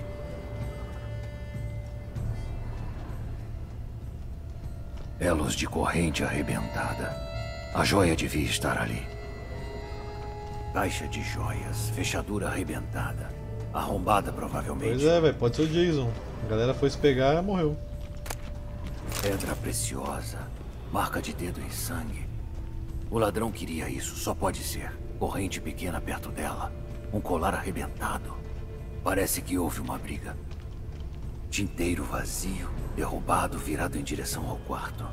Speaker 5: Elos de corrente arrebentada. A joia devia estar ali. Caixa de joias, fechadura arrebentada. Arrombada, provavelmente.
Speaker 1: Pois é, velho, pode ser o Jason. A galera foi se pegar e morreu.
Speaker 5: Pedra preciosa, marca de dedo em sangue. O ladrão queria isso, só pode ser. Corrente pequena perto dela. Um colar arrebentado. Parece que houve uma briga. Tinteiro vazio, derrubado, virado em direção ao quarto.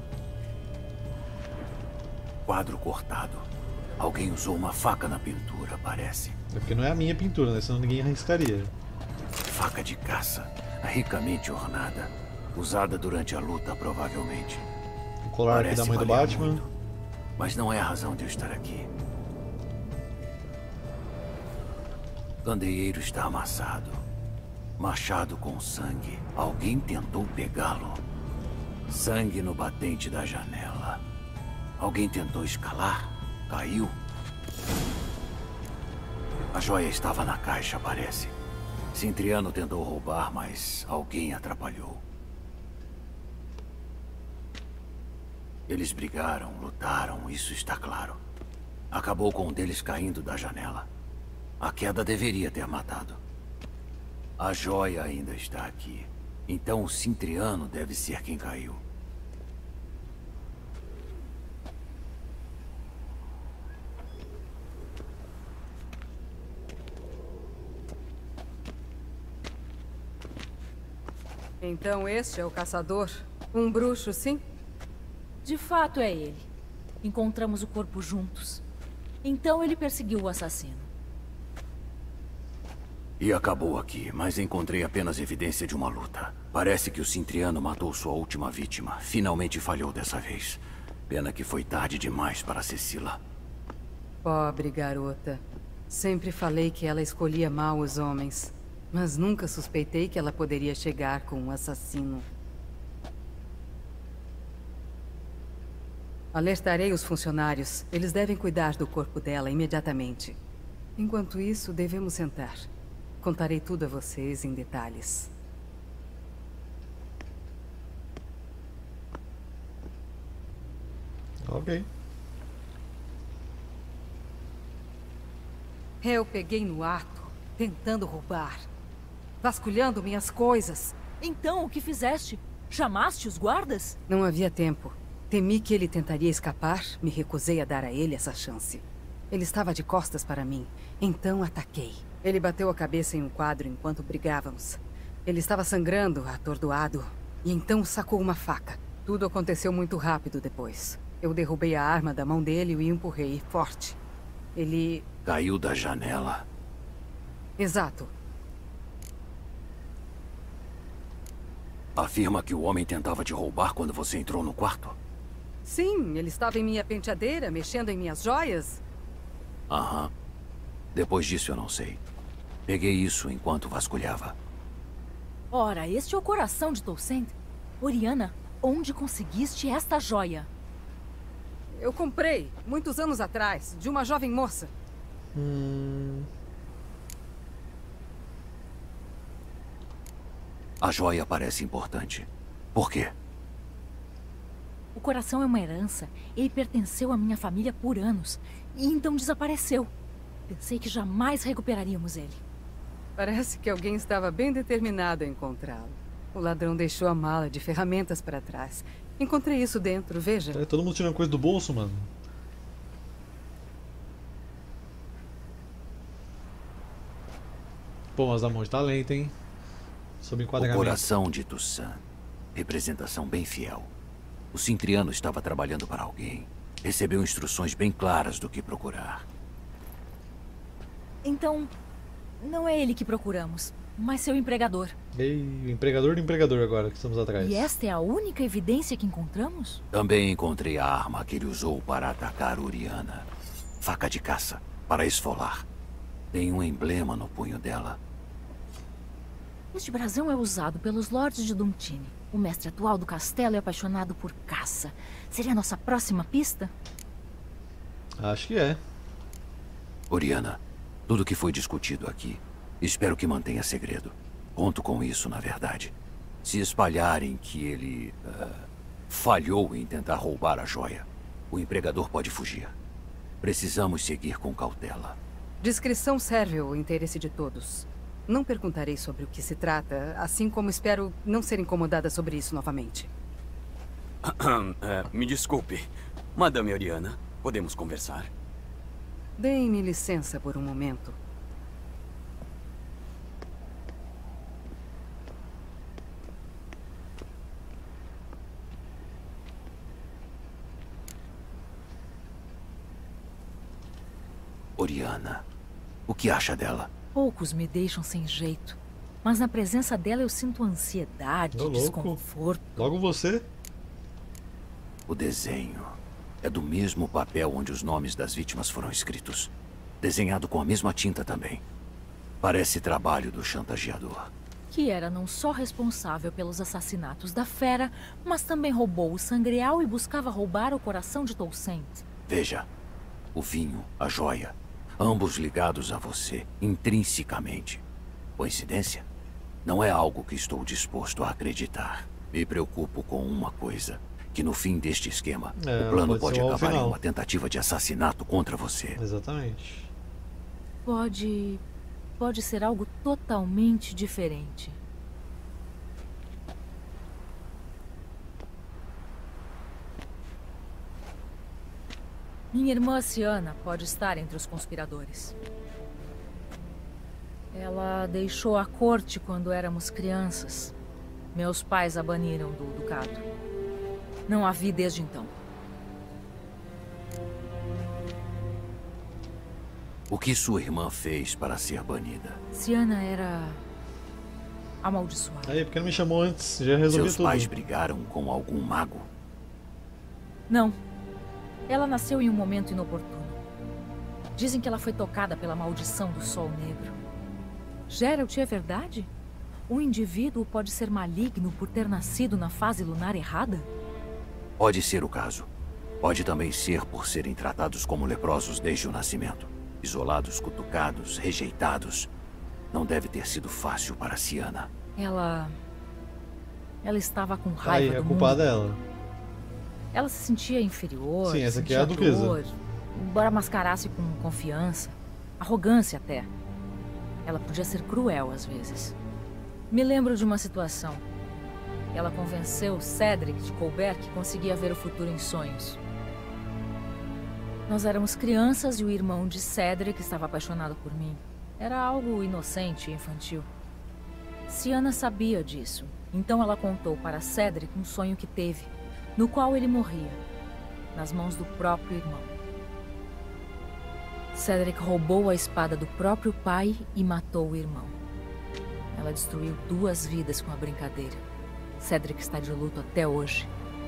Speaker 5: Quadro cortado. Alguém usou uma faca na pintura, parece.
Speaker 1: É porque não é a minha pintura, né? Senão ninguém arriscaria.
Speaker 5: Faca de caça, ricamente ornada. Usada durante a luta, provavelmente.
Speaker 1: O colar aqui da mãe do Batman.
Speaker 5: Muito, mas não é a razão de eu estar aqui. Candeeiro está amassado. Machado com sangue. Alguém tentou pegá-lo. Sangue no batente da janela. Alguém tentou escalar. Caiu. A joia estava na caixa, parece. Cintriano tentou roubar, mas alguém atrapalhou. Eles brigaram, lutaram, isso está claro. Acabou com um deles caindo da janela. A queda deveria ter matado. A joia ainda está aqui. Então o Cintriano deve ser quem caiu.
Speaker 12: Então este é o caçador? Um bruxo, sim?
Speaker 10: De fato é ele. Encontramos o corpo juntos. Então ele perseguiu o assassino.
Speaker 5: E acabou aqui, mas encontrei apenas evidência de uma luta. Parece que o Cintriano matou sua última vítima. Finalmente falhou dessa vez. Pena que foi tarde demais para Cecila.
Speaker 12: Pobre garota. Sempre falei que ela escolhia mal os homens. Mas nunca suspeitei que ela poderia chegar com um assassino. Alertarei os funcionários. Eles devem cuidar do corpo dela imediatamente. Enquanto isso, devemos sentar. Contarei tudo a vocês em detalhes.
Speaker 1: Ok.
Speaker 12: Eu peguei no ato, tentando roubar. Vasculhando minhas coisas.
Speaker 10: Então, o que fizeste? Chamaste os guardas?
Speaker 12: Não havia tempo. Temi que ele tentaria escapar, me recusei a dar a ele essa chance. Ele estava de costas para mim, então ataquei. Ele bateu a cabeça em um quadro enquanto brigávamos. Ele estava sangrando, atordoado, e então sacou uma faca. Tudo aconteceu muito rápido depois. Eu derrubei a arma da mão dele e o empurrei forte. Ele...
Speaker 5: Caiu da janela.
Speaker 12: Exato.
Speaker 5: Afirma que o homem tentava te roubar quando você entrou no quarto?
Speaker 12: Sim, ele estava em minha penteadeira, mexendo em minhas joias.
Speaker 5: Aham. Depois disso eu não sei. Peguei isso enquanto vasculhava.
Speaker 10: Ora, este é o coração de Toussaint. Oriana, onde conseguiste esta joia?
Speaker 12: Eu comprei, muitos anos atrás, de uma jovem moça.
Speaker 1: Hum...
Speaker 5: A joia parece importante. Por quê?
Speaker 10: O coração é uma herança. Ele pertenceu à minha família por anos. e então desapareceu. Pensei que jamais recuperaríamos ele.
Speaker 12: Parece que alguém estava bem determinado a encontrá-lo. O ladrão deixou a mala de ferramentas para trás. Encontrei isso dentro, veja.
Speaker 1: É, todo mundo tirando coisa do bolso, mano. Pô, mas a mão de talento, hein? Sob
Speaker 5: O
Speaker 1: enquadramento.
Speaker 5: coração de Toussaint. Representação bem fiel. O Cintriano estava trabalhando para alguém. Recebeu instruções bem claras do que procurar.
Speaker 10: Então, não é ele que procuramos, mas seu empregador.
Speaker 1: Ei, o empregador do empregador agora, que estamos atrás.
Speaker 10: E esta é a única evidência que encontramos?
Speaker 5: Também encontrei a arma que ele usou para atacar Oriana. Faca de caça, para esfolar. Tem um emblema no punho dela.
Speaker 10: Este brasão é usado pelos lordes de Duntine. O mestre atual do castelo é apaixonado por caça. Seria a nossa próxima pista?
Speaker 1: Acho que é.
Speaker 5: Oriana, tudo que foi discutido aqui, espero que mantenha segredo. Conto com isso, na verdade. Se espalharem que ele uh, falhou em tentar roubar a joia, o empregador pode fugir. Precisamos seguir com cautela.
Speaker 12: Discrição serve ao interesse de todos. Não perguntarei sobre o que se trata, assim como espero não ser incomodada sobre isso novamente.
Speaker 8: É, me desculpe. Madame Oriana, podemos conversar?
Speaker 12: Deem-me licença por um momento.
Speaker 5: Oriana, o que acha dela?
Speaker 10: Poucos me deixam sem jeito. Mas na presença dela eu sinto ansiedade,
Speaker 1: Ô, louco.
Speaker 10: desconforto.
Speaker 1: Logo você?
Speaker 5: O desenho é do mesmo papel onde os nomes das vítimas foram escritos. Desenhado com a mesma tinta também. Parece trabalho do chantageador.
Speaker 10: Que era não só responsável pelos assassinatos da fera, mas também roubou o sangreal e buscava roubar o coração de Toussaint.
Speaker 5: Veja, o vinho, a joia, ambos ligados a você, intrinsecamente. Coincidência? Não é algo que estou disposto a acreditar. Me preocupo com uma coisa. Que no fim deste esquema,
Speaker 1: É,
Speaker 5: o plano
Speaker 1: pode
Speaker 5: pode
Speaker 1: ser o
Speaker 5: acabar em
Speaker 1: final.
Speaker 5: uma tentativa de assassinato contra você.
Speaker 1: Exatamente.
Speaker 10: Pode... pode ser algo totalmente diferente. Minha irmã Siana pode estar entre os conspiradores. Ela deixou a corte quando éramos crianças. Meus pais a baniram do ducado. Não a vi desde então.
Speaker 5: O que sua irmã fez para ser banida?
Speaker 10: Siana era... amaldiçoada.
Speaker 1: Aí, porque não me chamou antes? Já resolvi
Speaker 5: Seus
Speaker 1: tudo.
Speaker 5: pais brigaram com algum mago?
Speaker 10: Não. Ela nasceu em um momento inoportuno. Dizem que ela foi tocada pela maldição do Sol Negro. Geralt, é verdade? Um indivíduo pode ser maligno por ter nascido na fase lunar errada?
Speaker 5: Pode ser o caso. Pode também ser por serem tratados como leprosos desde o nascimento. Isolados, cutucados, rejeitados. Não deve ter sido fácil para Siana.
Speaker 10: Ela... Ela estava com raiva
Speaker 1: Aí, a
Speaker 10: do
Speaker 1: culpa
Speaker 10: mundo.
Speaker 1: dela.
Speaker 10: Ela se sentia inferior.
Speaker 1: Sim, essa
Speaker 10: se
Speaker 1: aqui é a
Speaker 10: sentia
Speaker 1: duquesa.
Speaker 10: dor, embora mascarasse com confiança. Arrogância até. Ela podia ser cruel às vezes. Me lembro de uma situação. Ela convenceu Cedric de Colbert que conseguia ver o futuro em sonhos. Nós éramos crianças e o irmão de Cedric estava apaixonado por mim. Era algo inocente e infantil. Siana sabia disso, então ela contou para Cedric um sonho que teve, no qual ele morria, nas mãos do próprio irmão. Cedric roubou a espada do próprio pai e matou o irmão. Ela destruiu duas vidas com a brincadeira. Cedric está de luto até hoje.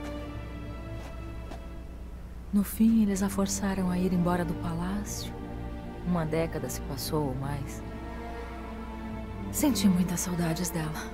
Speaker 10: No fim, eles a forçaram a ir embora do palácio. Uma década se passou ou mais. Senti muitas saudades dela.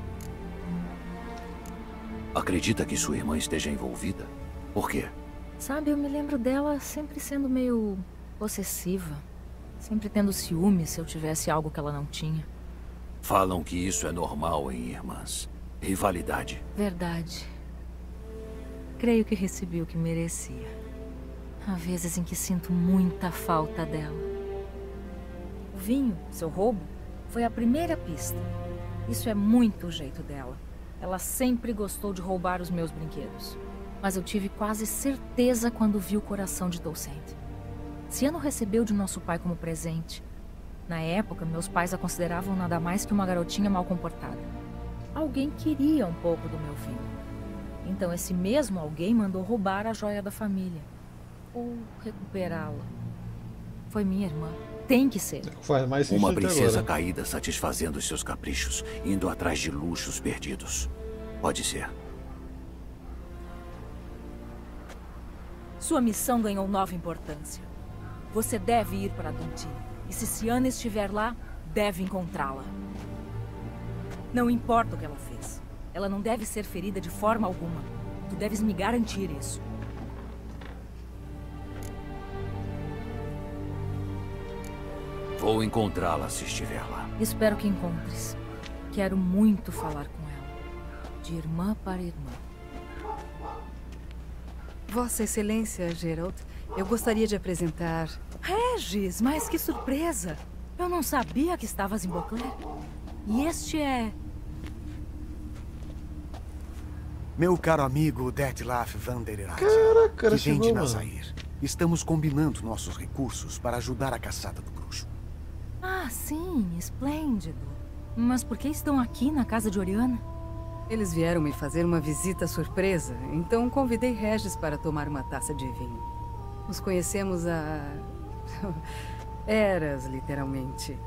Speaker 5: Acredita que sua irmã esteja envolvida? Por quê?
Speaker 10: Sabe, eu me lembro dela sempre sendo meio possessiva. Sempre tendo ciúme se eu tivesse algo que ela não tinha.
Speaker 5: Falam que isso é normal em irmãs. Rivalidade.
Speaker 10: Verdade. Creio que recebi o que merecia. Há vezes em que sinto muita falta dela. O vinho, seu roubo, foi a primeira pista. Isso é muito o jeito dela. Ela sempre gostou de roubar os meus brinquedos. Mas eu tive quase certeza quando vi o coração de Toussaint. Siano recebeu de nosso pai como presente. Na época, meus pais a consideravam nada mais que uma garotinha mal comportada. Alguém queria um pouco do meu vinho. Então esse mesmo alguém mandou roubar a joia da família. Ou recuperá-la. Foi minha irmã. Tem que ser.
Speaker 1: Faz mais sentido
Speaker 5: Uma princesa
Speaker 1: agora.
Speaker 5: caída satisfazendo seus caprichos, indo atrás de luxos perdidos. Pode ser.
Speaker 10: Sua missão ganhou nova importância. Você deve ir para Dante. E se Siana estiver lá, deve encontrá-la. Não importa o que ela fez. Ela não deve ser ferida de forma alguma. Tu deves me garantir isso.
Speaker 5: Vou encontrá-la se estiver lá.
Speaker 10: Espero que encontres. Quero muito falar com ela. De irmã para irmã.
Speaker 12: Vossa Excelência, Geralt, eu gostaria de apresentar...
Speaker 10: Regis, mas que surpresa! Eu não sabia que estavas em Beauclair. E este é...
Speaker 7: Meu caro amigo Detlef van der Erath,
Speaker 1: Caraca,
Speaker 7: que vem
Speaker 1: chegou,
Speaker 7: de
Speaker 1: mano.
Speaker 7: Nazair. Estamos combinando nossos recursos para ajudar a caçada do bruxo.
Speaker 10: Ah, sim, esplêndido. Mas por que estão aqui na casa de Oriana?
Speaker 12: Eles vieram me fazer uma visita surpresa, então convidei Regis para tomar uma taça de vinho. Nos conhecemos há... eras, literalmente.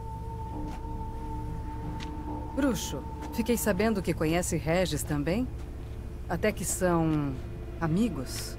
Speaker 12: Bruxo, fiquei sabendo que conhece Regis também? Até que são... amigos?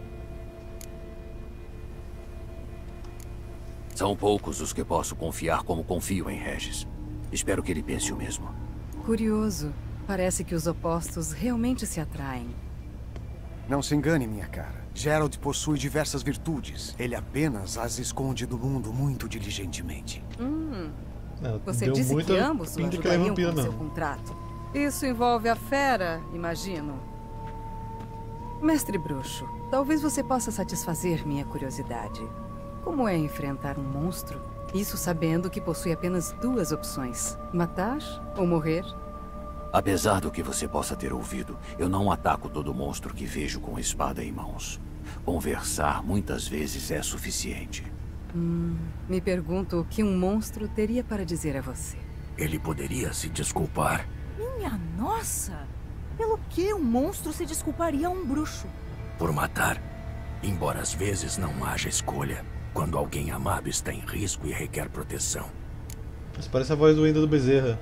Speaker 5: São poucos os que posso confiar como confio em Regis. Espero que ele pense o mesmo.
Speaker 12: Curioso. Parece que os opostos realmente se atraem.
Speaker 7: Não se engane, minha cara. Geralt possui diversas virtudes. Ele apenas as esconde do mundo muito diligentemente.
Speaker 12: Hum.
Speaker 1: Não,
Speaker 12: Você
Speaker 1: deu
Speaker 12: disse
Speaker 1: muita
Speaker 12: que ambos o
Speaker 1: pinta que ele é
Speaker 12: ajudariam
Speaker 1: vampiro
Speaker 12: com seu
Speaker 1: mesmo.
Speaker 12: contrato. Isso envolve a fera, imagino. Mestre Bruxo, talvez você possa satisfazer minha curiosidade. Como é enfrentar um monstro? Isso sabendo que possui apenas duas opções. Matar ou morrer?
Speaker 5: Apesar do que você possa ter ouvido, eu não ataco todo monstro que vejo com espada em mãos. Conversar muitas vezes é suficiente.
Speaker 12: Hum, me pergunto o que um monstro teria para dizer a você.
Speaker 16: Ele poderia se desculpar.
Speaker 10: Minha nossa! Pelo que um monstro se desculparia a um bruxo?
Speaker 16: Por matar. Embora às vezes não haja escolha. Quando alguém amado está em risco e requer proteção.
Speaker 1: Mas parece a voz do Wendel do Bezerra.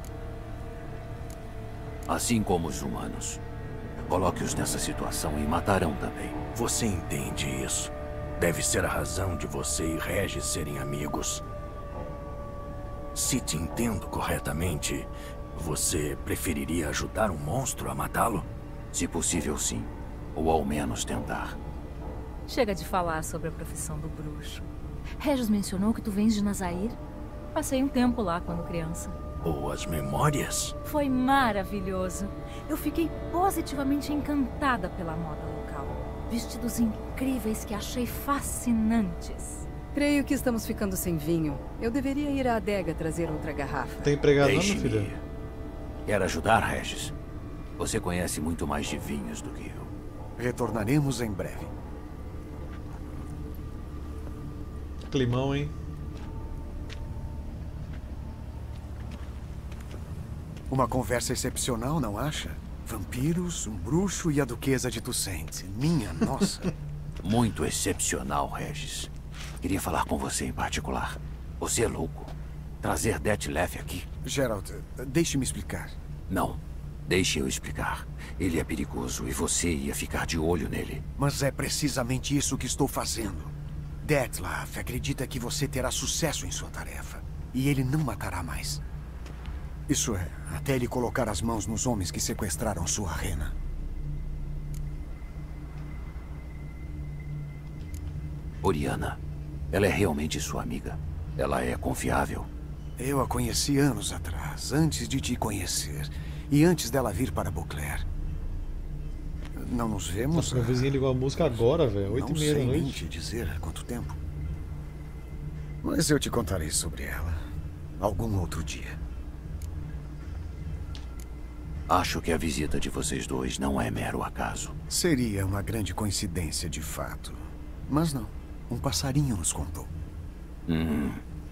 Speaker 5: Assim como os humanos. Coloque-os nessa situação e matarão também.
Speaker 16: Você entende isso? Deve ser a razão de você e Regis serem amigos. Se te entendo corretamente, você preferiria ajudar um monstro a matá-lo?
Speaker 5: Se possível, sim. Ou ao menos tentar.
Speaker 10: Chega de falar sobre a profissão do bruxo. Regis mencionou que tu vens de Nazair. Passei um tempo lá quando criança.
Speaker 16: Boas memórias?
Speaker 10: Foi maravilhoso. Eu fiquei positivamente encantada pela moda local. Vestidos incríveis que achei fascinantes.
Speaker 12: Creio que estamos ficando sem vinho. Eu deveria ir à adega trazer outra garrafa.
Speaker 1: Tem empregado não, meu
Speaker 5: Deixe-me
Speaker 1: filho?
Speaker 5: ir. Quer ajudar, Regis? Você conhece muito mais de vinhos do que eu.
Speaker 7: Retornaremos em breve.
Speaker 1: Climão, hein?
Speaker 7: Uma conversa excepcional, não acha? Vampiros, um bruxo e a duquesa de Toussaint. Minha nossa.
Speaker 5: Muito excepcional, Regis. Queria falar com você em particular. Você é louco. Trazer Detlef aqui?
Speaker 7: Geralt, deixe-me explicar.
Speaker 5: Não. Deixe eu explicar. Ele é perigoso e você ia ficar de olho nele.
Speaker 7: Mas é precisamente isso que estou fazendo. Detlef acredita que você terá sucesso em sua tarefa. E ele não matará mais. Isso é, até ele colocar as mãos nos homens que sequestraram sua reina.
Speaker 5: Oriana. Ela é realmente sua amiga. Ela é confiável.
Speaker 7: Eu a conheci anos atrás, antes de te conhecer. E antes dela vir para Beauclair. Não nos vemos?
Speaker 1: Nossa, meu vizinho ligou a música agora, velho. Oito e meia da
Speaker 7: Não sei nem
Speaker 1: noite.
Speaker 7: te dizer há quanto tempo. Mas eu te contarei sobre ela algum outro dia.
Speaker 5: Acho que a visita de vocês dois não é mero acaso.
Speaker 7: Seria uma grande coincidência, de fato. Mas não. Um passarinho nos contou.
Speaker 5: Hum.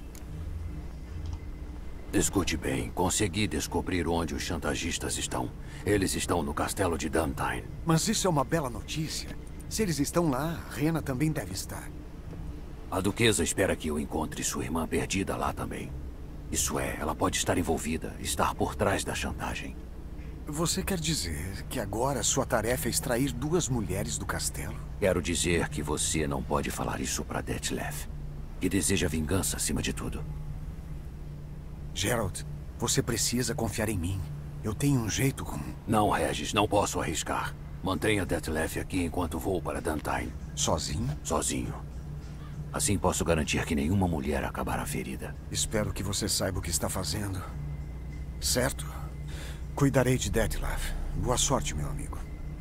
Speaker 5: Escute bem, consegui descobrir onde os chantagistas estão. Eles estão no castelo de Dantine.
Speaker 7: Mas isso é uma bela notícia. Se eles estão lá, Rena também deve estar.
Speaker 5: A duquesa espera que eu encontre sua irmã perdida lá também. Isso é, ela pode estar envolvida, estar por trás da chantagem.
Speaker 7: Você quer dizer que agora sua tarefa é extrair duas mulheres do castelo?
Speaker 5: Quero dizer que você não pode falar isso para Detlef, que deseja vingança acima de tudo.
Speaker 7: Geralt, você precisa confiar em mim. Eu tenho um jeito com...
Speaker 5: Não, Regis, não posso arriscar. Mantenha Detlef aqui enquanto vou para Dantine.
Speaker 7: Sozinho?
Speaker 5: Sozinho. Assim posso garantir que nenhuma mulher acabará ferida.
Speaker 7: Espero que você saiba o que está fazendo. Certo? Cuidarei de Detlef. Boa sorte, meu amigo.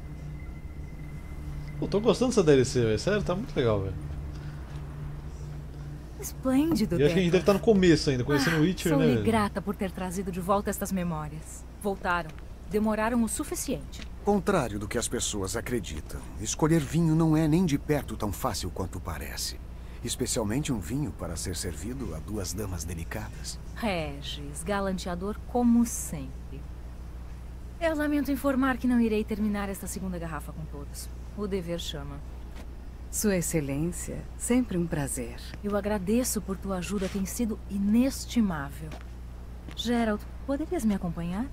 Speaker 1: Pô, tô gostando dessa D L C, velho. Sério, tá muito legal, velho.
Speaker 10: Esplêndido,
Speaker 1: E acho que a gente deve estar no começo ainda, conhecendo o
Speaker 10: ah,
Speaker 1: Witcher,
Speaker 10: Sou-lhe
Speaker 1: né?
Speaker 10: grata por ter trazido de volta estas memórias. Voltaram. Demoraram o suficiente.
Speaker 7: Contrário do que as pessoas acreditam, escolher vinho não é nem de perto tão fácil quanto parece. Especialmente um vinho para ser servido a duas damas delicadas.
Speaker 10: Regis, galanteador como sempre. Eu lamento informar que não irei terminar esta segunda garrafa com todos. O dever chama.
Speaker 12: Sua Excelência, sempre um prazer.
Speaker 10: Eu agradeço por tua ajuda, tem sido inestimável. Geralt, poderias me acompanhar?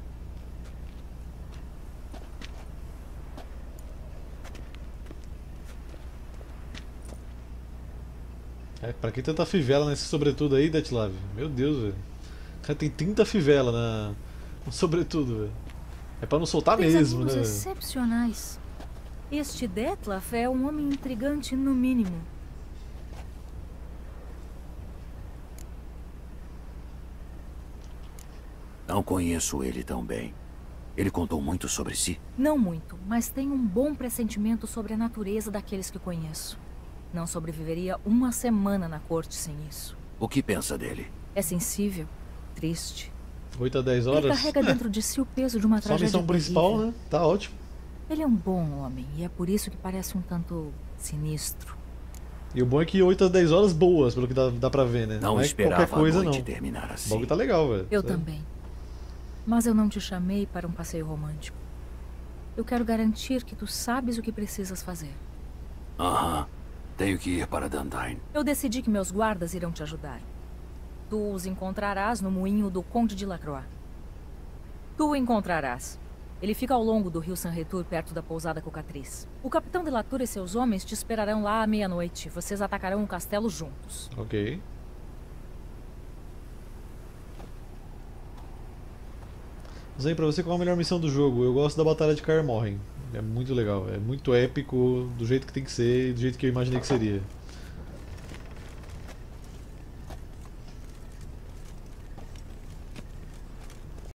Speaker 1: É, pra que tanta fivela nesse sobretudo aí, Detlef? Meu Deus, velho. O cara tem trinta fivela na... no sobretudo, velho. É pra não soltar
Speaker 10: Tens
Speaker 1: mesmo,
Speaker 10: amigos
Speaker 1: né?
Speaker 10: excepcionais. Este Detlef é um homem intrigante no mínimo.
Speaker 5: Não conheço ele tão bem. Ele contou muito sobre si?
Speaker 10: Não muito, mas tenho um bom pressentimento sobre a natureza daqueles que conheço. Não sobreviveria uma semana na corte sem isso.
Speaker 5: O que pensa dele?
Speaker 10: É sensível, triste.
Speaker 1: oito a dez horas?
Speaker 10: Ele carrega dentro de si o peso de uma
Speaker 1: Só a
Speaker 10: tragédia
Speaker 1: missão principal,
Speaker 10: terrível.
Speaker 1: né? Tá ótimo.
Speaker 10: Ele é um bom homem e é por isso que parece um tanto sinistro.
Speaker 1: E o bom é que oito a dez horas boas, pelo que dá, dá pra ver, né?
Speaker 5: Não
Speaker 1: é
Speaker 5: esperava
Speaker 1: qualquer coisa,
Speaker 5: a noite
Speaker 1: não.
Speaker 5: terminar assim.
Speaker 1: O bagulho tá legal, velho.
Speaker 10: Eu
Speaker 1: Sério.
Speaker 10: também. Mas eu não te chamei para um passeio romântico. Eu quero garantir que tu sabes o que precisas fazer.
Speaker 5: Aham. Tenho que ir para Dantine.
Speaker 10: Eu decidi que meus guardas irão te ajudar. Tu os encontrarás no moinho do Conde de Lacroix. Tu o encontrarás. Ele fica ao longo do rio Sanretur, perto da pousada Cocatriz. O capitão de Latour e seus homens te esperarão lá à meia-noite. Vocês atacarão o castelo juntos.
Speaker 1: Ok. Mas aí, pra você, qual é a melhor missão do jogo? Eu gosto da Batalha de Kaer Morhen. É muito legal, é muito épico, do jeito que tem que ser e do jeito que eu imaginei que seria.